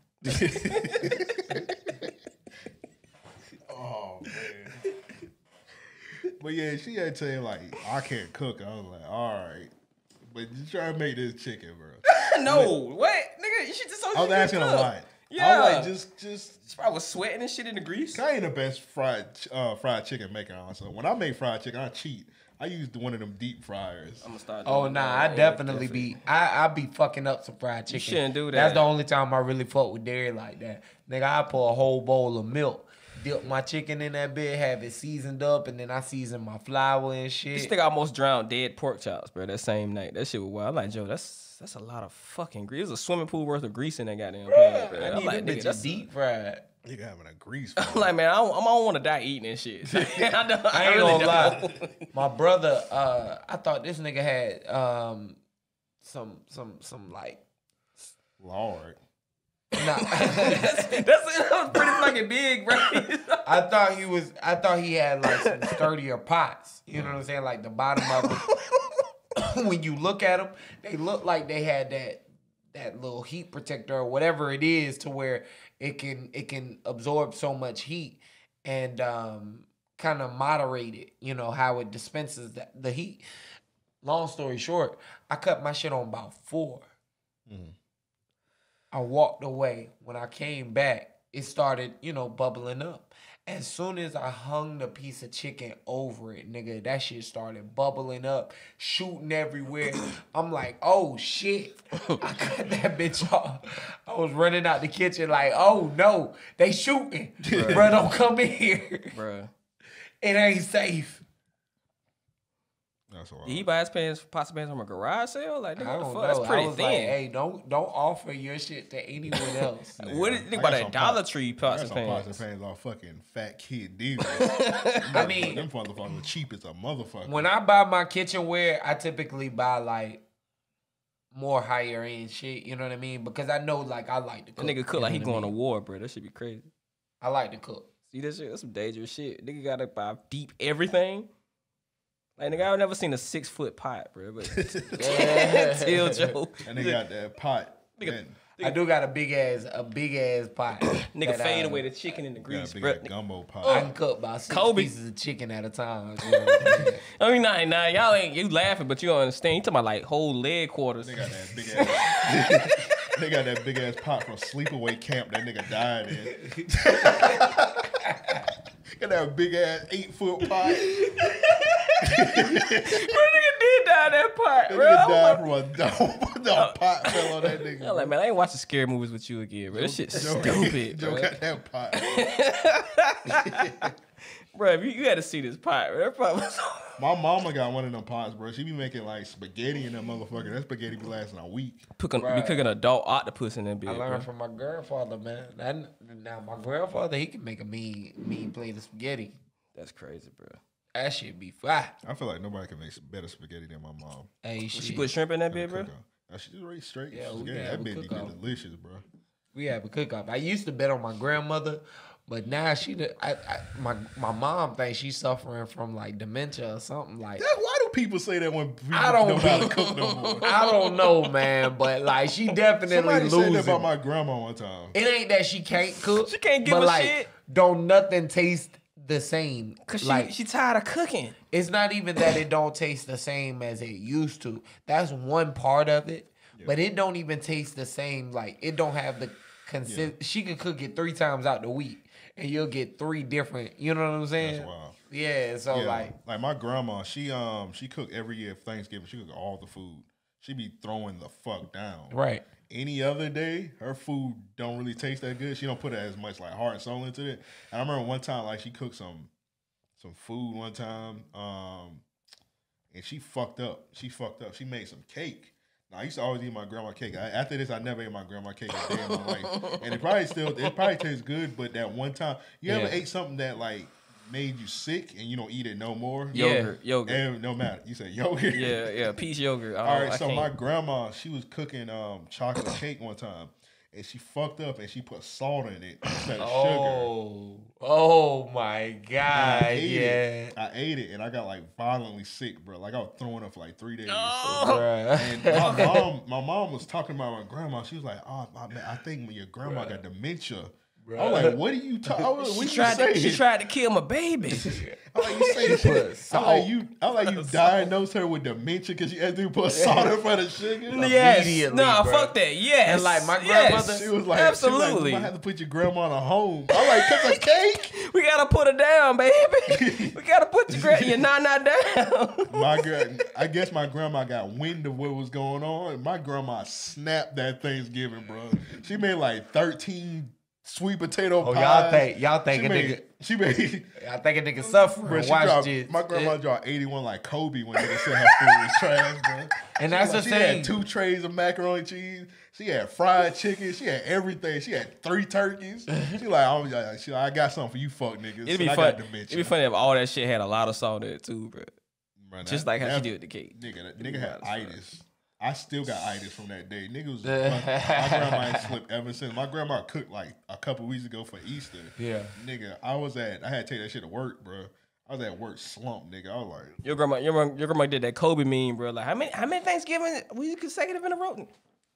Oh man. But yeah, she had to tell him like, I can't cook. I was like, all right. But you try to make this chicken, bro. No, what? Nigga, you should just I was asking a lot. Yeah. I was like, just, just. I was sweating and shit in the grease. I ain't the best fried uh, fried chicken maker, also. When I make fried chicken, I cheat. I used one of them deep fryers. I'm gonna start. Oh doing nah, that. I Yeah, definitely be I I be fucking up some fried chicken. shouldn't do That's that. the only time I really fuck with dairy like that. Nigga, I pour a whole bowl of milk, dip my chicken in that bit, have it seasoned up, and then I season my flour and This shit. nigga almost drowned dead pork chops, bro. That same night, that shit was wild. I'm like, Joe, that's that's a lot of fucking grease. There's a swimming pool worth of grease in that goddamn pan, bro. I I'm need like, them nigga, bitches that's deep fried. Nigga having a grease. I'm like, man, I don't, I don't want to die eating and shit. I, don't, I ain't really gonna lie. don't. My brother, uh, I thought this nigga had um some some some like Lord. nah. That's that was pretty fucking big, bro. I thought he was. I thought he had like some sturdier pots. You know what I'm saying? Like the bottom of them. When you look at them, they look like they had that that little heat protector or whatever it is, to where it can it can absorb so much heat and um, kind of moderate it. You know how it dispenses the, the heat. Long story short, I cut my shit on about four. I walked away. When I came back, it started, you know, bubbling up. As soon as I hung the piece of chicken over it, nigga, that shit started bubbling up, shooting everywhere. I'm like, oh shit. I cut that bitch off. I was running out the kitchen like, oh no, they shooting. Bro, don't come in here. Bro, It ain't safe. That's all. did he buy his pants, pots and pans from a garage sale? Like, nigga, I what the don't fuck? know. That's I pretty was thin. like, hey, don't don't offer your shit to anyone else. What did you think I about got that some Dollar pot- Tree I pots got and some pots pans? and pans all fucking fat kid divas. I mean, them motherfuckers cheap as a motherfucker. when I buy my kitchenware, I typically buy like more higher end shit. You know what I mean? Because I know, like, I like to That cook. nigga cook you like know he what I going to mean? war, bro. That should be crazy. I like to cook. See that shit? That's some dangerous shit. Nigga gotta buy deep everything. Like nigga, I've never seen a six foot pot, bro. But Till Joe, And they got that pot. Nigga, Man, I do got a big ass, a big ass pot. nigga that, fade uh, away the chicken in the got grease, a big bro. ass gumbo pot. I can cook about six Kobe. pieces of chicken at a time. You know what I'm saying? I mean, nah, nah, y'all ain't you laughing, but you don't understand. You talking about like whole leg quarters. They got that big ass. They got that big ass pot from sleepaway camp that nigga died in. Got that big ass eight foot pot. Bro, nigga did die in that pot, That bro. nigga Oh died my- from a dome. The pot fell on that nigga. I'm like, man, I ain't watching scary movies with you again, bro. This shit's Joe- stupid, Joe bro. got that pot. Bro, you, you had to see this pot, bro. That pot was My mama got one of them pots, bro. She be making like spaghetti in that motherfucker. That spaghetti be lasting a week. cooking, be Right. cooking adult octopus in that bitch, I bro. learned from my grandfather, man. That, now my grandfather, he can make a mean, mean plate of spaghetti. That's crazy, bro. That shit be fire. I feel like nobody can make better spaghetti than my mom. Hey, She shit. put shrimp in that bitch, bro. Cook on. Now, she just raised straight Yeah, we spaghetti. can That have a bitch be cook-off. delicious, bro. We have a cook off. I used to bet on my grandmother, but now she, the- I, I, my my mom thinks she's suffering from like dementia or something like. That, why do people say that when people I don't know how to cook no more? I don't know, man, but like she definitely Somebody said that losing. about my grandma one time. It ain't that she can't cook. She can't give but a like, shit. Don't nothing taste the same. Cause she, like she tired of cooking. it's not even that it don't taste the same as it used to. That's one part of it, but it don't even taste the same. Like it don't have the consist. She could cook it three times out the week, and you'll get three different. You know what I'm saying? That's wild. Yeah. So Yeah, like, like my grandma, she um she cook every year for Thanksgiving. She cook all the food. She be throwing the fuck down. right. Any other day, her food don't really taste that good. She don't put as much like heart and soul into it. And I remember one time, like she cooked some some food one time, um, and she fucked up. She fucked up. She made some cake. Now I used to always eat my grandma cake. I, after this, I never ate my grandma cake a day in my life. And it probably still, it probably tastes good. But that one time, you ever Yeah. ate something that like made you sick and you don't eat it no more? Yogurt, yogurt. And no matter, you said yogurt. Yeah, yeah, peach yogurt. I All don't- right, I so can't. my grandma, she was cooking um chocolate cake one time, and she fucked up and she put salt in it instead of sugar. Oh, oh my And God! I ate Yeah. it. I ate it, and I got like violently sick, bro. Like I was throwing up for like three days. Bruh. And my mom, my mom was talking about my grandma. She was like, "Oh, my man, I think your grandma got dementia." I was like, "What are you talking? What She you tried, saying?" to, she tried to kill my baby. I'm like, you say Put shit. I'm salt. like, you, I'm like, you diagnosed her with dementia because you had to put salt in front of sugar. Yes. Immediately, Nah, bro. fuck that. Yes. And, like, my Yes. grandmother- She was like, Absolutely. She was like, "We might have to put your grandma in a home." I'm like, "Cause a cake." We gotta put her down, baby. We gotta put your gra- your nana down. My gra- I guess my grandma got wind of what was going on. My grandma snapped that Thanksgiving, bro. She made like thirteen sweet potato Oh, pies. y'all think y'all think she a made, nigga? She made. I think a nigga suffering. Bro, she Watch dropped, this. my grandma dropped eighty-one like Kobe when nigga said her food was trash, bro. And She that's like, the she thing. had two trays of macaroni and cheese. She had fried chicken. She had everything. She had three turkeys. She like, I'm, like, she like, I got something for you, fuck niggas. It'd be And I fun. got dementia. It'd be funny if all that shit had a lot of salt in it too, bro. Bro, that- Just like how she that- did with the cake. Nigga, that It'd be nigga had wild as fuck. itis. I still got itis from that day. Nigga was my, my grandma ain't slipped ever since. My grandma cooked like a couple weeks ago for Easter. Yeah. Nigga, I was at I had to take that shit to work, bro. I was at work slumped, nigga. I was like, Your grandma, your, grandma- your grandma did that Kobe meme, bro. Like how many how many Thanksgiving we consecutive in a row?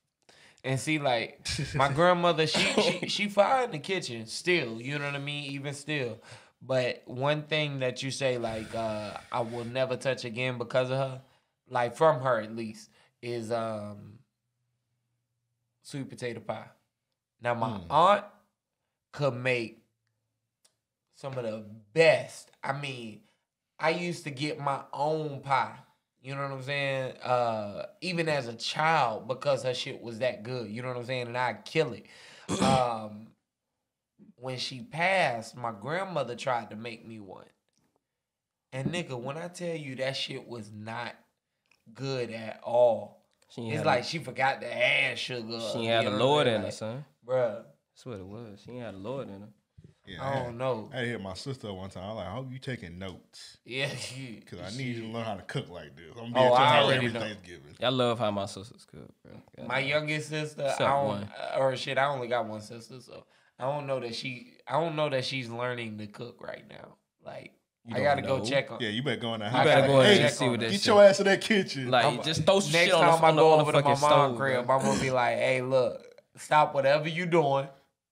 And see, like my grandmother, she she she fire in the kitchen still. You know what I mean? Even still. But one thing that you say, like uh, I will never touch again because of her, like from her at least, is um sweet potato pie. Now my Mm. aunt could make some of the best. I mean, I used to get my own pie. You know what I'm saying? Uh, even as a child, because her shit was that good. You know what I'm saying? And I'd kill it. Um, when she passed, my grandmother tried to make me one. And nigga, when I tell you that shit was not good at all. She ain't It's had like a- she forgot to add sugar. She ain't had you a know what Lord I'm in her, saying? son. Bruh. That's what it was. She ain't had a Lord in her. yeah, I had- don't know. I had to hit my sister one time. I was like, I hope you taking notes. Yeah. Cause I need you to learn how to cook like this. I'm Oh, being I I already every know. Thanksgiving. I love how my sisters cook, bro. God My damn. youngest sister, Except I don't, one. or shit, I only got one sister, so I don't know that she, I don't know that she's learning to cook right now. Like, You I gotta don't go know. check on. Yeah, you better go in that You house. better go in Hey, there and see what that Get shit. your ass in that kitchen. Like, I'm- just throw some Next shit on time the, I on the, go on the over to my fucking mom's stove. crib, bro. I'm gonna be like, "Hey, look, stop whatever you doing.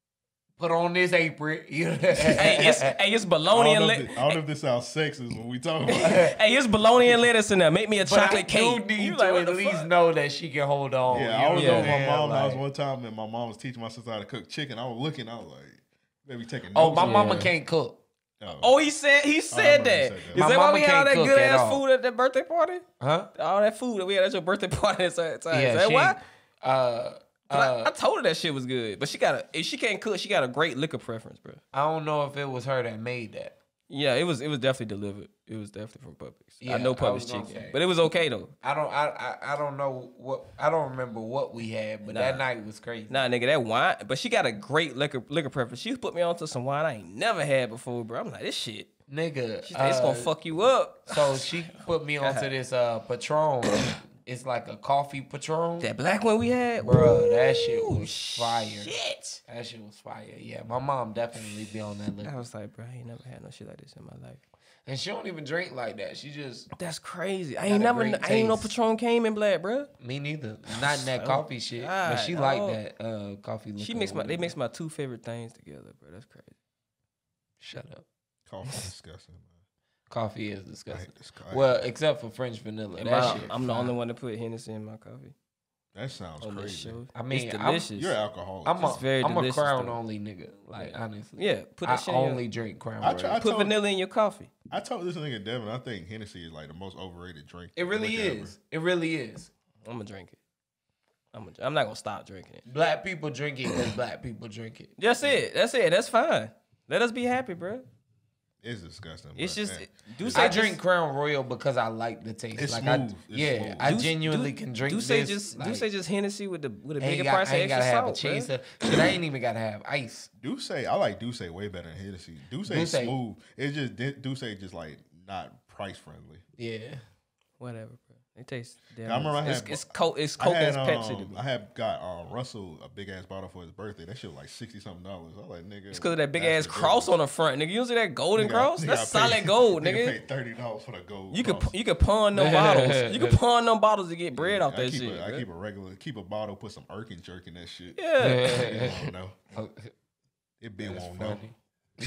Put on this apron." You know? Hey, it's hey, it's I bologna don't, and know lettuce. if this, I don't know if this sounds sexist when we talk about it. Hey, it's bologna and lettuce in there. Make me a But I chocolate do cake. need You to like, what at the least fuck? know that she can hold on. Yeah, You I was know over what at I'm my saying? mom's house Like- one time, and my mom was teaching my sister how to cook chicken. I was looking, I was like, maybe taking Oh, notes. my on mama it. can't cook. Oh. Oh, he said he said remember he that. said that. Is My that why mama we had all can't that cook good at ass all. food at that birthday party? Huh? All that food that we had at your birthday party. Is that, is Yeah, that she, why? Uh, 'Cause I, uh, I told her that shit was good, but she got a. If she can't cook, she got a great liquor preference, bro. I don't know if it was her that made that. Yeah, it was. It was definitely delivered. It was definitely from Publix. Yeah, I know I Publix was gonna chicken, say. but it was okay though. I don't. I, I. I don't know what. I don't remember what we had, but that Nah. night was crazy. Nah, nigga, that wine. But she got a great liquor liquor preference. She put me onto some wine I ain't never had before, bro. I'm like, this shit. Nigga, She said, it's gonna uh, fuck you up. So she put me onto this uh Patron. It's like a coffee Patron. That black one we had, Bro, that shit was fire. Shit. That shit was fire. Yeah, my mom definitely be on that I liquor. was like, bro, I ain't never had no shit like this in my life. And she don't even drink like that. She just That's crazy. I Got ain't a never. great I ain't know taste. Patron came in black, bro. me neither. Not in that coffee shit. But she God, like dog. that uh coffee liquor. She mixed my. or They whatever. mixed my two favorite things together, bro. That's crazy. Shut up. Coffee is disgusting, man. Coffee is I disgusting. hate this coffee. Well, except for French vanilla. And That my- shit. I'm the fire. only one to put Hennessy in my coffee. that sounds On this crazy. show. I mean, it's I'm- delicious. You're an alcoholic. I'm a, It's very I'm a delicious, crown though. only nigga. Like honestly. Yeah, put I that shit in your- only drink Crown I Royal. try- I Put told- vanilla in your coffee. I told this nigga Devin, I think Hennessy is like the most overrated drink. It really liquor ever. is. It really is. I'm gonna drink it. I'm gonna, I'm not gonna stop drinking it. Black people drink it because black people drink it. That's it. That's it. That's fine. Let us be happy, bro. It's disgusting. It's but, just man, do it's- say I just- drink Crown Royal because I like the taste. It's like smooth. I, It's yeah, smooth. I Do- genuinely do- can drink do say this. just like, do say just Hennessy with the with a ain't bigger got- price I of ain't extra gotta have a salt, bro. chaser. Shit, I ain't even gotta have ice. Douce, I like Douce way better than Hennessy. Douce is Douce. smooth. It's just Douce just like not price friendly. Yeah. Whatever, bro. It tastes. Damn I remember I it's, had it's coke. It's I coke had, as Pepsi to um, me. I had got uh, Russell a big ass bottle for his birthday. That shit was like sixty something dollars. I was like, nigga. It's because of that big that's ass cross ridiculous. on the front, nigga. You see that golden Nigga, cross? nigga, That's I paid- solid gold, Nigga nigga. paid thirty dollars for the gold. You could cross. you could pawn them bottles. You could pawn them bottles to get bread off I that keep shit. A, I bro. keep a regular, keep a bottle, put some Erkin jerk in that shit. Yeah. It won't know. It been That's won't know. funny.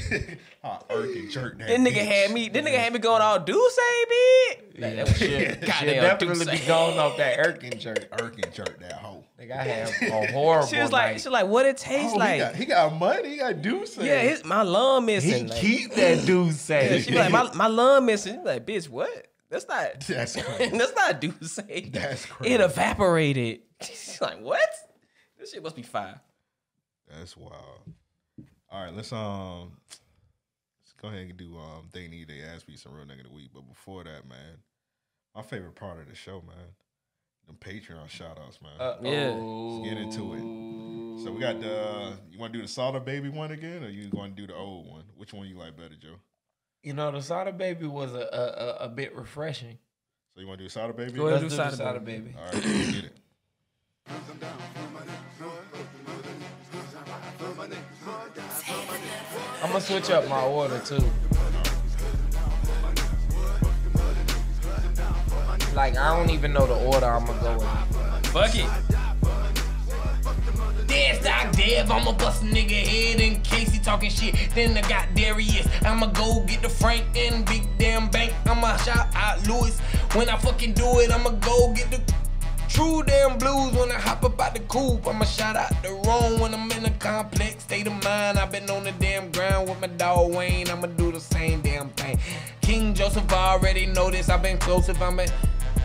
I Erkin jerk that. That nigga bitch. had me. That nigga had me going all Douce, bitch. Yeah, Like, that was she'll, shit. she'll Goddamn definitely Douce. be going off that Erkin jerk. Erkin jerk that hoe. Like I have a horrible. She was like, night. she was like, what it tastes Oh, like. he, got, he got money. He got Douce. Yeah, his, my lung he missing. Like, keep that dude yeah, saying. she be like, my, my lung missing. She like, bitch, what? That's not. That's crazy. That's not Douce. That's crazy. It evaporated. She's like, what? This shit must be fire. That's wild. All right, let's um, let's go ahead and do um, they need they ass me some real nigga of the week. But before that, man, my favorite part of the show, man, them Patreon shout outs, man. Uh, Yeah. Let's get into it. So we got the. You want to do the Soda Baby one again, or you going to do the old one? Which one you like better, Joe? You know, the Soda Baby was a a, a, a bit refreshing. So you want to do Soda Baby? Go ahead. Let's do do the Soda Soda Baby. Baby. All right, let's get it. I'm gonna switch up my order too. Like I don't even know the order I'm gonna go in. Fuck it. Dead stock Dev, I'ma bust a nigga head in case he talking shit. Then I got Darius, I'ma go get the Frank and big damn bank. I'ma shout out Lewis. When I fucking do it, I'ma go get the true damn blues. When I hop up out the coupe, I'ma shout out the wrong. When I'm in a complex state of mind, I've been on the damn ground with my dog Wayne. I'ma do the same damn thing. King Joseph, I already know this. I've been close if I'm in.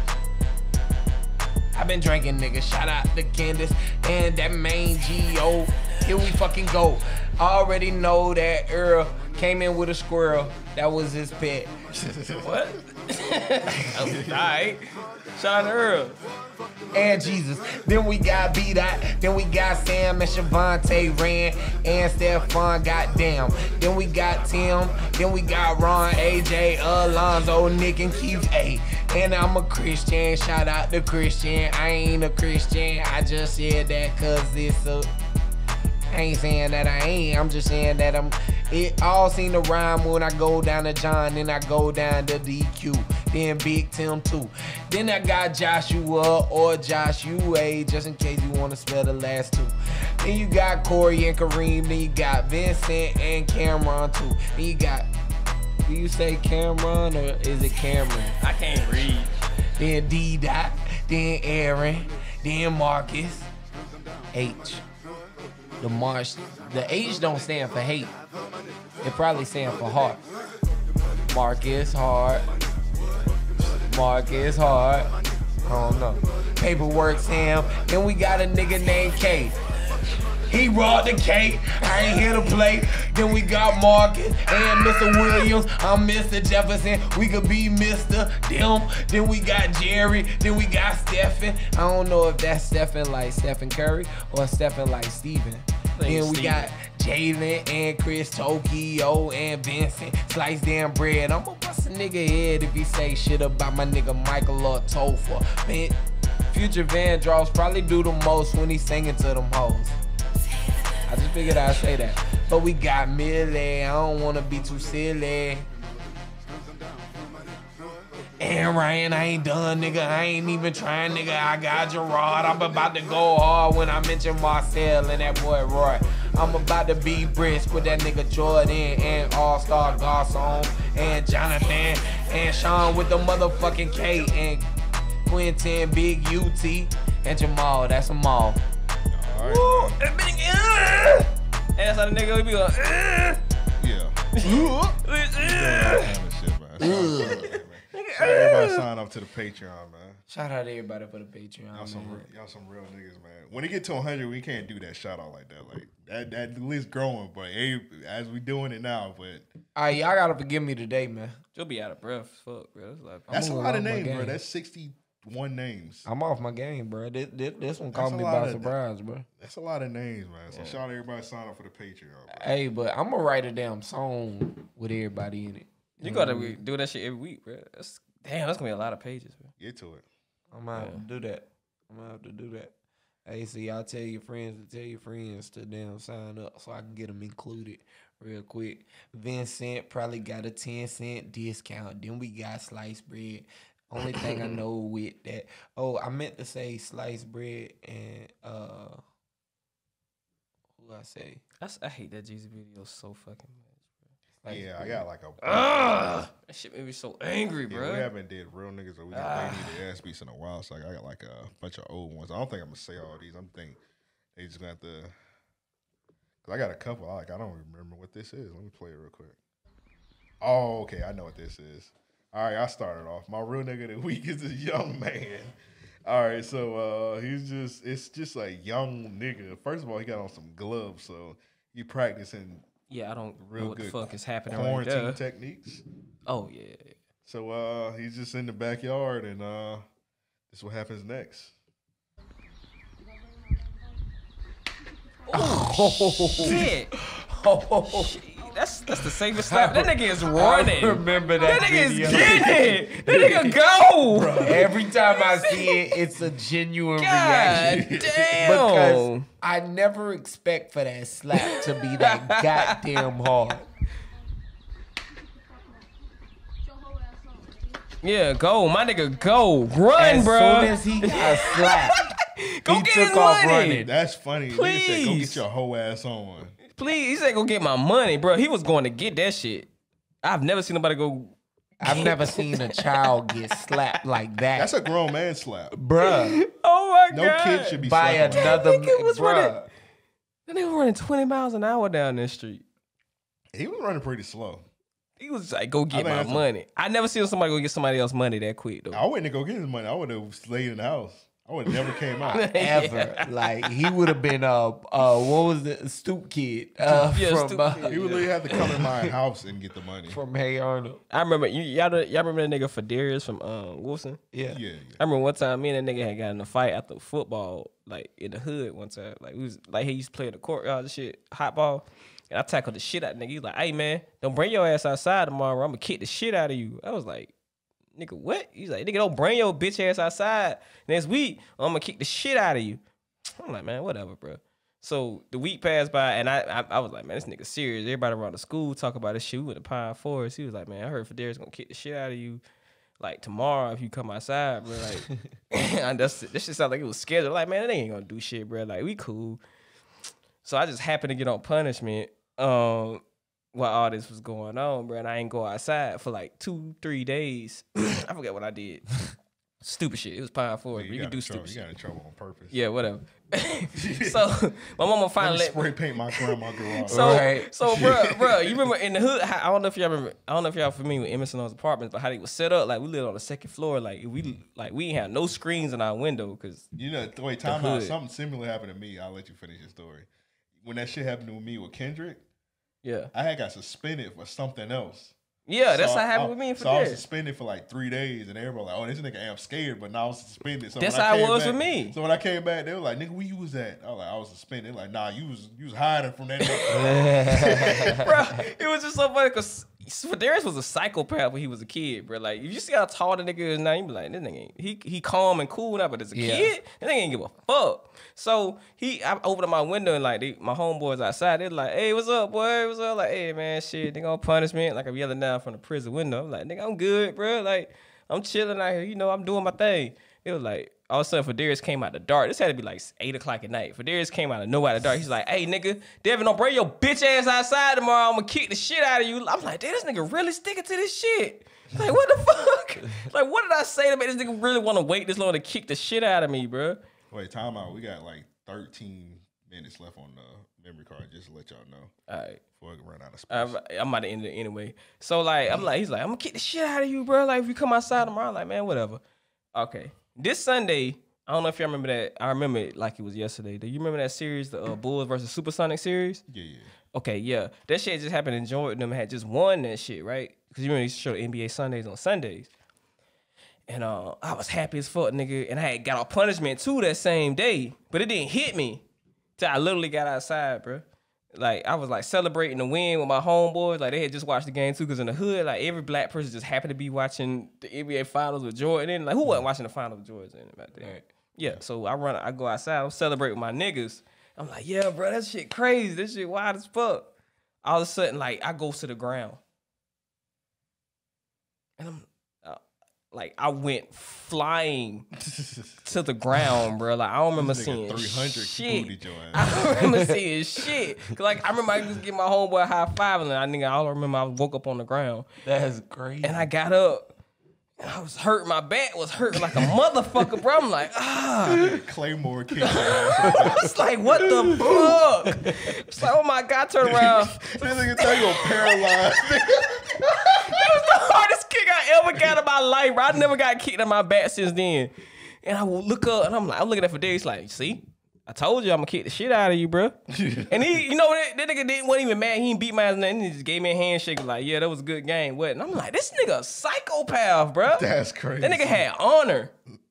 I've been drinking, nigga. Shout out to Candace and that main G O. Here we fucking go. I already know that Earl came in with a squirrel. That was his pet. What? Alright. Shout out to Earl. And Jesus. Then we got B-Dot. Then we got Sam and Shavante Rand and Stephon. Goddamn. Then we got Tim. Then we got Ron, A J, Alonzo, Nick, and Keith. A. And I'm a Christian. Shout out to Christian. I ain't a Christian. I just said that cause it's a. I ain't saying that I ain't. I'm just saying that I'm. It all seem to rhyme when I go down to John, then I go down to D Q, then Big Tim too. Then I got Joshua or Joshua, just in case you want to spell the last two. Then you got Corey and Kareem. Then you got Vincent and Cameron too. Then you got. Do you say Cameron or is it Cameron? I can't read. Then D Dot. Then Aaron. Then Marcus. H. The Marsh. The H don't stand for hate. It probably stand for heart. Marcus Hart. Marcus Hart. I don't know. Paperwork Sam. Then we got a nigga named K. He robbed the cake. I ain't here to play. Then we got Marcus and Mister Williams. I'm Mister Jefferson. We could be Mister Them. Then we got Jerry. Then we got Stephen. I don't know if that's Stephen like Stephen Curry or Stephen like Steven. Then we got Jalen and Chris Tokyo and Vincent. Slice damn bread. I'ma bust a nigga head if he say shit about my nigga Michael or Topher. Man, Future Vandross probably do the most when he singing to them hoes. I just figured I'd say that. But we got Millie. I don't wanna be too silly. And Ryan, I ain't done, nigga. I ain't even trying, nigga. I got Gerard. I'm about to go hard when I mention Marcel and that boy Roy. I'm about to be brisk with that nigga Jordan and All-Star Garcon and Jonathan and Sean with the motherfucking K and Quentin, Big U T and Jamal. That's them all. All right. Woo, that big, uh, that's how the nigga be like, uh, Yeah. uh, So everybody sign up to the Patreon, man. Shout out to everybody for the Patreon. Y'all some, man. real, y'all some real niggas, man. When it get to one hundred, we can't do that shout out like that. Like that, that list growing, but hey, as we doing it now, but All right, y'all gotta forgive me today, man. you'll be out of breath. Fuck, bro. It's like, that's a moving lot of on my names, bro. game. That's sixty-one names. I'm off my game, bro. This, this, this one caught That's me a lot by of- surprise, bro. That's a lot of names, man. So shout out everybody sign up for the Patreon, bro. Hey, but I'm gonna write a damn song with everybody in it. you gotta re- do that shit every week, bro. That's, damn, that's gonna be a lot of pages, bro. Get to it. I'm gonna have to do that. I'm gonna have to do that. Hey, so y'all tell your friends to tell your friends to damn sign up so I can get them included real quick. Vincent probably got a ten cent discount. Then we got sliced bread. Only thing I know with that. Oh, I meant to say sliced bread and uh, who I say? That's, I hate that Jeezy video so fucking much, bro. Like, Yeah, I got like a. Ugh, that shit made me so angry, Yeah, bro. we haven't did real niggas or we Ah. did they need the ass beats in a while. So like, I got like a bunch of old ones. I don't think I'm gonna say all these. I'm thinking they just gonna have to. Cause I got a couple. I like I don't remember what this is. Let me play it real quick. Oh, okay, I know what this is. All right, I started off. My real nigga of the week is this young man. All right, so uh, he's just it's just a young nigga. First of all, he got on some gloves, so he practicing Yeah, I don't know real what the good fuck is happening right quarantine there. techniques. Oh, yeah. So uh, he's just in the backyard, and uh, this is what happens next. Oh, shit. Oh, Shit. That's that's the safest slap. That nigga is running. I remember that That nigga video. is getting it. That nigga go. Every time I see it, it's a genuine God reaction. damn. Because I never expect for that slap to be that goddamn hard. Yeah, go. My nigga, go. Run, As bro. soon as he got slapped, Go he get took his off money. running. That's funny. Nigga said, go Please. get your whole ass on. Please, he said go get my money, bro. He was going to get that shit. I've never seen nobody go. I've never seen a child get slapped like that. That's a grown man slap. Bruh. Oh my No god. kid should be By slapping. another Nigga was running. bruh. That nigga running twenty miles an hour down this street. He was running pretty slow. He was like, go I get think my that's a- money. I never seen somebody go get somebody else money that quick though. I wouldn't go get his money. I would have stayed in the house. I would have never came out. Ever. Like, he would have been, uh, uh, what was it? Stoop Kid. Uh, Yeah, from, Stoop uh, Kid. He would literally have to come in my house and get the money. from Hey Arnold. I remember you y'all, know- y'all remember that nigga Fadarius from um, Wilson? Yeah. Yeah, I remember one time me and that nigga had got in a fight after football, like in the hood one time. Like we was like he used to play in the courtyard and shit, hot ball. And I tackled the shit out of the nigga. He was like, hey man, don't bring your ass outside tomorrow. I'm gonna kick the shit out of you. I was like, nigga, what? He's like, nigga, don't bring your bitch ass outside next week. Or I'm gonna kick the shit out of you. I'm like, man, whatever, bro. So the week passed by, and I, I I was like, man, this nigga serious. Everybody around the school talk about this shit. We went to Pine Forest. He was like, man, I heard Fadarius gonna kick the shit out of you, like tomorrow if you come outside, bro. Like, and that's this shit sounded like it was scheduled. Like, man, they ain't gonna do shit, bro. Like, we cool. So I just happened to get on punishment um, while all this was going on, bro. And I ain't go outside for like two, three days. I forget what I did. Stupid shit. It was Pine Forest. You, you got can do in stupid trouble. shit. You got in trouble on purpose. Yeah, whatever. So my mama finally let me let spray paint my grandma garage. So, right. so, bro, bro, you remember in the hood? How, I don't know if y'all remember. I don't know if y'all familiar with Emerson Homes apartments, but how they was set up. Like we lived on the second floor. Like we, like we ain't had no screens in our window because you know. Wait, time out. Something similar happened to me. I'll let you finish your story. When that shit happened to me with Kendrick, yeah, I had got suspended for something else. Yeah, so that's how it I, happened with me. For so I was this. suspended for like three days, and everybody was like, "Oh, this nigga, am scared," but now I was suspended. So that's when I how it came was back, with me. So when I came back, they were like, "Nigga, where you was at?" I was like, "I was suspended." They're like, "Nah, you was you was hiding from that nigga." Bro, it was just so funny because Fadarius was a psychopath when he was a kid, bro. Like, if you see how tall the nigga is now, you be like, this nigga ain't, he, he calm and cool now, but as a Yeah. kid, this nigga ain't give a fuck. So, he, I opened up my window and, like, they, my homeboys outside, they're like, hey, what's up, boy? What's up? Like, hey, man, shit, they gonna punish me. Like, I'm yelling down from the prison window. I'm like, nigga, I'm good, bro. Like, I'm chilling out here. You know, I'm doing my thing. It was like, all of a sudden, Fadarius came out the dark. This had to be like eight o'clock at night. Fadarius came out of nowhere out the dark. He's like, hey, nigga, Devin, don't bring your bitch ass outside tomorrow. I'm gonna kick the shit out of you. I'm like, damn, this nigga really sticking to this shit. Like, what the fuck? Like, what did I say to make this nigga really want to wait this long to kick the shit out of me, bro? Wait, time out. We got like thirteen minutes left on the memory card, just to let y'all know. All right. Before I run out of space. I'm, I'm about to end it anyway. So, like, I'm like, he's like, I'm gonna kick the shit out of you, bro. Like, if you come outside tomorrow, I'm like, man, whatever. Okay. This Sunday, I don't know if y'all remember that. I remember it like it was yesterday. Do you remember that series, the uh, Bulls versus Supersonic series? Yeah, yeah. Okay, yeah. That shit just happened and Jordan them had just won that shit, right? Because you remember they used to show the N B A Sundays on Sundays. And uh, I was happy as fuck, nigga. And I had got a punishment too that same day. But it didn't hit me till I literally got outside, bro. Like, I was like celebrating the win with my homeboys. Like, they had just watched the game too. Because in the hood, like, every black person just happened to be watching the N B A Finals with Jordan. And, like, who wasn't watching the Finals with Jordan back then? Right. Yeah, so I run, I go outside, I'm celebrating with my niggas. I'm like, yeah, bro, that shit crazy. That shit wild as fuck. All of a sudden, like, I go to the ground. And I'm, uh, like, I went flying to the ground, bro. Like, I don't remember seeing three hundred shit. I don't remember seeing shit. Cause, like, I remember I just get my homeboy a high five, and I nigga, I remember I woke up on the ground. That's crazy. And I got up. And I was hurting. My back was hurting like a motherfucker, bro. I'm like, ah. Claymore kick. I was like, what the fuck? It's like, oh my God, turn around. This nigga tell you paralyzed. That was the hardest kick I ever got in my life, bro. I never got kicked in my back since then. And I will look up, and I'm like, I'm looking at Fadarius like, see? I told you I'm gonna kick the shit out of you, bro. And he, you know, that, that nigga didn't wasn't even mad. He didn't beat my ass nothing. He just gave me a handshake like, yeah, that was a good game. What? And I'm like, this nigga a psychopath, bro. That's crazy. That nigga had honor.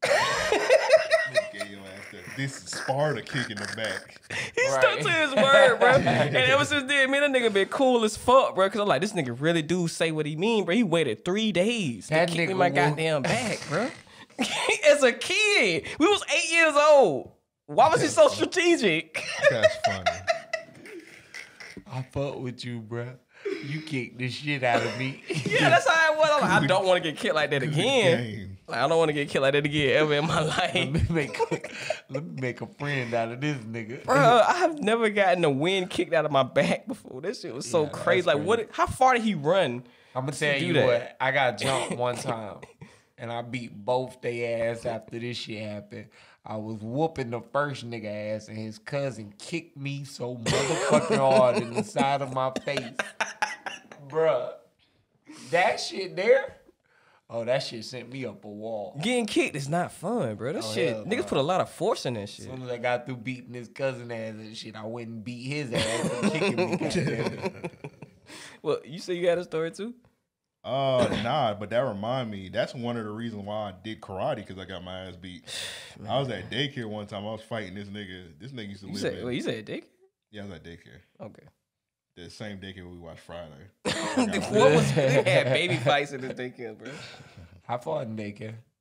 This is Sparta kicking the back. He right. stuck to his word, bro. And ever since then, man, that nigga been cool as fuck, bro. Cause I'm like, this nigga really do say what he mean, bro. He waited three days that to kick me my goddamn back, bro. As a kid, we was eight years old. Why was he so strategic? That's funny. I fuck with you, bro. You kicked the shit out of me. Yeah, that's how it was. I'm like, I don't want to get kicked like that again. Like, I don't want to get kicked like that again ever in my life. Let me make a, let me make a friend out of this nigga. Bro, I have never gotten a wind kicked out of my back before. This shit was so yeah, crazy. Like, crazy. what? How far did he run? I'm gonna tell you that? what. I got jumped one time, and I beat both their ass after this shit happened. I was whooping the first nigga ass, and his cousin kicked me so motherfucking hard in the side of my face. Bruh, that shit there, oh, that shit sent me up a wall. Getting kicked is not fun, bro. That oh, shit, hell, niggas bro. put a lot of force in that shit. As soon as I got through beating his cousin ass and shit, I went and beat his ass for kicking me. Well, you say you had a story too? Uh, nah, but that remind me, that's one of the reasons why I did karate, because I got my ass beat. Man. I was at daycare one time. I was fighting this nigga. This nigga used to you live said, in. Wait, you said daycare? Yeah, I was at daycare. Okay. The same daycare we watched Friday. What was They had baby fights in this daycare, bro. I fought in daycare.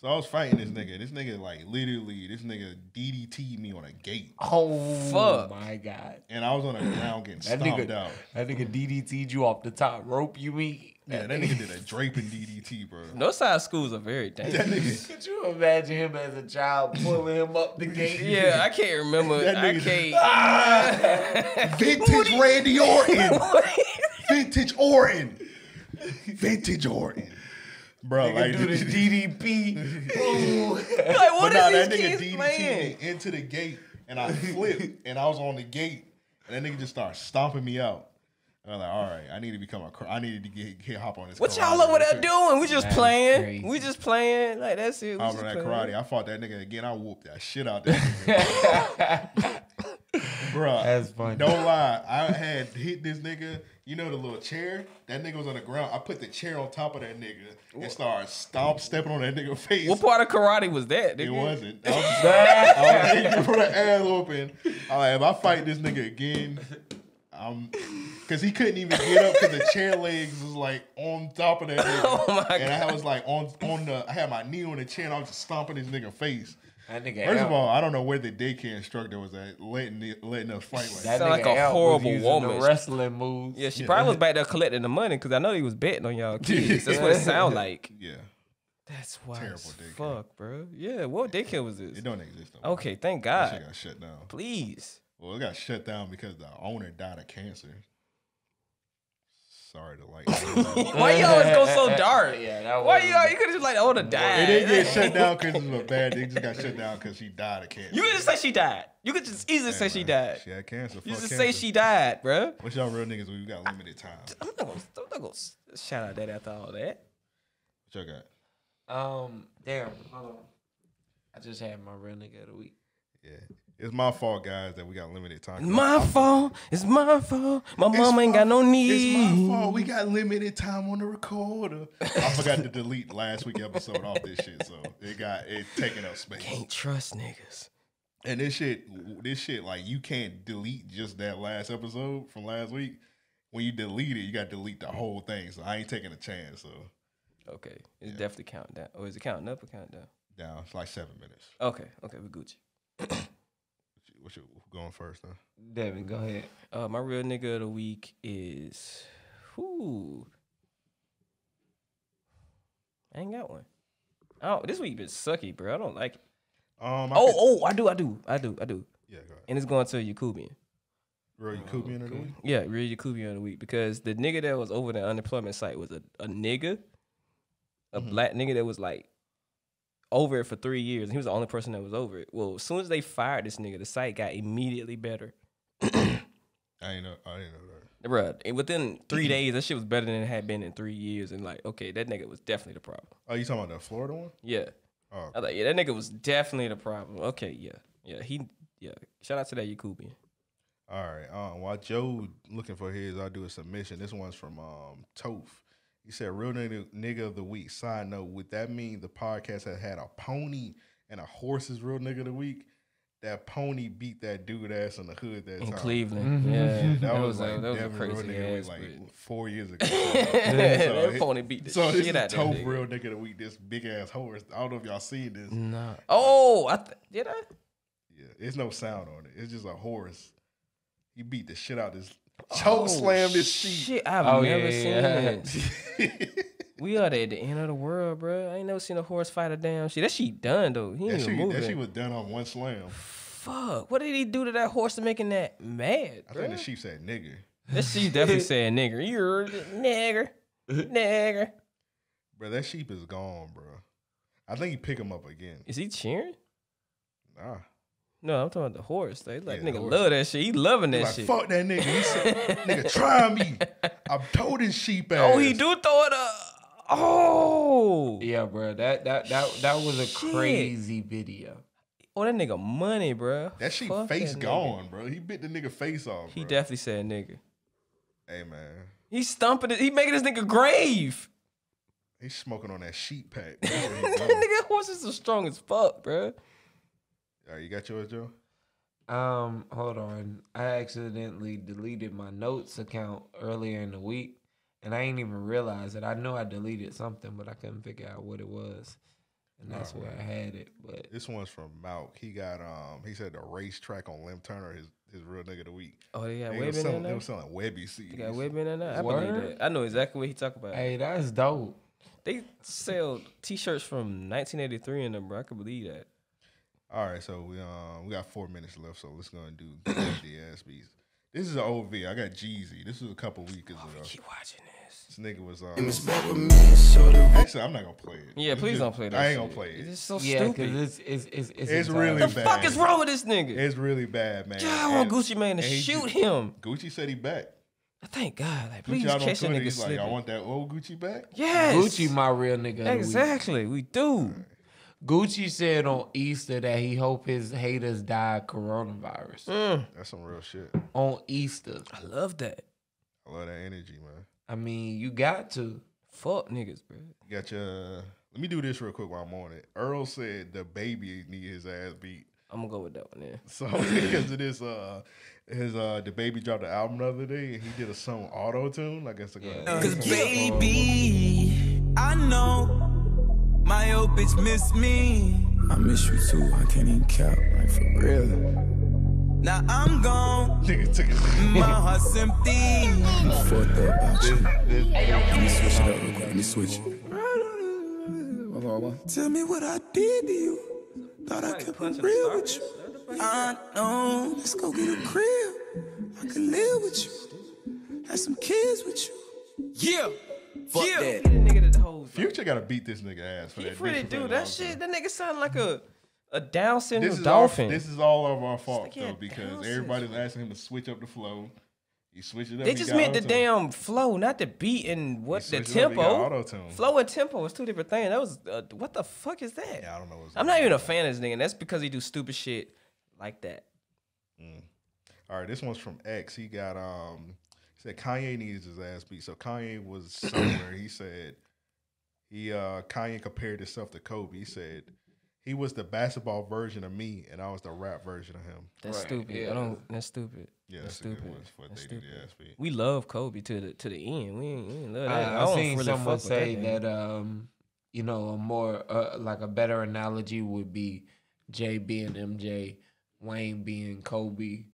So I was fighting this nigga. This nigga like literally, this nigga D D T'd me on a gate. Oh Fuck. my god! And I was on the ground getting That stomped nigga, out. that nigga D D T'd you off the top rope. You mean? Yeah, that nigga did a draping D D T, bro. Northside schools are very That dangerous. nigga, Could you imagine him as a child pulling him up the gate? Yeah, I can't remember. That I nigga- can't. vintage Randy Orton. Vintage Orton. Vintage Orton. Bro, Nigga like do the D D P. Ooh. Like, But what nah, is that these nigga kids D D T playing? me into the gate, and I flipped, and I was on the gate, and that nigga just started stomping me out. And I'm like, all right, I need to become a, cr- I needed to get, get hop on this. What karate y'all over real there quick. doing? We just That's playing. crazy. We just playing. Like that's it. We I just remember that playing. karate. I fought that nigga again. I whooped that shit out that nigga. Bruh, That's funny. Don't lie. I had hit this nigga. You know the little chair? That nigga was on the ground. I put the chair on top of that nigga and started stomp stepping on that nigga face. What part of karate was that? It nigga? wasn't. I was, I was hitting for the ass open. I'm like, if I fight this nigga again, I'm, cause he couldn't even get up because the chair legs was like on top of that nigga. Oh my and I God. was like on on the, I had my knee on the chair and I was just stomping this nigga face. That nigga First of Elk- all, I don't know where the daycare instructor was at letting the, letting us fight like that that. Sound like nigga a Elk was horrible using woman. The wrestling moves. Yeah, she probably was back there collecting the money because I know he was betting on y'all kids. That's what it sound like. Yeah, That's wild. Terrible as daycare. Fuck, bro. Yeah, what daycare was this? it don't exist no more. Okay, thank That God. shit got shut down. Please. Well, it got shut down because the owner died of cancer. Sorry to like. Why you always go so dark? Yeah, that Why was- you you could have just like, oh, the died. It didn't get shut down because it was a bad. It just got shut down because she died of cancer. You could just say she died. You could just easily say she died. She had cancer. You Fuck just cancer. say she died, bro. What's y'all real niggas when you got limited time? I'm not gonna, I'm not gonna s- shout out that after all that. What y'all got? Um, damn, hold on. I just had my real nigga of the week. Yeah. It's my fault, guys, that we got limited time. It's my fault. It's my fault. My It's mama ain't my- got no It's need. my fault. We got limited time on the recorder. I forgot to delete last week episode off this shit, so it got it taking up space. Can't trust niggas. And this shit, this shit, like you can't delete just that last episode from last week. When you delete it, you got to delete the whole thing. So I ain't taking a chance. So Okay, it's definitely counting down. Or is it counting up or counting down? now it's like seven minutes. Okay, okay, we Gucci. What you who going first, huh? Devin, go ahead. Uh, my real nigga of the week is, whoo. I ain't got one. Oh, this week been sucky, bro. I don't like it. Um, I Oh, could- oh, I do, I do, I do, I do. yeah, go ahead. And it's going to a Yakubian. Roy Yakubian of the week. Yeah, real Yakubian of the week because the nigga that was over the unemployment site was a, a nigga, a Mm-hmm. black nigga that was like over it for three years. And he was the only person that was over it. Well, as soon as they fired this nigga, the site got immediately better. I ain't know. I didn't know that. Bruh, and within three days, that shit was better than it had been in three years. And like, okay, that nigga was definitely the problem. Oh, you talking about the Florida one? Yeah. Oh, I was like, yeah, that nigga was definitely the problem. Okay, yeah. Yeah, he, yeah. Shout out to that Yakubian. all right. Um, while Joe looking for his, I'll do a submission. This one's from um Toph. He said, "Real nigga, nigga of the week." Side note: would that mean the podcast had had a pony and a horse's real nigga of the week? That pony beat that dude ass in the hood that In time. Cleveland. Yeah. That, was, a- like that was a Devin real crazy nigga of ass. the week, like but- four years ago. That it- pony beat the so this shit is out that Toph nigga. real nigga of the week. This big ass horse. I don't know if y'all seen this. Nah. Oh, I th- did I? Yeah, there's no sound on it. It's just a horse. He beat the shit out this. Choke Oh, slammed this sheep. Shit, I've Oh, never yeah, seen yeah. it. We are at the end of the world, bro. I ain't never seen a horse fight a damn shit. That shit done though. He That ain't even shit, moving. that shit was done on one slam. Fuck. What did he do to that horse to making that mad, I bro? think the sheep said nigger. That sheep definitely said nigger. You're a nigger. Nigger. Bro, that sheep is gone, bro. I think he pick him up again. Is he cheering? Nah. No, I'm talking about the horse. They like Yeah, the nigga horse. love that shit. He loving He that like, shit. fuck that nigga. He said, nigga, try me. I've told his sheep ass. Oh, he do throw it up. Oh. Yeah, bro. That that that that was a Shit. crazy video. Oh, that nigga money, bro. That sheep Fuck face that nigga. gone, bro. He bit the nigga face off, He bro. definitely said nigga. Hey, man. He stumping it. He making this nigga grave. He's smoking on that sheep pack. That's where he That going. nigga horses are strong as fuck, bro. All right, you got yours, Joe? Um, hold on. I accidentally deleted my notes account earlier in the week, and I ain't even realize it. I know I deleted something, but I couldn't figure out what it was. and that's where I had it. But this one's from Malk. He got um. He said the racetrack on Lim Turner, his his real nigga of the week. Oh, they got They Webby was in selling, there? They was selling Webby C Ds. They got Webby in there? I Word? believe that. I know exactly what he talking about. hey, that's dope. They sell T-shirts from nineteen eighty-three in them, bro. I could believe that. All right, so we um we got four minutes left, so let's go and do the ass beats. This is an old V. I got Jeezy. This was a couple weeks ago. Oh, keep watching this. This nigga was um. Actually, I'm not gonna play it. Yeah, It's please just- don't play that I ain't shit. gonna play it. It's so Yeah, stupid. because it's it's it's it's, It's entirely- really the bad. fuck is wrong with this nigga? It's really bad, man. God, I want And- Gucci Mane to and he shoot just- him. Gucci said he back. Thank God. Like, Gucci please out on catch a Twitter, nigga he's like, slipping. I want that old Gucci back. Yes. Gucci, my real nigga. of the week. Exactly. We do. Gucci said on Easter that he hope his haters die of coronavirus. Mm. That's some real shit. On Easter. I love that. I love that energy, man. I mean, you got to. Fuck niggas, bro. You got your. Let me do this real quick while I'm on it. Earl said the baby need his ass beat. I'm gonna go with that one then. So because of this, uh, his uh, the baby dropped the album the other day, and he did a song auto tune. I guess like a, Cause baby, I know my old bitch miss me. I miss you too. I can't even count, like for real. Now I'm gone. Nigga took it. My heart's empty. I'm fucked up about you. Let me switch it up real quick. Let me switch it. Tell me what I did to you. Thought I could be real with you. I know. Let's go get a crib. I can live with you. Have some kids with you. Yeah. Fuck Yeah. that. Get a nigga that holds. Future gotta beat this nigga ass for He that. really bitch do for that long shit. time. That nigga sound like a a Down syndrome This is dolphin. Our, this is all of our fault This nigga though had because Down everybody's syndrome. asking him to switch up the flow. He switched it up. They he just got meant the auto-tune. damn flow, not the beat and what He the switched it up, he got tempo. auto-tune. Flow and tempo is two different things. That was uh, what the fuck is that? Yeah, I don't know. What's I'm not even a fan of this nigga. And that's because he do stupid shit like that. Mm. All right, this one's from X. He got um. He said Kanye needs his ass beat. So Kanye was somewhere. He said he uh Kanye compared himself to Kobe. He said he was the basketball version of me, and I was the rap version of him. That's Right, stupid. yeah. I don't. That's stupid. Yeah, that's that's a good stupid. one for That's they do the stupid. ass beat. We love Kobe to the to the end. We ain't, we ain't love that. I, I don't seen really someone fuck with say that, that, um, you know, a more uh, like a better analogy would be Jay being M J, Wayne being Kobe,